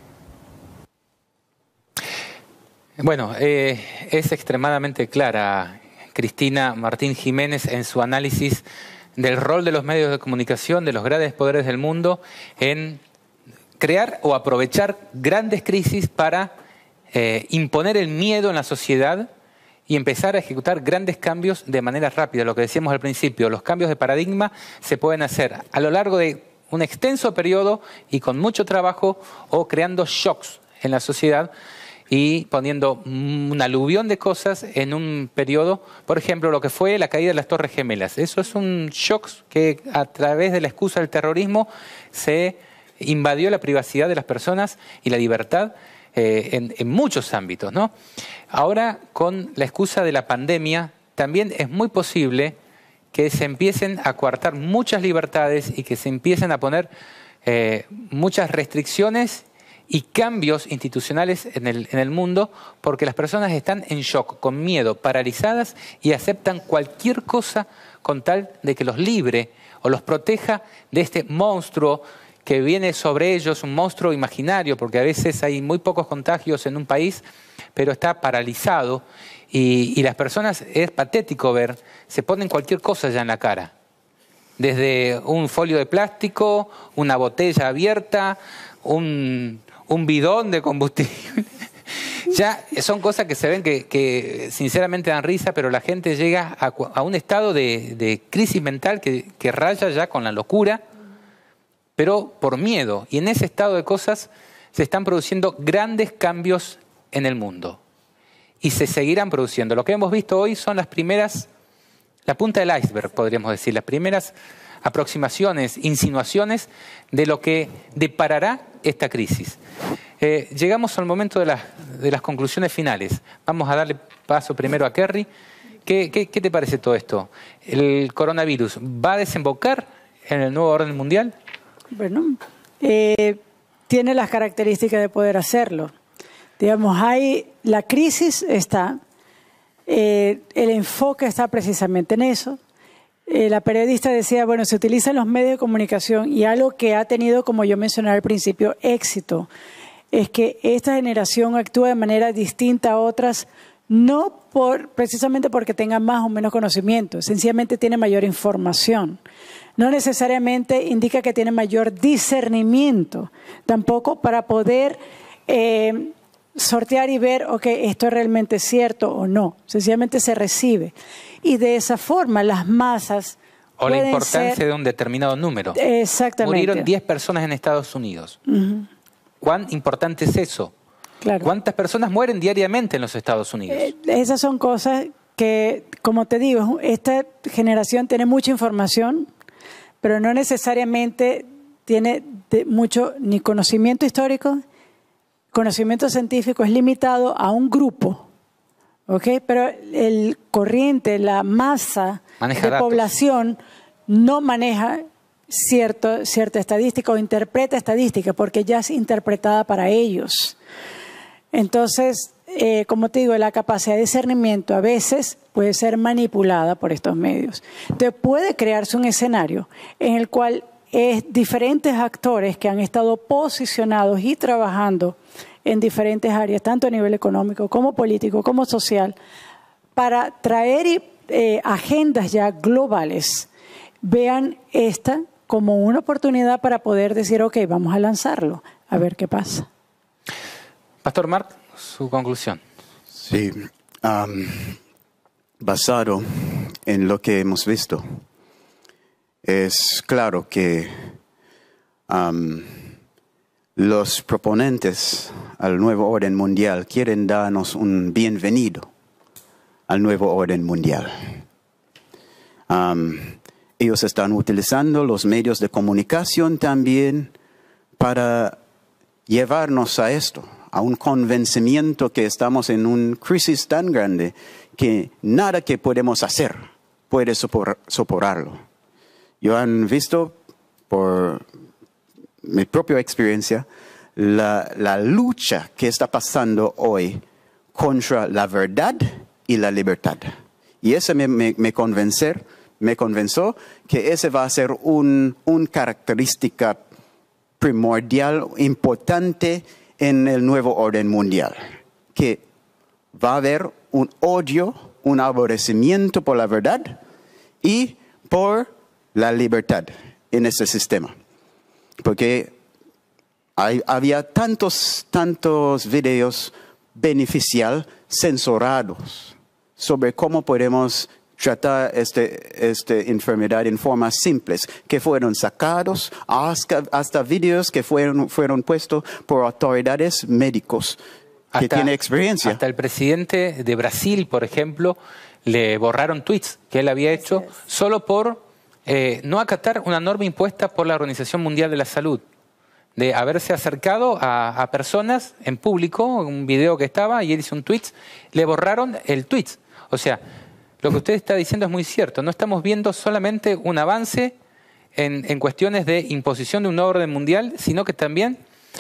Bueno, eh, es extremadamente clara Cristina Martín Jiménez en su análisis del rol de los medios de comunicación, de los grandes poderes del mundo, en crear o aprovechar grandes crisis para eh, imponer el miedo en la sociedad y empezar a ejecutar grandes cambios de manera rápida. Lo que decíamos al principio, los cambios de paradigma se pueden hacer a lo largo de un extenso periodo y con mucho trabajo, o creando shocks en la sociedad y poniendo un aluvión de cosas en un periodo. Por ejemplo, lo que fue la caída de las Torres Gemelas. Eso es un shock que a través de la excusa del terrorismo se invadió la privacidad de las personas y la libertad eh, en, en muchos ámbitos, ¿no? Ahora, con la excusa de la pandemia, también es muy posible que se empiecen a coartar muchas libertades y que se empiecen a poner eh, muchas restricciones y cambios institucionales en el, en el mundo, porque las personas están en shock, con miedo, paralizadas, y aceptan cualquier cosa con tal de que los libre o los proteja de este monstruo que viene sobre ellos, un monstruo imaginario, porque a veces hay muy pocos contagios en un país, pero está paralizado, y, y las personas, es patético ver, se ponen cualquier cosa ya en la cara, desde un folio de plástico, una botella abierta, un... un bidón de combustible. Ya son cosas que se ven que, que sinceramente dan risa, pero la gente llega a, a un estado de, de crisis mental que, que raya ya con la locura, pero por miedo. Y en ese estado de cosas se están produciendo grandes cambios en el mundo. Y se seguirán produciendo. Lo que hemos visto hoy son las primeras, la punta del iceberg, podríamos decir, las primeras aproximaciones, insinuaciones de lo que deparará esta crisis. Eh, llegamos al momento de, la, de las conclusiones finales. Vamos a darle paso primero a Kerry. ¿Qué, qué, qué te parece todo esto? ¿El coronavirus va a desembocar en el nuevo orden mundial? Bueno, eh, tiene las características de poder hacerlo. Digamos, hay, la crisis está, eh, el enfoque está precisamente en eso. Eh, la periodista decía, bueno, se utilizan los medios de comunicación, y algo que ha tenido, como yo mencioné al principio, éxito, es que esta generación actúa de manera distinta a otras, no por, precisamente porque tenga más o menos conocimiento, sencillamente tiene mayor información. No necesariamente indica que tiene mayor discernimiento, tampoco para poder eh, sortear y ver, ok, esto es realmente cierto o no, sencillamente se recibe. Y de esa forma las masas o la importancia ser... de un determinado número. Exactamente. Murieron diez personas en Estados Unidos. Uh-huh. ¿Cuán importante es eso? Claro. ¿Cuántas personas mueren diariamente en los Estados Unidos? Eh, esas son cosas que, como te digo, esta generación tiene mucha información, pero no necesariamente tiene de mucho ni conocimiento histórico, conocimiento científico, es limitado a un grupo. Okay, pero el corriente, la masa maneja de datos. Población no maneja cierto, cierta estadística o interpreta estadística porque ya es interpretada para ellos. Entonces, eh, como te digo, la capacidad de discernimiento a veces puede ser manipulada por estos medios. Entonces puede crearse un escenario en el cual eh, diferentes actores que han estado posicionados y trabajando en diferentes áreas, tanto a nivel económico como político, como social, para traer eh, agendas ya globales vean esta como una oportunidad para poder decir, ok, vamos a lanzarlo, a ver qué pasa. Pastor Mark, su conclusión. Sí, um, basado en lo que hemos visto, es claro que um, los proponentes al nuevo orden mundial quieren darnos un bienvenido al nuevo orden mundial. Um, ellos están utilizando los medios de comunicación también para llevarnos a esto, a un convencimiento que estamos en una crisis tan grande que nada que podemos hacer puede sopor- soportarlo. Yo han visto por mi propia experiencia la, la lucha que está pasando hoy contra la verdad y la libertad. Y eso me, me, me, convencer, me convenció que esa va a ser una un característica primordial, importante en el nuevo orden mundial. Que va a haber un odio, un aborrecimiento por la verdad y por la libertad en ese sistema. Porque hay, había tantos, tantos videos beneficiales censurados sobre cómo podemos tratar este, esta enfermedad en formas simples, que fueron sacados, hasta, hasta videos que fueron, fueron puestos por autoridades médicos que Hasta- tienen experiencia. Hasta el presidente de Brasil, por ejemplo, le borraron tweets que él había hecho solo por eh, no acatar una norma impuesta por la Organización Mundial de la Salud, de haberse acercado a, a personas en público, un video que estaba, y él hizo un tweet, le borraron el tweet. O sea, lo que usted está diciendo es muy cierto. No estamos viendo solamente un avance en, en cuestiones de imposición de un nuevo orden mundial, sino que también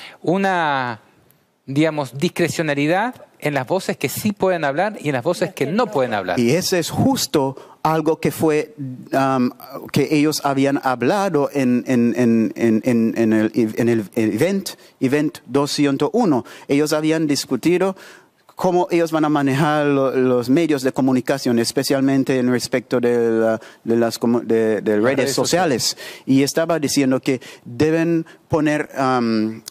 una, digamos, discrecionalidad en las voces que sí pueden hablar y en las voces que no pueden hablar. Y ese es justo algo que fue um, que ellos habían hablado en, en, en, en, en, en el, en el event, event doscientos uno. Ellos habían discutido cómo ellos van a manejar lo, los medios de comunicación, especialmente en respecto de, la, de las de, de redes, redes sociales. sociales. Y estaba diciendo que deben poner, um,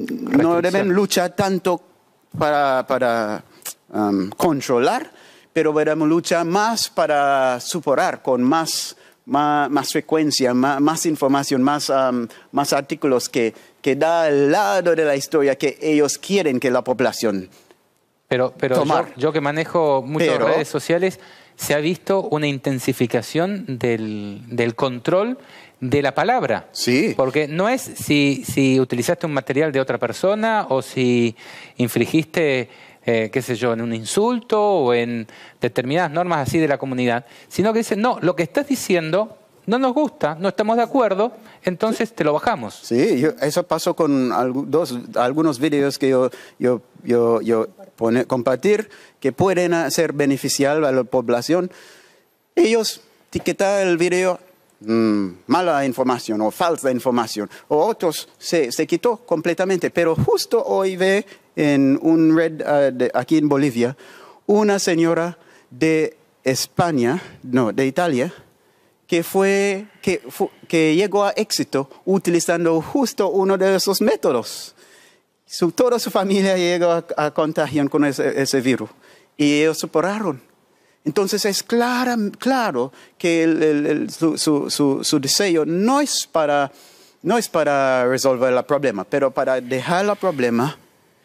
no deben luchar tanto para, para um, controlar, pero debemos luchar más para superar con más, más, más frecuencia, más, más información, más, um, más artículos que, que da el lado de la historia que ellos quieren que la población Pero, pero yo, yo que manejo muchas Pero- redes sociales, se ha visto una intensificación del, del control de la palabra. Sí. Porque no es si, si utilizaste un material de otra persona o si infringiste, eh, qué sé yo, en un insulto o en determinadas normas así de la comunidad, sino que dicen, no, lo que estás diciendo no nos gusta, no estamos de acuerdo, entonces te lo bajamos. Sí, yo- eso pasó con algu- dos, algunos videos que yo, yo, yo, yo pone, compartir que pueden ser beneficiar a la población. Ellos etiquetan el video mm, mala información o falsa información, o otros se, se quitó completamente. Pero justo hoy ve en un red uh, de, aquí en Bolivia una señora de España, no, de Italia, que fue que, fu- que llegó a éxito utilizando justo uno de esos métodos. Su, toda su familia llegó a, a contagiar con ese, ese virus y ellos superaron. Entonces es clara, claro que el, el- el- su, su, su, su deseo no es, para, no es para resolver el problema, pero para dejar el problema,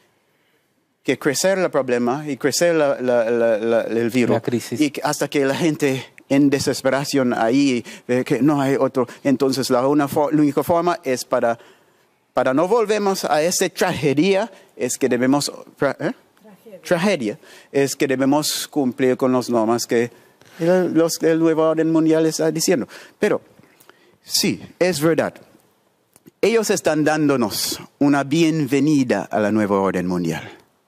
que crecer el problema y crecer la- la- la- la- el virus. La crisis. Y que hasta que la gente en desesperación ahí, ve que no hay otro. Entonces la, una fo- la única forma es para, para no volvemos a esa tragedia, es que debemos, tra- ¿eh? tragedia, es que debemos cumplir con las normas que el, los, el nuevo orden mundial está diciendo. Pero sí, es verdad. Ellos están dándonos una bienvenida a la nueva orden mundial.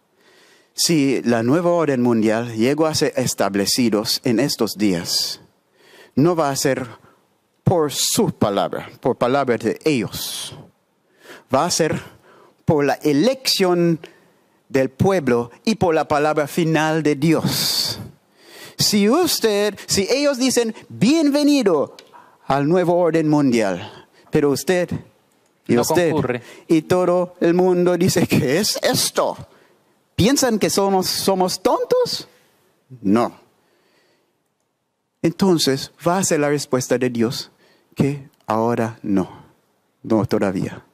Si la nueva orden mundial llegó a ser establecidos en estos días, no va a ser por su palabra, por palabra de ellos. Va a ser por la elección del pueblo y por la palabra final de Dios. Si usted, si ellos dicen bienvenido al nuevo orden mundial. Pero usted y no usted concurre. y todo el mundo dice, ¿qué es esto? ¿Piensan que somos, somos tontos? No. Entonces va a ser la respuesta de Dios que ahora no, no todavía.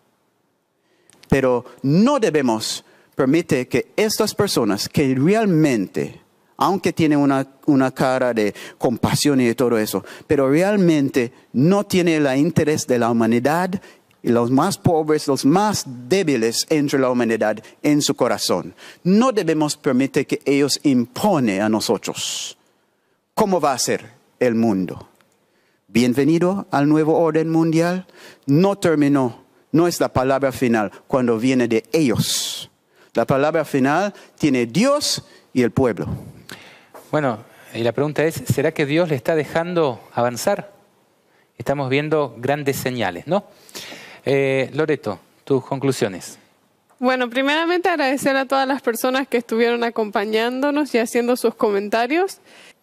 Pero no debemos permitir que estas personas que realmente, aunque tienen una, una cara de compasión y de todo eso, pero realmente no tienen el interés de la humanidad y los más pobres, los más débiles entre la humanidad en su corazón. No debemos permitir que ellos imponen a nosotros. ¿Cómo va a ser el mundo? Bienvenido al nuevo orden mundial. No terminó, no es la palabra final cuando viene de ellos. La palabra final tiene Dios y el pueblo. Bueno, y la pregunta es, ¿será que Dios le está dejando avanzar? Estamos viendo grandes señales, ¿no? Eh, Loreto, tus conclusiones. Bueno, primeramente agradecer a todas las personas que estuvieron acompañándonos y haciendo sus comentarios.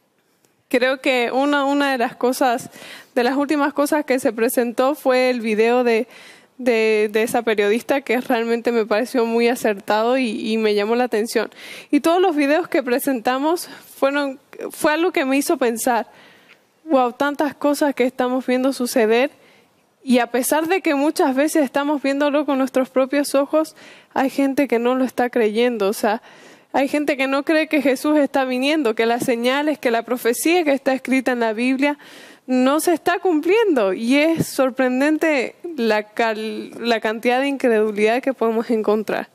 Creo que una, una de las cosas, de las últimas cosas que se presentó fue el video de, de, de esa periodista, que realmente me pareció muy acertado y, y me llamó la atención. Y todos los videos que presentamos fueron, fue algo que me hizo pensar, wow, tantas cosas que estamos viendo suceder. Y a pesar de que muchas veces estamos viéndolo con nuestros propios ojos, hay gente que no lo está creyendo. O sea, hay gente que no cree que Jesús está viniendo, que las señales, que la profecía que está escrita en la Biblia no se está cumpliendo. Y es sorprendente la, cal, la cantidad de incredulidad que podemos encontrar.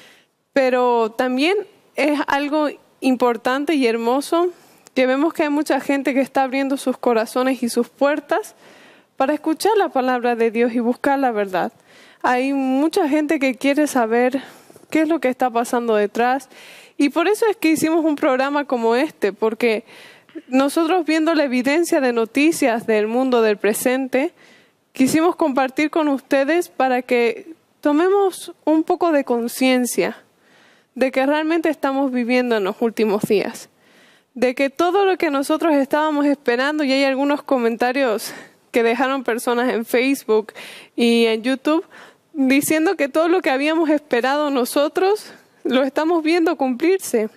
Pero también es algo importante y hermoso que vemos que hay mucha gente que está abriendo sus corazones y sus puertas para escuchar la palabra de Dios y buscar la verdad. Hay mucha gente que quiere saber qué es lo que está pasando detrás. Y por eso es que hicimos un programa como este, porque nosotros, viendo la evidencia de noticias del mundo del presente, quisimos compartir con ustedes para que tomemos un poco de conciencia de que realmente estamos viviendo en los últimos días. De que todo lo que nosotros estábamos esperando, y hay algunos comentarios que dejaron personas en Facebook y en YouTube, diciendo que todo lo que habíamos esperado nosotros lo estamos viendo cumplirse.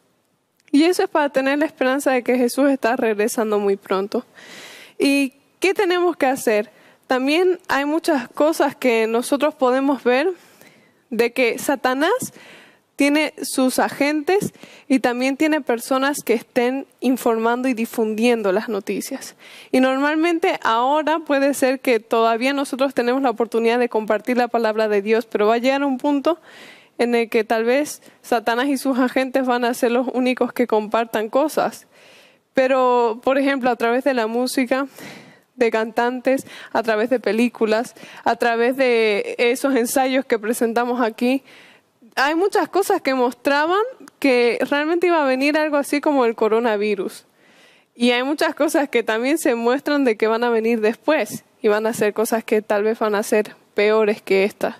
Y eso es para tener la esperanza de que Jesús está regresando muy pronto. ¿Y qué tenemos que hacer? También hay muchas cosas que nosotros podemos ver, de que Satanás tiene sus agentes y también tiene personas que estén informando y difundiendo las noticias. Y normalmente ahora puede ser que todavía nosotros tenemos la oportunidad de compartir la palabra de Dios, pero va a llegar un punto en el que tal vez Satanás y sus agentes van a ser los únicos que compartan cosas. Pero, por ejemplo, a través de la música, de cantantes, a través de películas, a través de esos ensayos que presentamos aquí, hay muchas cosas que mostraban que realmente iba a venir algo así como el coronavirus. Y hay muchas cosas que también se muestran de que van a venir después. Y van a ser cosas que tal vez van a ser peores que estas.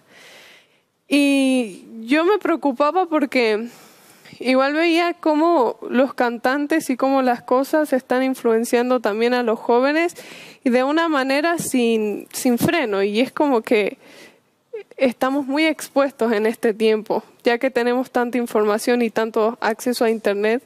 Y yo me preocupaba porque igual veía cómo los cantantes y cómo las cosas están influenciando también a los jóvenes. Y de una manera sin, sin freno. Y es como que estamos muy expuestos en este tiempo, ya que tenemos tanta información y tanto acceso a Internet.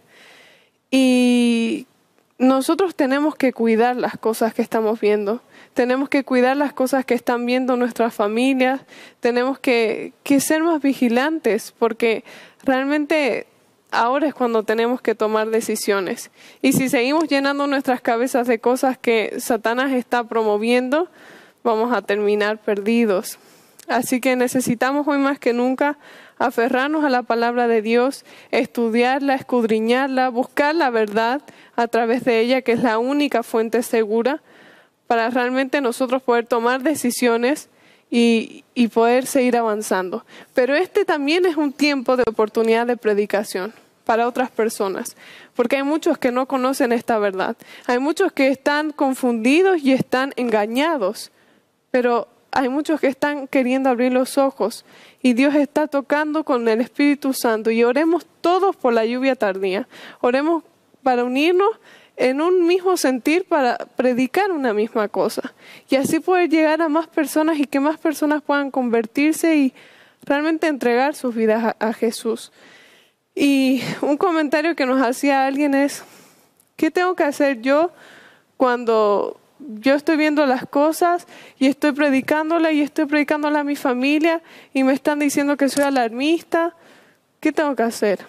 Y nosotros tenemos que cuidar las cosas que estamos viendo. Tenemos que cuidar las cosas que están viendo nuestras familias. Tenemos que, que ser más vigilantes, porque realmente ahora es cuando tenemos que tomar decisiones. Y si seguimos llenando nuestras cabezas de cosas que Satanás está promoviendo, vamos a terminar perdidos. Así que necesitamos hoy más que nunca aferrarnos a la palabra de Dios, estudiarla, escudriñarla, buscar la verdad a través de ella, que es la única fuente segura, para realmente nosotros poder tomar decisiones y, y poder seguir avanzando. Pero este también es un tiempo de oportunidad de predicación para otras personas, porque hay muchos que no conocen esta verdad. Hay muchos que están confundidos y están engañados, pero hay muchos que están queriendo abrir los ojos y Dios está tocando con el Espíritu Santo. Y oremos todos por la lluvia tardía. Oremos para unirnos en un mismo sentir para predicar una misma cosa. Y así poder llegar a más personas y que más personas puedan convertirse y realmente entregar sus vidas a, a Jesús. Y un comentario que nos hacía alguien es, ¿qué tengo que hacer yo cuando yo estoy viendo las cosas y estoy predicándola y estoy predicándola a mi familia y me están diciendo que soy alarmista? ¿Qué tengo que hacer?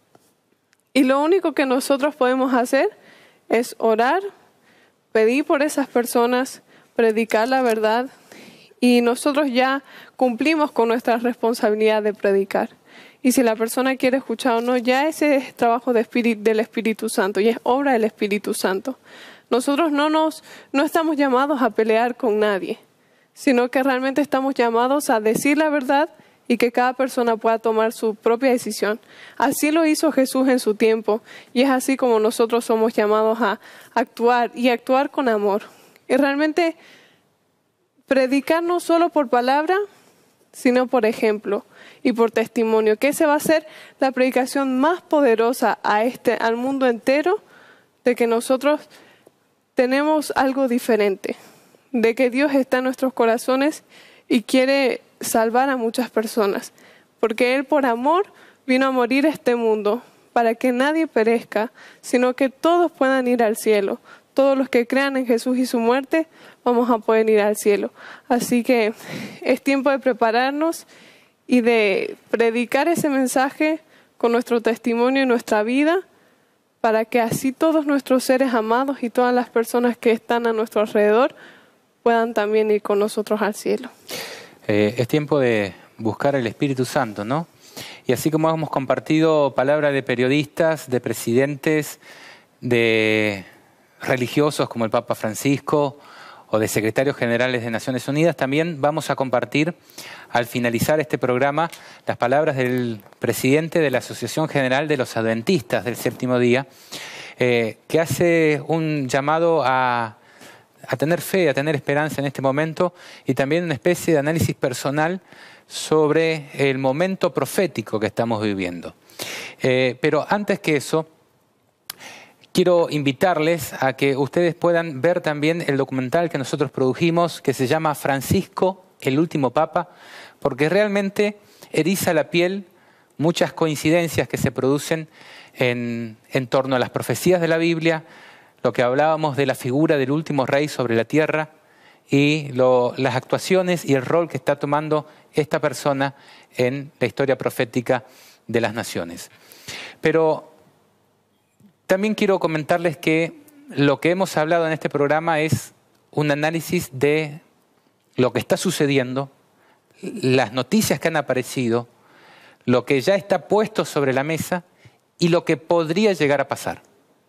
Y lo único que nosotros podemos hacer es orar, pedir por esas personas, predicar la verdad, y nosotros ya cumplimos con nuestra responsabilidad de predicar. Y si la persona quiere escuchar o no, ya ese es trabajo de espíritu, del Espíritu Santo y es obra del Espíritu Santo. Nosotros no, nos, no estamos llamados a pelear con nadie, sino que realmente estamos llamados a decir la verdad y que cada persona pueda tomar su propia decisión. Así lo hizo Jesús en su tiempo y es así como nosotros somos llamados a actuar y actuar con amor. Y realmente predicar no solo por palabra, sino por ejemplo y por testimonio, que esa va a ser la predicación más poderosa a este, al mundo entero, de que nosotros tenemos algo diferente, de que Dios está en nuestros corazones y quiere salvar a muchas personas, porque Él por amor vino a morir a este mundo para que nadie perezca, sino que todos puedan ir al cielo. Todos los que crean en Jesús y su muerte vamos a poder ir al cielo. Así que es tiempo de prepararnos y de predicar ese mensaje con nuestro testimonio y nuestra vida, para que así todos nuestros seres amados y todas las personas que están a nuestro alrededor puedan también ir con nosotros al cielo. Eh, es tiempo de buscar el Espíritu Santo, ¿no? Y así como hemos compartido palabras de periodistas, de presidentes, de religiosos como el Papa Francisco o de secretarios generales de Naciones Unidas, también vamos a compartir al finalizar este programa las palabras del presidente de la Asociación General de los Adventistas del Séptimo Día, eh, que hace un llamado a, a tener fe, a tener esperanza en este momento, y también una especie de análisis personal sobre el momento profético que estamos viviendo. Eh, pero antes que eso, quiero invitarles a que ustedes puedan ver también el documental que nosotros produjimos, que se llama Francisco, el último Papa, porque realmente eriza la piel muchas coincidencias que se producen en, en torno a las profecías de la Biblia, lo que hablábamos de la figura del último rey sobre la tierra y lo, las actuaciones y el rol que está tomando esta persona en la historia profética de las naciones. Pero también quiero comentarles que lo que hemos hablado en este programa es un análisis de lo que está sucediendo, las noticias que han aparecido, lo que ya está puesto sobre la mesa y lo que podría llegar a pasar.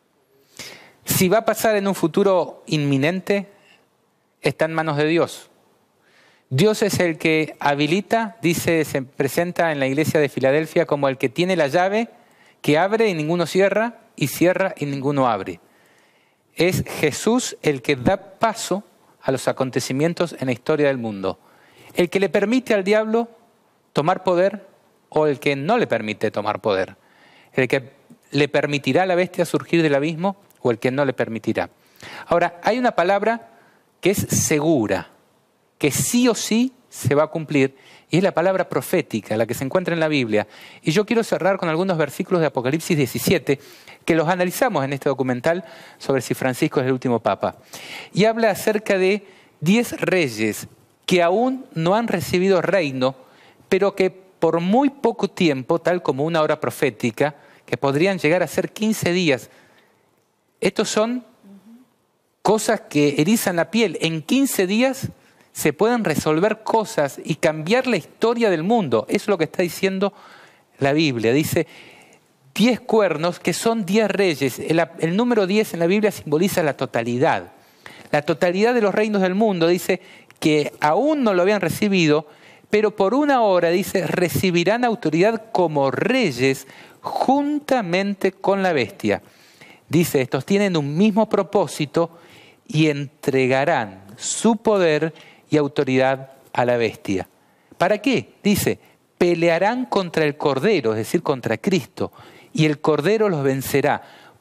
Si va a pasar en un futuro inminente, está en manos de Dios. Dios es el que habilita, dice, se presenta en la iglesia de Filadelfia como el que tiene la llave que abre y ninguno cierra, y cierra y ninguno abre. Es Jesús el que da paso a los acontecimientos en la historia del mundo. El que le permite al diablo tomar poder o el que no le permite tomar poder. El que le permitirá a la bestia surgir del abismo o el que no le permitirá. Ahora, hay una palabra que es segura, que sí o sí se va a cumplir, y es la palabra profética, la que se encuentra en la Biblia. Y yo quiero cerrar con algunos versículos de Apocalipsis diecisiete, que los analizamos en este documental sobre si Francisco es el último Papa. Y habla acerca de diez reyes que aún no han recibido reino, pero que por muy poco tiempo, tal como una hora profética, que podrían llegar a ser quince días, estos son cosas que erizan la piel. En quince días se pueden resolver cosas y cambiar la historia del mundo. Eso es lo que está diciendo la Biblia. Dice diez cuernos, que son diez reyes. El, el número diez en la Biblia simboliza la totalidad. La totalidad de los reinos del mundo. Dice que aún no lo habían recibido, pero por una hora, dice, recibirán autoridad como reyes juntamente con la bestia. Dice, estos tienen un mismo propósito y entregarán su poder y autoridad a la bestia. ¿Para qué? Dice, pelearán contra el Cordero, es decir, contra Cristo, y el Cordero los vencerá,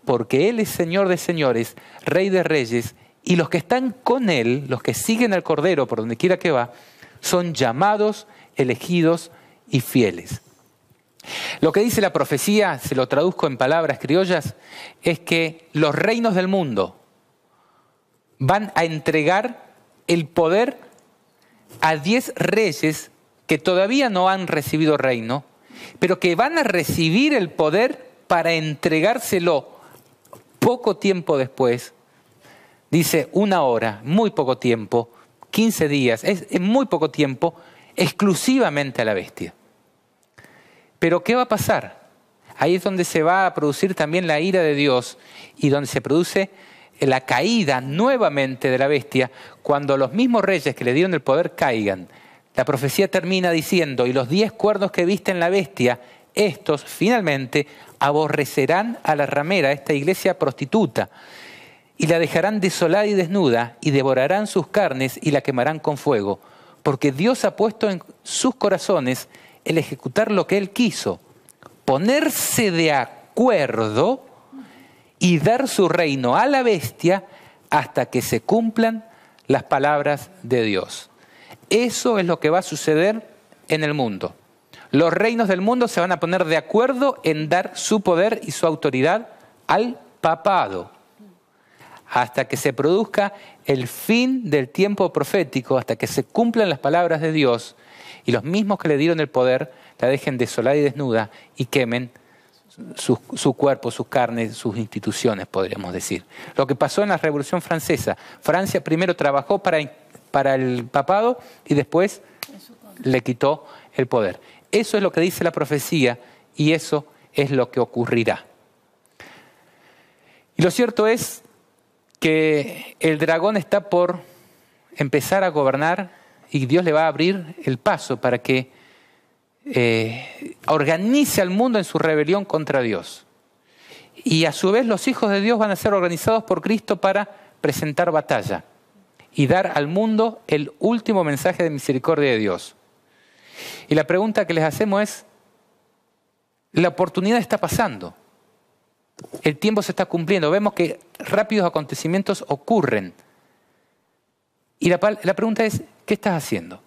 porque Él es Señor de señores, Rey de reyes, y los que están con Él, los que siguen al Cordero por donde quiera que va, son llamados, elegidos y fieles. Lo que dice la profecía, se lo traduzco en palabras criollas, es que los reinos del mundo van a entregar el poder a diez reyes que todavía no han recibido reino, pero que van a recibir el poder para entregárselo poco tiempo después. Dice una hora, muy poco tiempo, quince días, es, es muy poco tiempo, exclusivamente a la bestia. Pero ¿qué va a pasar? Ahí es donde se va a producir también la ira de Dios y donde se produce la caída nuevamente de la bestia cuando los mismos reyes que le dieron el poder caigan. La profecía termina diciendo, y los diez cuernos que viste en la bestia, estos finalmente aborrecerán a la ramera, esta iglesia prostituta, y la dejarán desolada y desnuda, y devorarán sus carnes y la quemarán con fuego, porque Dios ha puesto en sus corazones el ejecutar lo que Él quiso, ponerse de acuerdo y dar su reino a la bestia hasta que se cumplan las palabras de Dios. Eso es lo que va a suceder en el mundo. Los reinos del mundo se van a poner de acuerdo en dar su poder y su autoridad al papado, hasta que se produzca el fin del tiempo profético, hasta que se cumplan las palabras de Dios y los mismos que le dieron el poder la dejen desolada y desnuda y quemen su, su cuerpo, sus carnes, sus instituciones, podríamos decir. Lo que pasó en la Revolución Francesa. Francia primero trabajó para, para el papado y después le quitó el poder. Eso es lo que dice la profecía y eso es lo que ocurrirá. Y lo cierto es que el dragón está por empezar a gobernar y Dios le va a abrir el paso para que eh, organice al mundo en su rebelión contra Dios. Y a su vez los hijos de Dios van a ser organizados por Cristo para presentar batalla y dar al mundo el último mensaje de misericordia de Dios. Y la pregunta que les hacemos es, la oportunidad está pasando. El tiempo se está cumpliendo. Vemos que rápidos acontecimientos ocurren. Y la, la pregunta es, ¿qué estás haciendo?